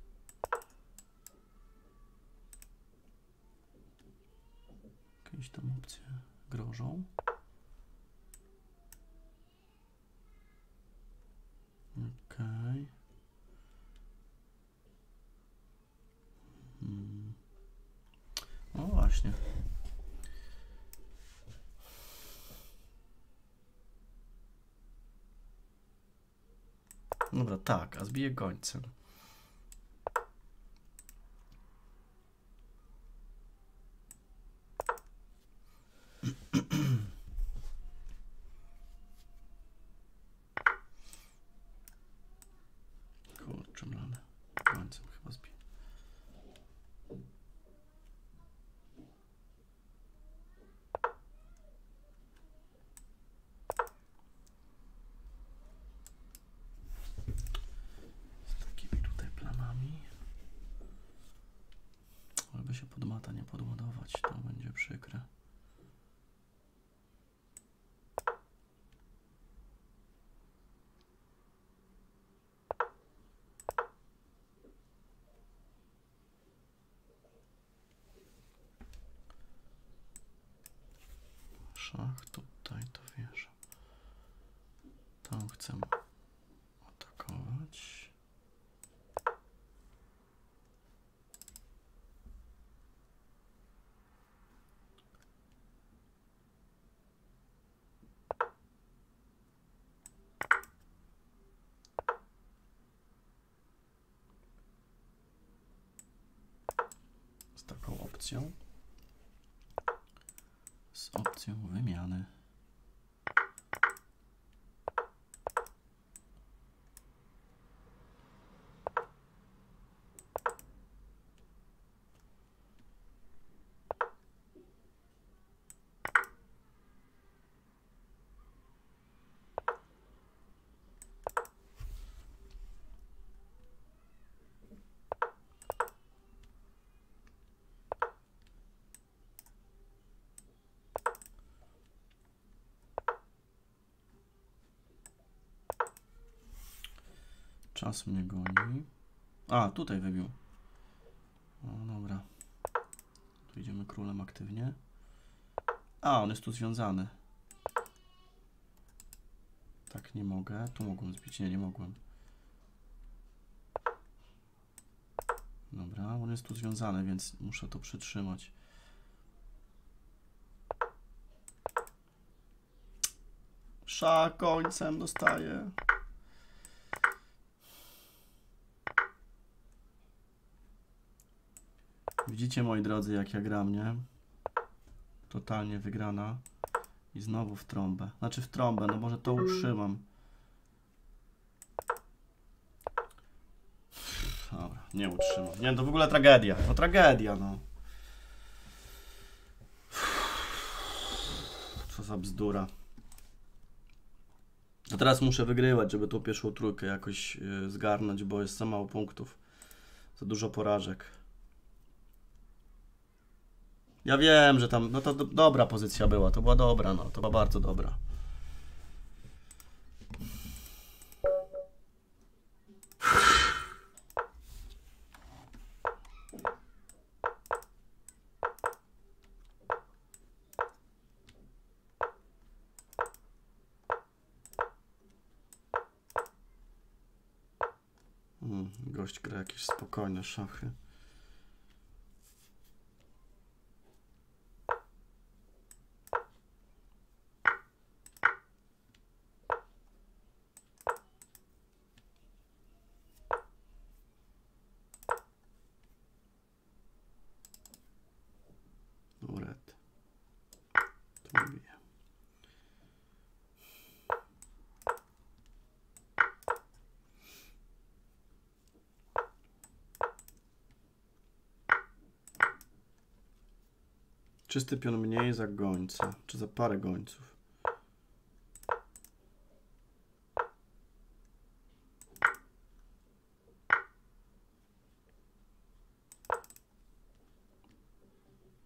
Speaker 1: Jakieś tam opcje grożą. Okej. Hmm. No właśnie. Dobra, tak, a zbiję gońcem. Kurczę, blane. Gońcem chyba zbiję. Z takimi tutaj planami. Żeby się pod mata nie podładować, to będzie przykre. Szach tutaj to wieża. Tam chcę atakować. Z taką opcją. Z opcją wymiany. Czas mnie goni. A, tutaj wybił. No dobra. Tu idziemy królem aktywnie. A, on jest tu związany. Tak, nie mogę. Tu mogłem zbić. Nie, nie mogłem. Dobra, on jest tu związany, więc muszę to przytrzymać. Szach końcem dostaję. Widzicie, moi drodzy, jak ja gram, nie? Totalnie wygrana. I znowu w trąbę. Znaczy w trąbę, no może to utrzymam. Dobra, nie utrzymam. Nie, to w ogóle tragedia. No tragedia, no. Co za bzdura. A teraz muszę wygrywać, żeby tą pierwszą trójkę jakoś yy, zgarnąć, bo jest za mało punktów. Za dużo porażek. Ja wiem, że tam, no to do, dobra pozycja była, to była dobra, no, to była bardzo dobra. Hmm, gość gra jakieś spokojne szachy. Red. Tu bije. Czysty pion mniej za gońca, czy za parę gońców.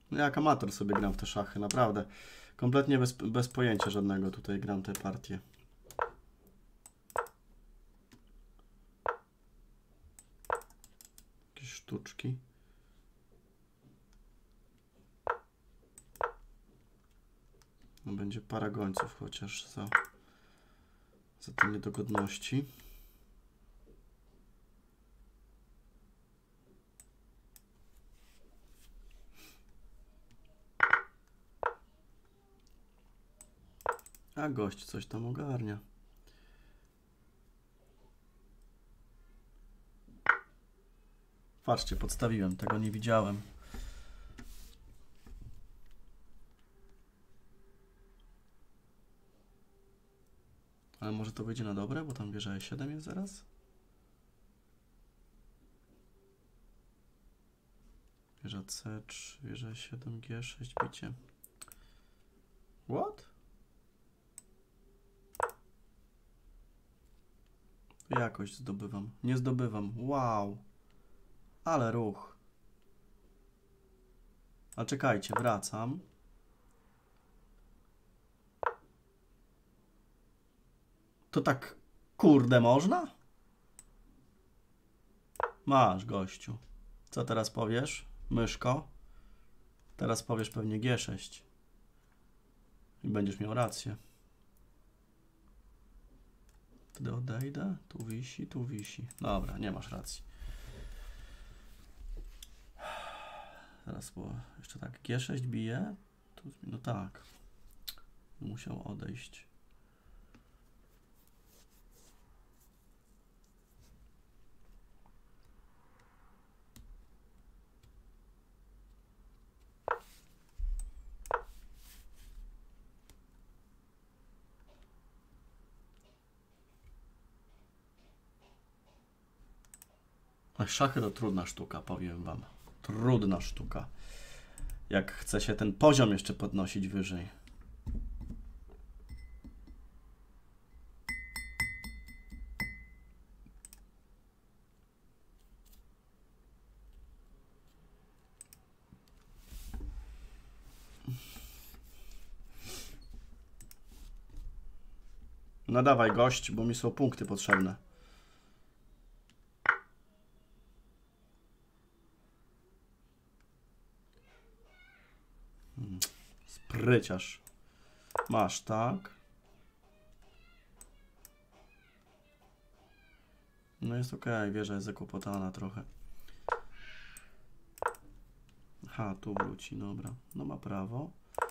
Speaker 1: No jak amator sobie gram w te szachy, naprawdę. Kompletnie bez, bez pojęcia żadnego tutaj gram te partie. Jakieś sztuczki. No będzie para gońców chociaż za, za te niedogodności. A gość coś tam ogarnia. Patrzcie, podstawiłem, tego nie widziałem. Ale może to wyjdzie na dobre, bo tam wieża E siedem jest zaraz. Wieża C trzy, wieża E siedem, G sześć, bicie. What? Jakość zdobywam. Nie zdobywam. Wow. Ale ruch. A czekajcie, wracam. To tak, kurde, można? Masz, gościu. Co teraz powiesz, myszko? Teraz powiesz pewnie G sześć. I będziesz miał rację. Wtedy odejdę. Tu wisi, tu wisi. Dobra, nie masz racji. Teraz było jeszcze tak. G sześć bije. Tu, no tak. Musiał odejść. A szachy to trudna sztuka, powiem wam. Trudna sztuka. Jak chce się ten poziom jeszcze podnosić wyżej. No dawaj gość, bo mi są punkty potrzebne. Hmm. Spryciarz. Masz, tak? No jest ok, wieża jest zakłopotana trochę. Aha, tu wróci, dobra. No ma prawo.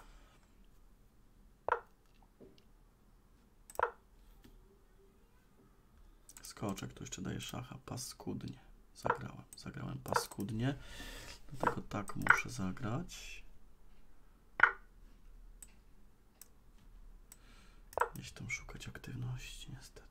Speaker 1: Skoczek, tu jeszcze daje szacha. Paskudnie. Zagrałem, zagrałem paskudnie. Dlatego tak muszę zagrać. Gdzieś tam szukać aktywności, niestety.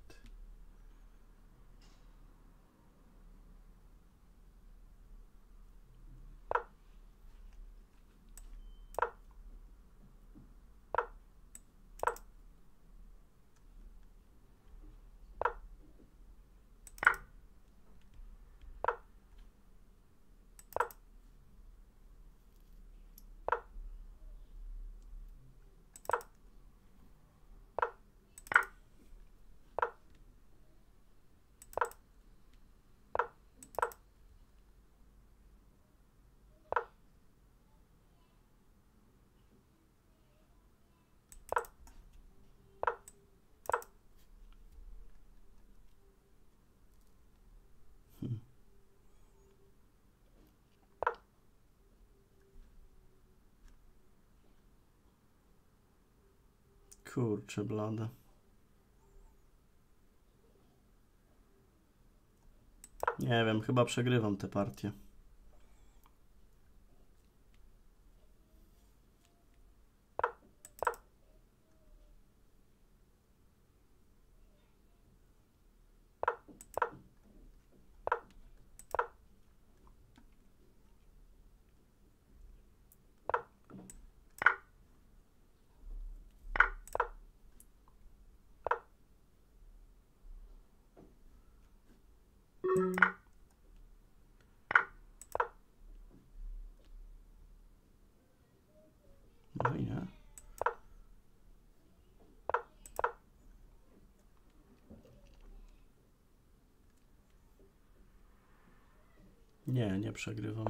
Speaker 1: Kurczę blade. Nie wiem, chyba przegrywam tę partię. Nie, nie przegrywam.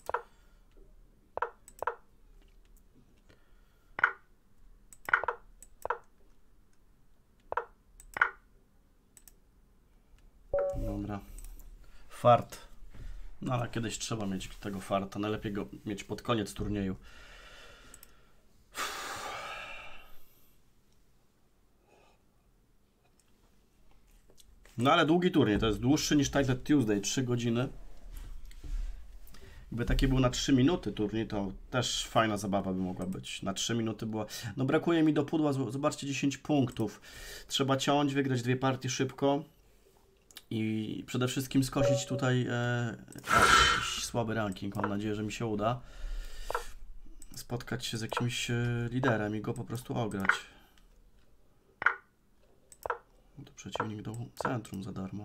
Speaker 1: Dobra. Fart. No ale kiedyś trzeba mieć tego farta. Najlepiej go mieć pod koniec turnieju. No ale długi turniej. To jest dłuższy niż Title Tuesday. trzy godziny. Gdyby taki był na trzy minuty turniej, to też fajna zabawa by mogła być. Na trzy minuty była... No brakuje mi do pudła. Zobaczcie, dziesięć punktów. Trzeba ciąć, wygrać dwie partie szybko. I przede wszystkim skosić tutaj e, jakiś słaby ranking. Mam nadzieję, że mi się uda. Spotkać się z jakimś e, liderem i go po prostu ograć. To przeciwnik do centrum za darmo.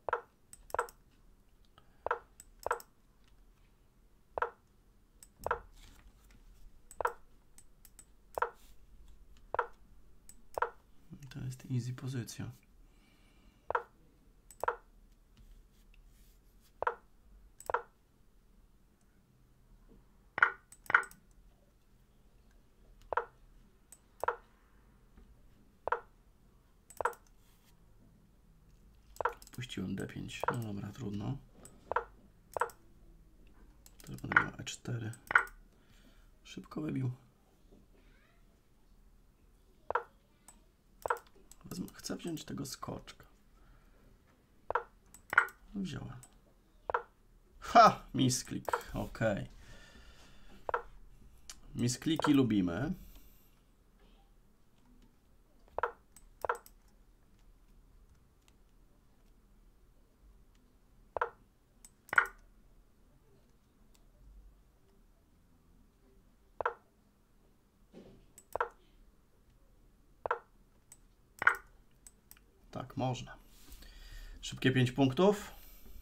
Speaker 1: To jest easy pozycja. Puściłem D pięć. No dobra, trudno. Teraz będę miał E cztery. Szybko wybił. Wezmę, chcę wziąć tego skoczka. Wziąłem. Ha! Misklik. Ok. Miskliki lubimy. Tak, można. Szybkie pięć punktów.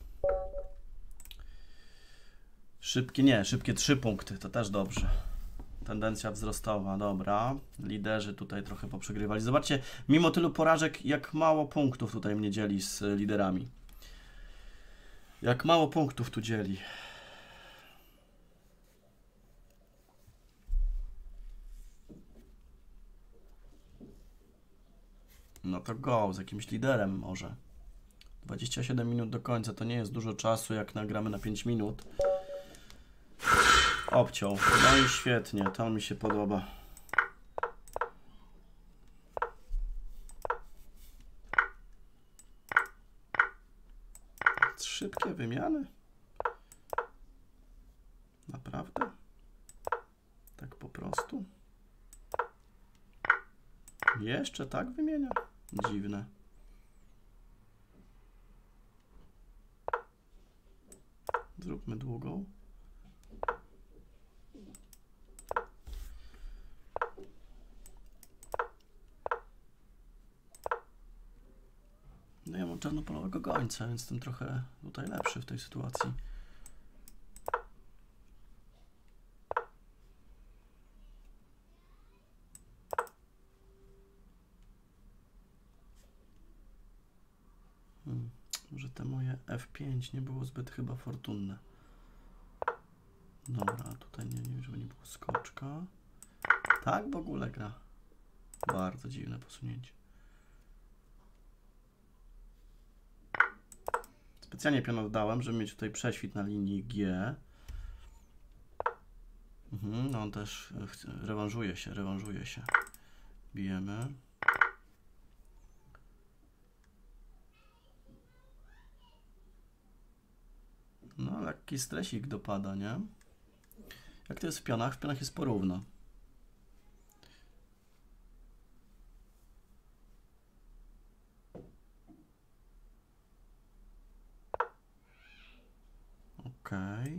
Speaker 1: Szybkie nie, szybkie trzy punkty, to też dobrze. Tendencja wzrostowa, dobra. Liderzy tutaj trochę poprzegrywali. Zobaczcie, mimo tylu porażek, jak mało punktów tutaj mnie dzieli z liderami. Jak mało punktów tu dzieli. No to go, z jakimś liderem może. dwadzieścia siedem minut do końca, to nie jest dużo czasu, jak nagramy na pięć minut. Obciął. No i świetnie, to mi się podoba. Szybkie wymiany? Naprawdę? Tak po prostu? Jeszcze tak wymienia? Dziwne. Zróbmy długą. No ja mam czarnopolowego gońca, więc jestem trochę tutaj lepszy w tej sytuacji. Hmm. Może te moje F pięć nie było zbyt chyba fortunne. Dobra, tutaj nie, nie, żeby nie było skoczka. Tak w ogóle gra. Bardzo dziwne posunięcie. Specjalnie pion oddałem, żeby mieć tutaj prześwit na linii G. Mhm, no on też chce, rewanżuje się, rewanżuje się. Bijemy. No, lekki stresik dopada, nie? Jak to jest w pionach? W pionach jest porówno. Ok.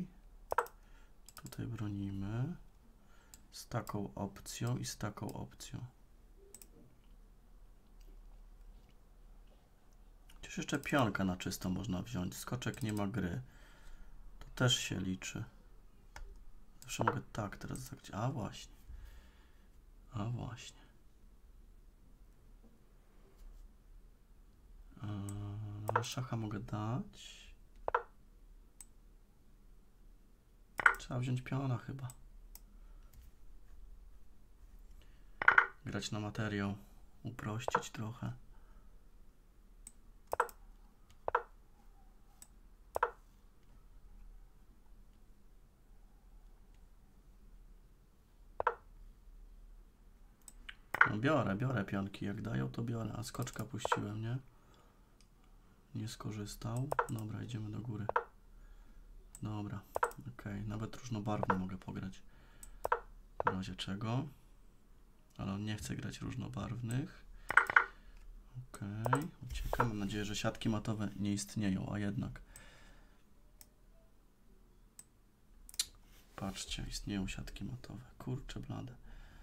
Speaker 1: Tutaj bronimy. Z taką opcją i z taką opcją. Chociaż jeszcze pionkę na czysto można wziąć. Skoczek nie ma gry. To też się liczy. Zawsze mogę tak teraz zagrać. A właśnie. A właśnie. Eee, szacha mogę dać. Trzeba wziąć piona chyba. Grać na materiał. Uprościć trochę. No biorę, biorę pionki. Jak dają, to biorę. A skoczka puściłem, nie? Nie skorzystał. Dobra, idziemy do góry. Dobra, ok. Nawet różnobarwno mogę pograć. W razie czego. Ale on nie chce grać różnobarwnych. Ok, uciekam. Mam nadzieję, że siatki matowe nie istnieją, a jednak. Patrzcie, istnieją siatki matowe. Kurczę blade.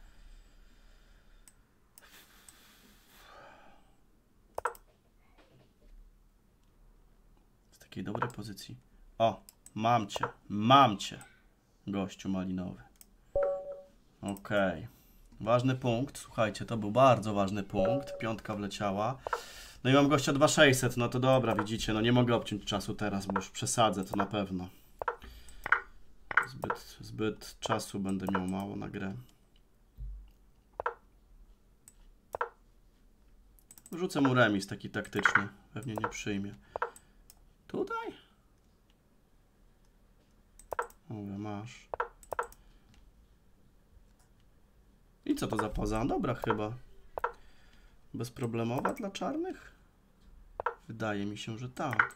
Speaker 1: W takiej dobrej pozycji. O, mam cię, mam cię, gościu malinowy. Ok. Ważny punkt, słuchajcie, to był bardzo ważny punkt. Piątka wleciała. No i mam gościa dwa tysiące sześćset, no to dobra, widzicie, no nie mogę obciąć czasu teraz, bo już przesadzę to na pewno. Zbyt, zbyt czasu będę miał mało na grę. Rzucę mu remis taki taktyczny, pewnie nie przyjmie. Tutaj? Mówię, masz. I co to za poza? Dobra chyba. Bezproblemowa dla czarnych? Wydaje mi się, że tak.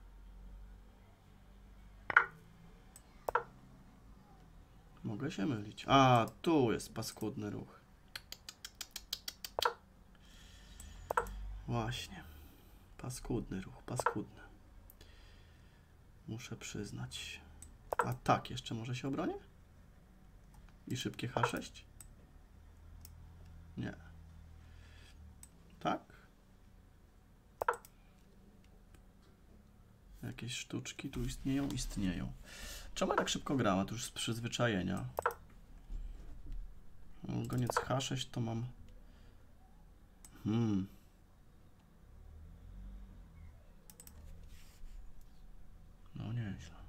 Speaker 1: Mogę się mylić. A, tu jest paskudny ruch. Właśnie. Paskudny ruch, paskudny. Muszę przyznać. A tak, jeszcze może się obronię? I szybkie H sześć? Nie. Tak? Jakieś sztuczki tu istnieją? Istnieją. Czemu ja tak szybko grałem? To już z przyzwyczajenia. Goniec H sześć to mam... Hmm. No nieźle.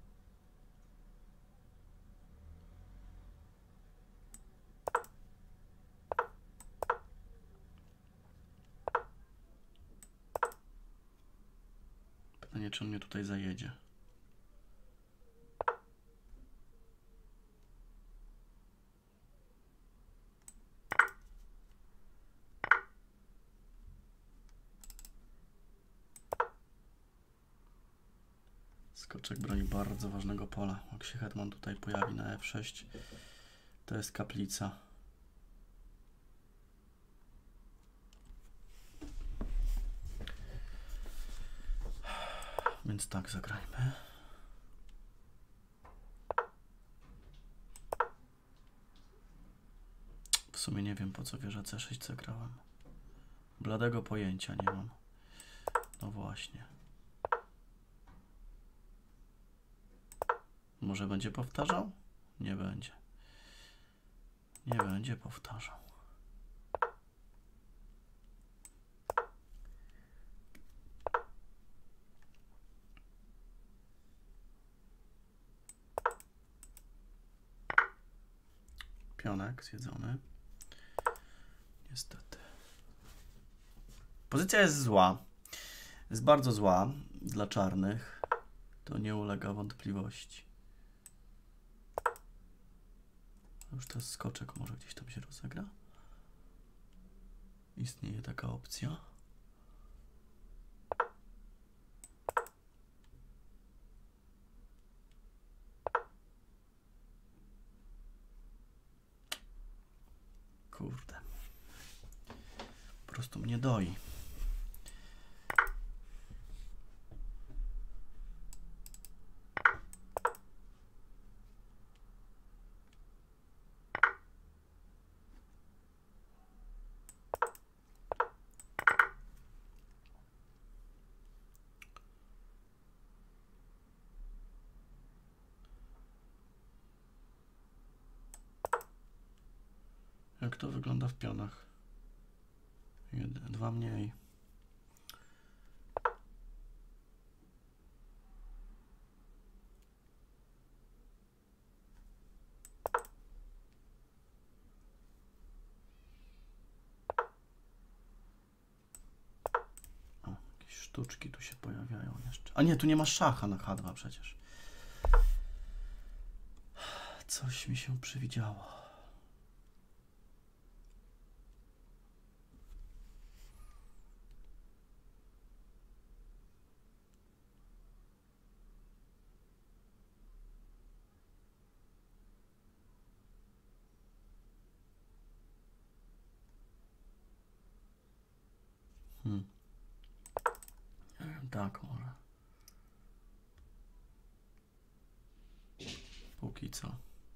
Speaker 1: Pytanie, czy on mnie tutaj zajedzie. Skoczek broni bardzo ważnego pola. Jak się hetman tutaj pojawi na F sześć, to jest kaplica. Więc tak, zagrajmy. W sumie nie wiem, po co wieża C sześć zagrałem. Bladego pojęcia nie mam. No właśnie. Może będzie powtarzał? Nie będzie. Nie będzie powtarzał. Pionek zjedzony. Niestety. Pozycja jest zła. Jest bardzo zła dla czarnych. To nie ulega wątpliwości. Już to jest skoczek, może gdzieś tam się rozegra. Istnieje taka opcja. Kurde. Po prostu mnie doi. Jak to wygląda w pionach? Jeden, dwa mniej. sztuczki tu się pojawiają jeszcze. A nie, tu nie ma szacha na H dwa przecież. Coś mi się przewidziało. Hmm. Tak, może. Póki co.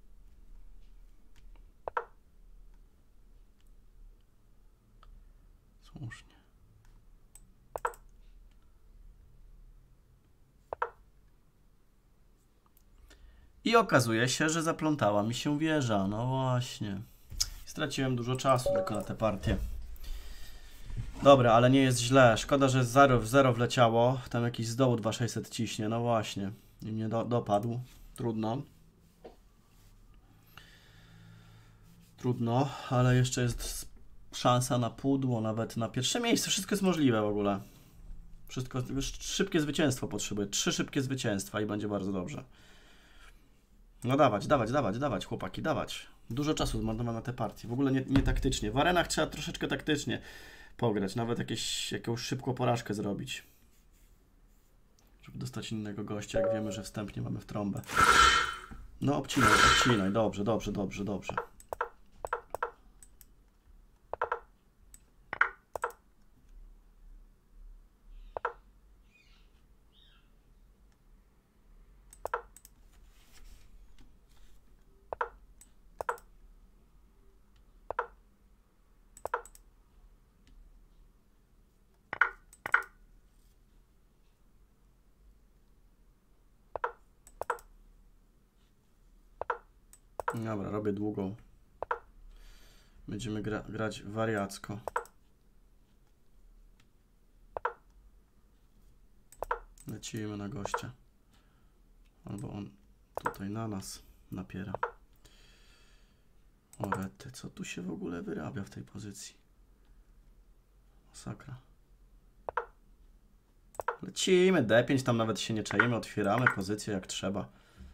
Speaker 1: Słusznie. I okazuje się, że zaplątała mi się wieża. No właśnie. Straciłem dużo czasu tylko na tę partię. Dobra, ale nie jest źle. Szkoda, że zero w zero wleciało. Tam jakiś z dołu dwa tysiące sześćset ciśnie. No właśnie. I mnie do, dopadł. Trudno. Trudno, ale jeszcze jest szansa na pudło, nawet na pierwsze miejsce. Wszystko jest możliwe w ogóle. Wszystko, już szybkie zwycięstwo potrzebuję. Trzy szybkie zwycięstwa i będzie bardzo dobrze. No dawać, dawać, dawać, dawać, chłopaki, dawać. Dużo czasu zmarnowałem na te partie. W ogóle nie, nie taktycznie. W arenach trzeba troszeczkę taktycznie pograć. Nawet jakieś, jakąś szybką porażkę zrobić. Żeby dostać innego gościa, jak wiemy, że wstępnie mamy w trąbę. No obcinaj, obcinaj. Dobrze, dobrze, dobrze, dobrze. Dobra, robię długą. Będziemy gra grać wariacko. Lecimy na gościa. Albo on tutaj na nas napiera. O rety, co tu się w ogóle wyrabia w tej pozycji? Masakra. Lecimy, D pięć, tam nawet się nie czajemy, otwieramy pozycję jak trzeba.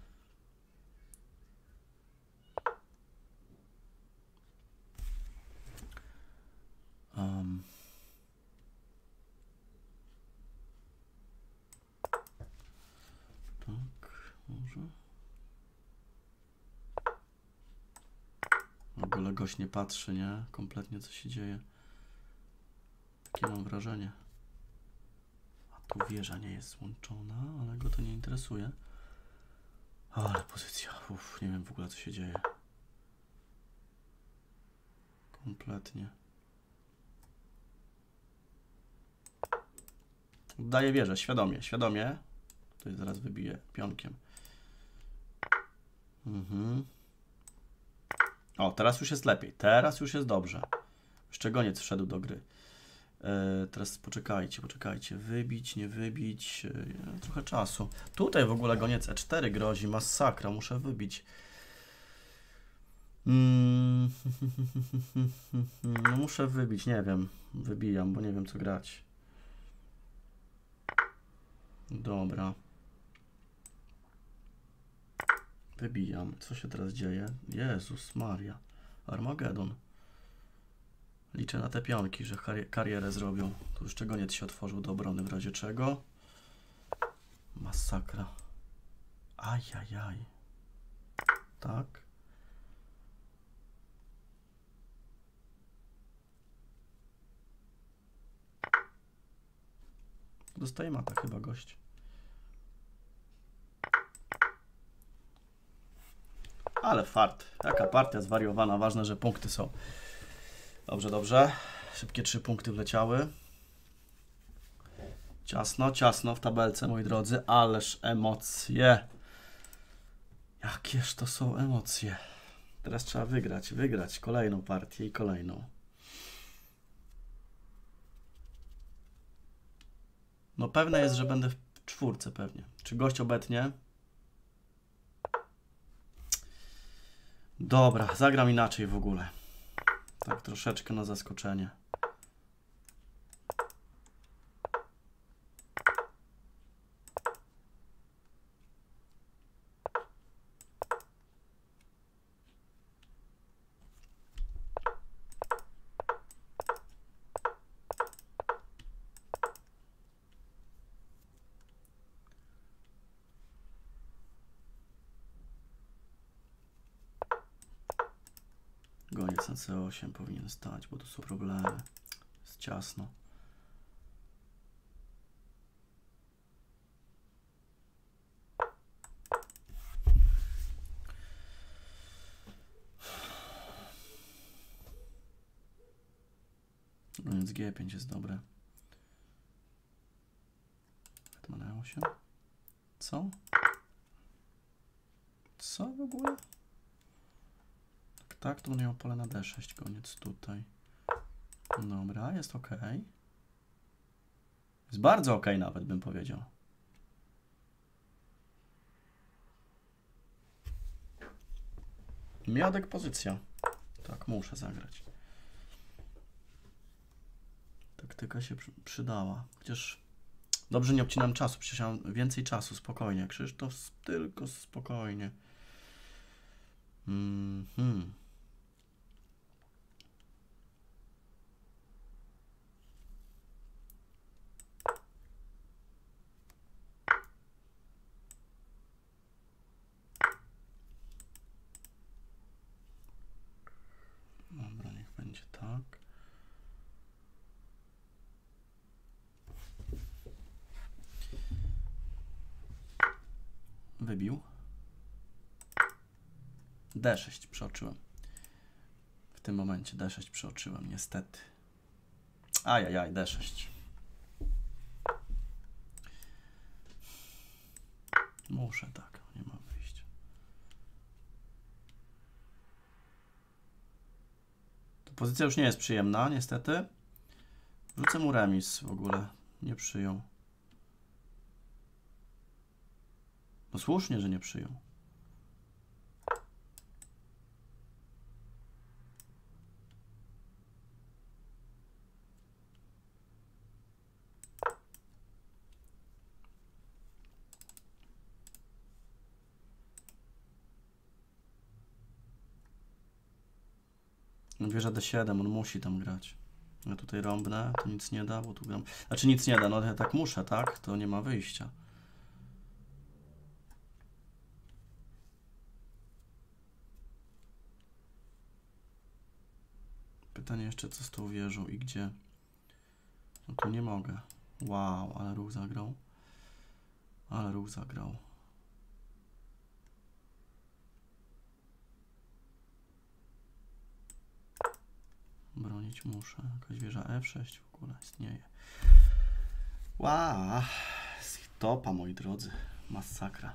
Speaker 1: Um. Tak, może. W ogóle gość nie patrzy, nie? Kompletnie co się dzieje. Takie mam wrażenie. A tu wieża nie jest złączona, ale go to nie interesuje. Ale pozycja, uff, nie wiem w ogóle co się dzieje. Kompletnie. Oddaję wieżę, świadomie, świadomie. Tutaj zaraz wybiję pionkiem. Mhm. O, teraz już jest lepiej. Teraz już jest dobrze. Jeszcze goniec wszedł do gry. E, teraz poczekajcie, poczekajcie. Wybić, nie wybić. E, trochę czasu. Tutaj w ogóle goniec E cztery grozi. Masakra, muszę wybić. Mm. No muszę wybić, nie wiem. Wybijam, bo nie wiem co grać. Dobra. Wybijam. Co się teraz dzieje? Jezus Maria. Armagedon. Liczę na te pionki, że karierę zrobią. Tu jeszcze goniec się otworzył do obrony w razie czego. Masakra. Ajajaj. Tak. Dostaje mata chyba gość. Ale fart. Jaka partia zwariowana. Ważne, że punkty są. Dobrze, dobrze. Szybkie trzy punkty wleciały. Ciasno, ciasno w tabelce, moi drodzy. Ależ emocje. Jakież to są emocje. Teraz trzeba wygrać, wygrać kolejną partię i kolejną. No pewne jest, że będę w czwórce pewnie. Czy gość obetnie? Dobra, zagram inaczej w ogóle. Tak troszeczkę na zaskoczenie. koniec na C osiem powinien stać, bo to są problemy. Jest ciasno. Koniec G pięć jest dobre. Hetman E osiem. Co? Co w ogóle? Tak, tak, to będę miał pole na D sześć, koniec tutaj. Dobra, jest ok. Jest bardzo ok nawet, bym powiedział. Miodek pozycja. Tak, muszę zagrać. Taktyka się przy, przydała. Chociaż dobrze nie obcinam czasu. Przecież mam więcej czasu. Spokojnie. Krzysztof, tylko spokojnie. Mhm. Dobra, niech będzie tak. Wybił. D sześć przeoczyłem. W tym momencie D sześć przeoczyłem, niestety. Ajajaj, D sześć. Muszę tak, nie ma wyjścia. To pozycja już nie jest przyjemna, niestety. Wrzucę mu remis w ogóle. Nie przyjął. No słusznie, że nie przyjął. Wieża D siedem, on musi tam grać. Ja tutaj rąbnę, to nic nie da, bo tu gram... Znaczy nic nie da, no ja tak muszę, tak? To nie ma wyjścia. Pytanie jeszcze, co z tą wieżą i gdzie? No tu nie mogę. Wow, ale ruch zagrał. Ale ruch zagrał. Bronić muszę. Jakaś wieża F sześć w ogóle istnieje. Wow, stopa, moi drodzy. Masakra.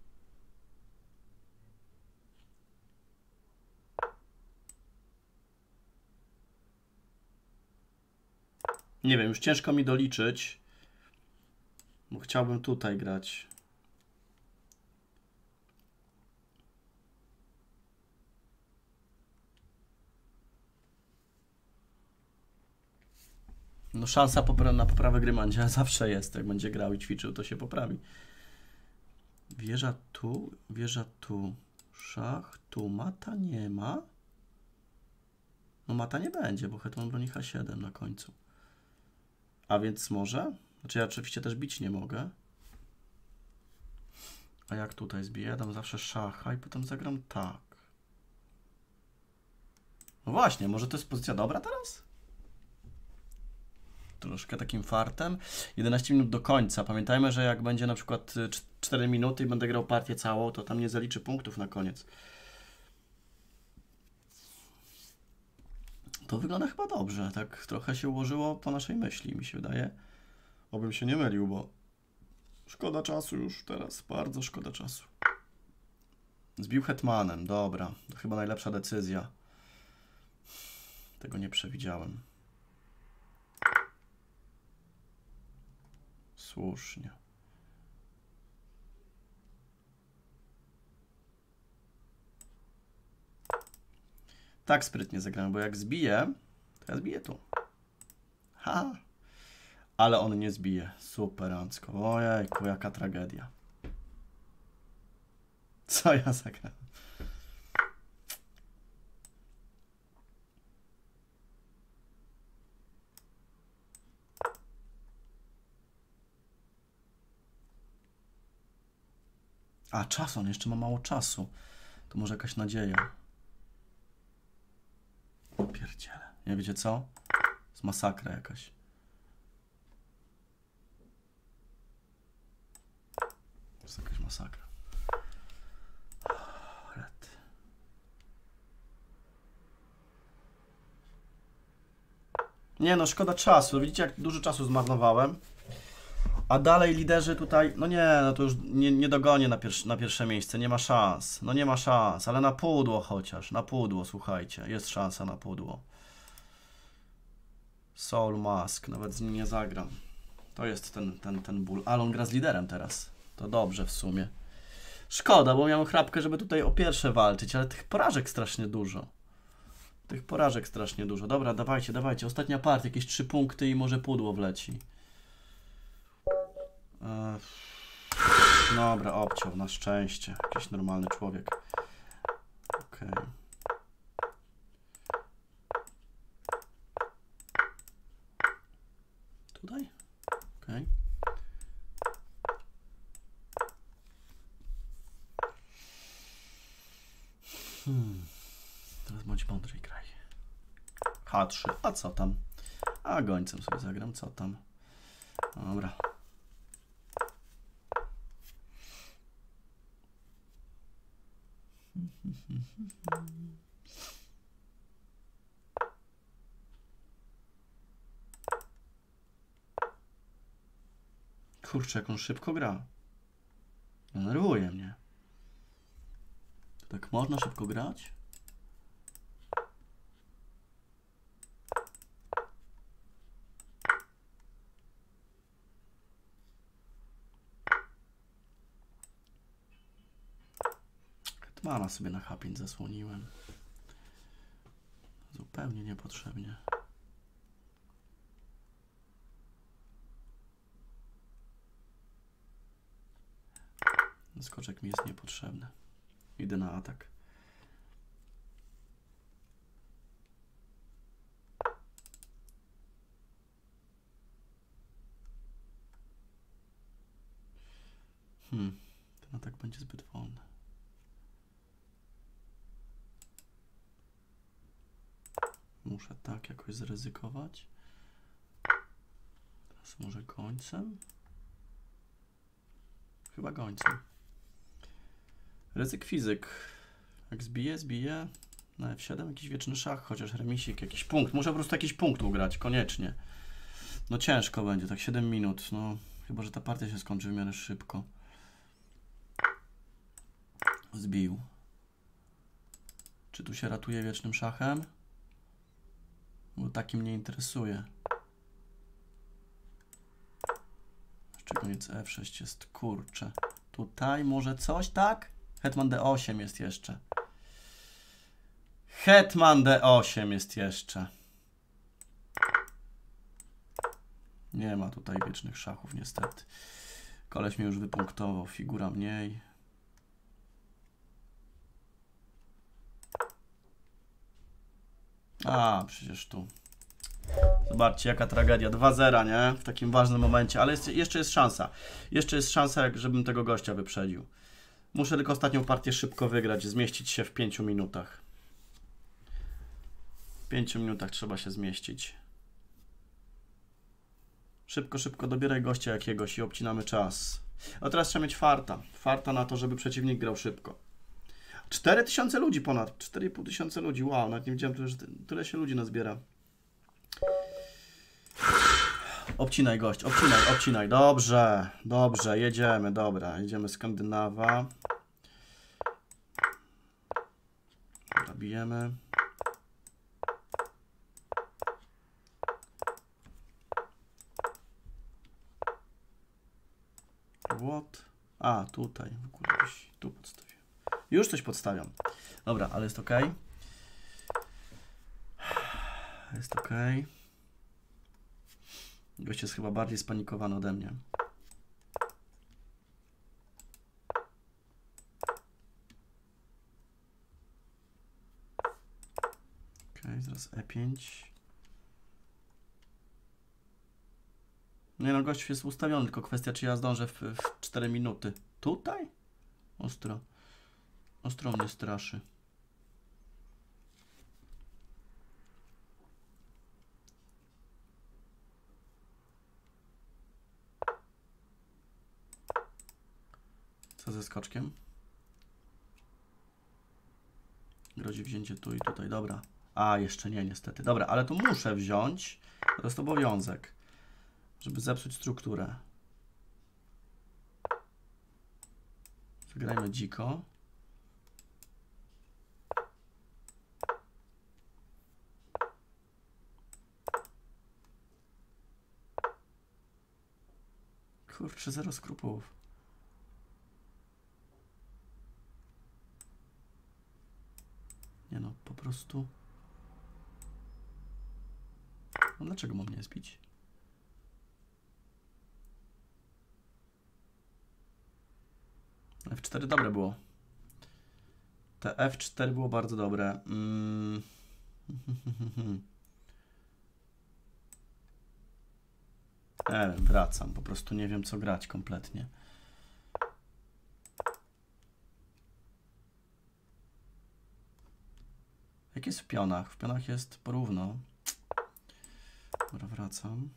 Speaker 1: Nie wiem, już ciężko mi doliczyć, bo chciałbym tutaj grać. No szansa popra na poprawę gry Mandzia zawsze jest. Jak będzie grał i ćwiczył, to się poprawi. Wieża tu, wieża tu. Szach tu. Mata nie ma. No mata nie będzie, bo hetman broni H siedem na końcu. A więc może? Znaczy ja oczywiście też bić nie mogę. A jak tutaj zbiję? Dam zawsze szacha i potem zagram tak. No właśnie, może to jest pozycja dobra teraz? Troszkę takim fartem. jedenaście minut do końca. Pamiętajmy, że jak będzie na przykład cztery minuty i będę grał partię całą, to tam nie zaliczy punktów na koniec. To wygląda chyba dobrze. Tak trochę się ułożyło po naszej myśli, mi się wydaje. Obym się nie mylił, bo szkoda czasu już teraz. Bardzo szkoda czasu. Zbił hetmanem. Dobra. To chyba najlepsza decyzja. Tego nie przewidziałem. Słusznie. Tak sprytnie zagrałem, bo jak zbiję, to ja zbiję tu. Ha! Ale on nie zbije. Superancko. Ojejku, jaka tragedia. Co ja zagrałem? A, czas, on jeszcze ma mało czasu. To może jakaś nadzieja. Nie wiecie co? To jest masakra jakaś. To jest jakaś masakra. Red. Nie no, szkoda czasu. Widzicie, jak dużo czasu zmarnowałem. A dalej liderzy tutaj, no nie, no to już nie, nie dogonię na, pierwsze, na pierwsze miejsce, nie ma szans. No nie ma szans, ale na pudło chociaż, na pudło, słuchajcie, jest szansa na pudło. Soul Mask, nawet z nim nie zagram. To jest ten, ten, ten ból. Ale on gra z liderem teraz. To dobrze w sumie. Szkoda, bo miałem chrapkę, żeby tutaj o pierwsze walczyć, ale tych porażek strasznie dużo. Tych porażek strasznie dużo. Dobra, dawajcie, dawajcie. Ostatnia partia, jakieś trzy punkty i może pudło wleci. Eee, dobra, obciął, na szczęście. Jakiś normalny człowiek. Okej. Okay. Tutaj? Okej. Okay. Hmm. Teraz bądź mądry graj. H trzy. A co tam? A gońcem sobie zagram. Co tam? Dobra. Kurczę, jak on szybko gra. Denerwuje mnie. Tak można szybko grać? Hetmana sobie na H pięć zasłoniłem. Zupełnie niepotrzebnie. Skoczek mi jest niepotrzebny. Idę na atak. Hmm, ten atak będzie zbyt wolny. Muszę tak jakoś zryzykować. Teraz może gońcem? Chyba gońcem. Ryzyk fizyk. Jak zbije, zbije. Na F siedem jakiś wieczny szach, chociaż remisik, jakiś punkt. Muszę po prostu jakiś punkt ugrać, koniecznie. No ciężko będzie, tak siedem minut. No, chyba że ta partia się skończy w miarę szybko. Zbił. Czy tu się ratuje wiecznym szachem? Bo taki mnie interesuje. Jeszcze koniec F sześć jest, kurczę. Tutaj może coś, tak? Hetman D osiem jest jeszcze. Hetman D osiem jest jeszcze. Nie ma tutaj wiecznych szachów niestety. Koleś mnie już wypunktował, figura mniej. A, przecież tu. Zobaczcie, jaka tragedia. dwa zero, nie? W takim ważnym momencie. Ale jest, jeszcze jest szansa. Jeszcze jest szansa, jak żebym tego gościa wyprzedził. Muszę tylko ostatnią partię szybko wygrać. Zmieścić się w pięciu minutach. W pięciu minutach trzeba się zmieścić. Szybko, szybko dobieraj gościa jakiegoś i obcinamy czas. A teraz trzeba mieć farta. Farta na to, żeby przeciwnik grał szybko. cztery tysiące ludzi ponad. cztery i pół tysiące ludzi. Wow, nawet nie wiedziałem, że tyle się ludzi nazbiera. Obcinaj gość, obcinaj, obcinaj. Dobrze, dobrze, jedziemy, dobra. Jedziemy Skandynawa. Zabijemy. What? A, tutaj. Gdzieś tu podstawiłem. Już coś podstawiam. Dobra, ale jest ok. Jest ok. Gość jest chyba bardziej spanikowany ode mnie. Ok, zaraz E pięć. Nie no, gość jest ustawiony, tylko kwestia, czy ja zdążę w, w cztery minuty. Tutaj? Ostro. Ostro mnie straszy. ze skoczkiem. Grozi wzięcie tu i tutaj, dobra. A, jeszcze nie, niestety. Dobra, ale tu muszę wziąć. To jest obowiązek, żeby zepsuć strukturę. Zagrajmy dziko. Kurczę, zero skrupułów. Nie no, po prostu... No dlaczego mam nie zbić? F cztery dobre było. Te F cztery było bardzo dobre. Mm. Nie wiem, wracam. Po prostu nie wiem, co grać kompletnie. Jak jest w pionach? W pionach jest porówno. Dobra, wracam.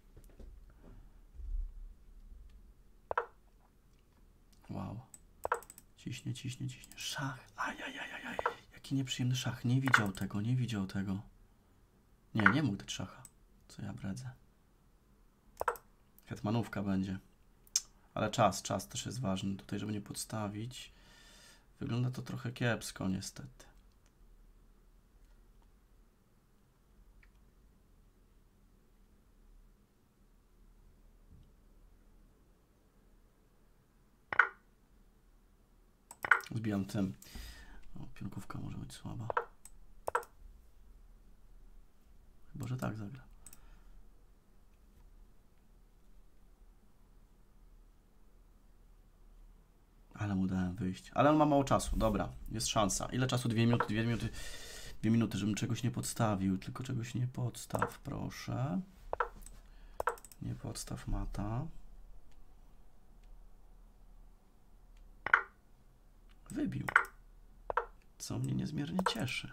Speaker 1: Wow. Ciśnie, ciśnie, ciśnie. Szach. Ajajajajaj. Jaki nieprzyjemny szach. Nie widział tego, nie widział tego. Nie, nie mógł dać szacha. Co ja bredzę. Hetmanówka będzie. Ale czas, czas też jest ważny tutaj, żeby nie podstawić. Wygląda to trochę kiepsko niestety. Zbijam tym. O, pionkówka może być słaba. Chyba, że tak zagra. Ale mu dałem wyjść. Ale on ma mało czasu. Dobra, jest szansa. Ile czasu? Dwie minuty, dwie minuty, dwie minuty, żebym czegoś nie podstawił. Tylko czegoś nie podstaw, proszę. Nie podstaw mata. Wybił. Co mnie niezmiernie cieszy.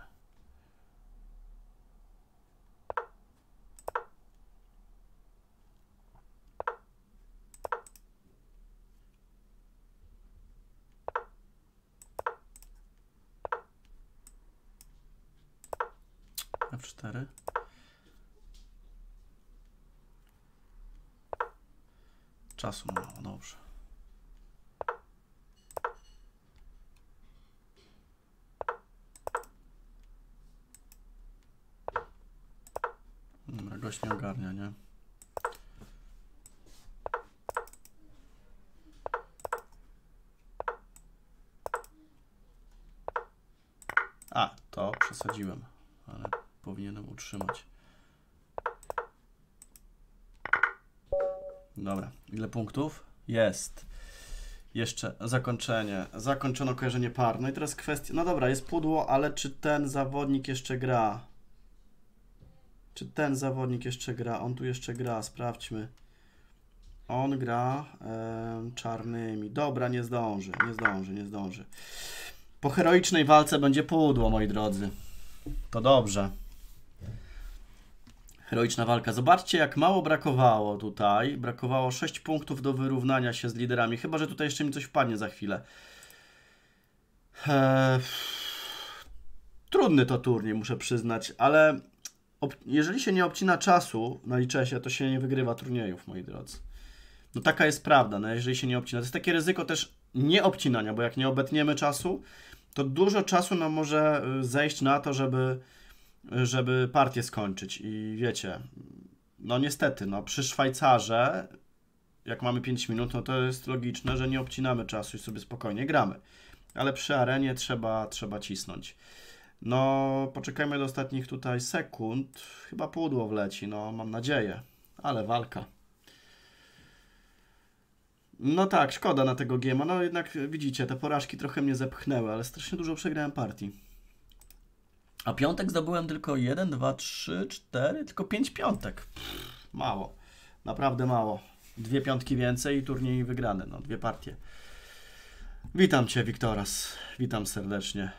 Speaker 1: F cztery. Czasu mało, dobrze. Dobra, gość nie ogarnia, nie? A, to przesadziłem, ale powinienem utrzymać. Dobra, ile punktów? Jest. Jeszcze zakończenie. Zakończono kojarzenie par. No i teraz kwestia... No dobra, jest pudło, ale czy ten zawodnik jeszcze gra? Czy ten zawodnik jeszcze gra? On tu jeszcze gra, sprawdźmy. On gra e, czarnymi. Dobra, nie zdąży, nie zdąży, nie zdąży. Po heroicznej walce będzie pudło, moi drodzy. To dobrze. Heroiczna walka. Zobaczcie, jak mało brakowało tutaj. Brakowało sześć punktów do wyrównania się z liderami. Chyba że tutaj jeszcze mi coś wpadnie za chwilę. Eee, trudny to turniej, muszę przyznać, ale jeżeli się nie obcina czasu na liczenie, to się nie wygrywa turniejów, moi drodzy. No taka jest prawda, no jeżeli się nie obcina. To jest takie ryzyko też nieobcinania, bo jak nie obetniemy czasu, to dużo czasu nam może zejść na to, żeby, żeby partię skończyć. I wiecie, no niestety, no przy Szwajcarze, jak mamy pięć minut, no to jest logiczne, że nie obcinamy czasu i sobie spokojnie gramy. Ale przy arenie trzeba, trzeba cisnąć. No, poczekajmy do ostatnich tutaj sekund. Chyba pudło wleci, no mam nadzieję. Ale walka. No tak, szkoda na tego giema. No jednak widzicie, te porażki trochę mnie zepchnęły, ale strasznie dużo przegrałem partii. A piątek zdobyłem tylko jeden, dwa, trzy, cztery, tylko pięć piątek. Pff, mało. Naprawdę mało. Dwie piątki więcej i turniej wygrany. No, dwie partie. Witam Cię, Wiktoras. Witam serdecznie.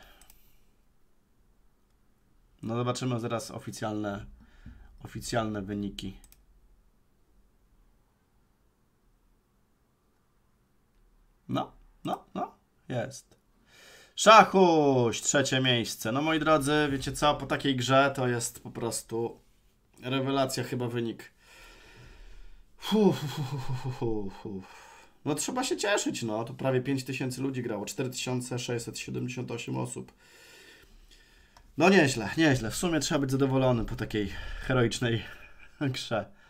Speaker 1: No zobaczymy zaraz oficjalne, oficjalne wyniki. No, No, no, jest. Szachuś, trzecie miejsce. No moi drodzy, wiecie co, po takiej grze to jest po prostu rewelacja chyba wynik. Uf, uf, uf, uf, uf. No trzeba się cieszyć, no. To prawie pięć tysięcy ludzi grało, cztery tysiące sześćset siedemdziesiąt osiem osób. No nieźle, nieźle. W sumie trzeba być zadowolonym po takiej heroicznej grze.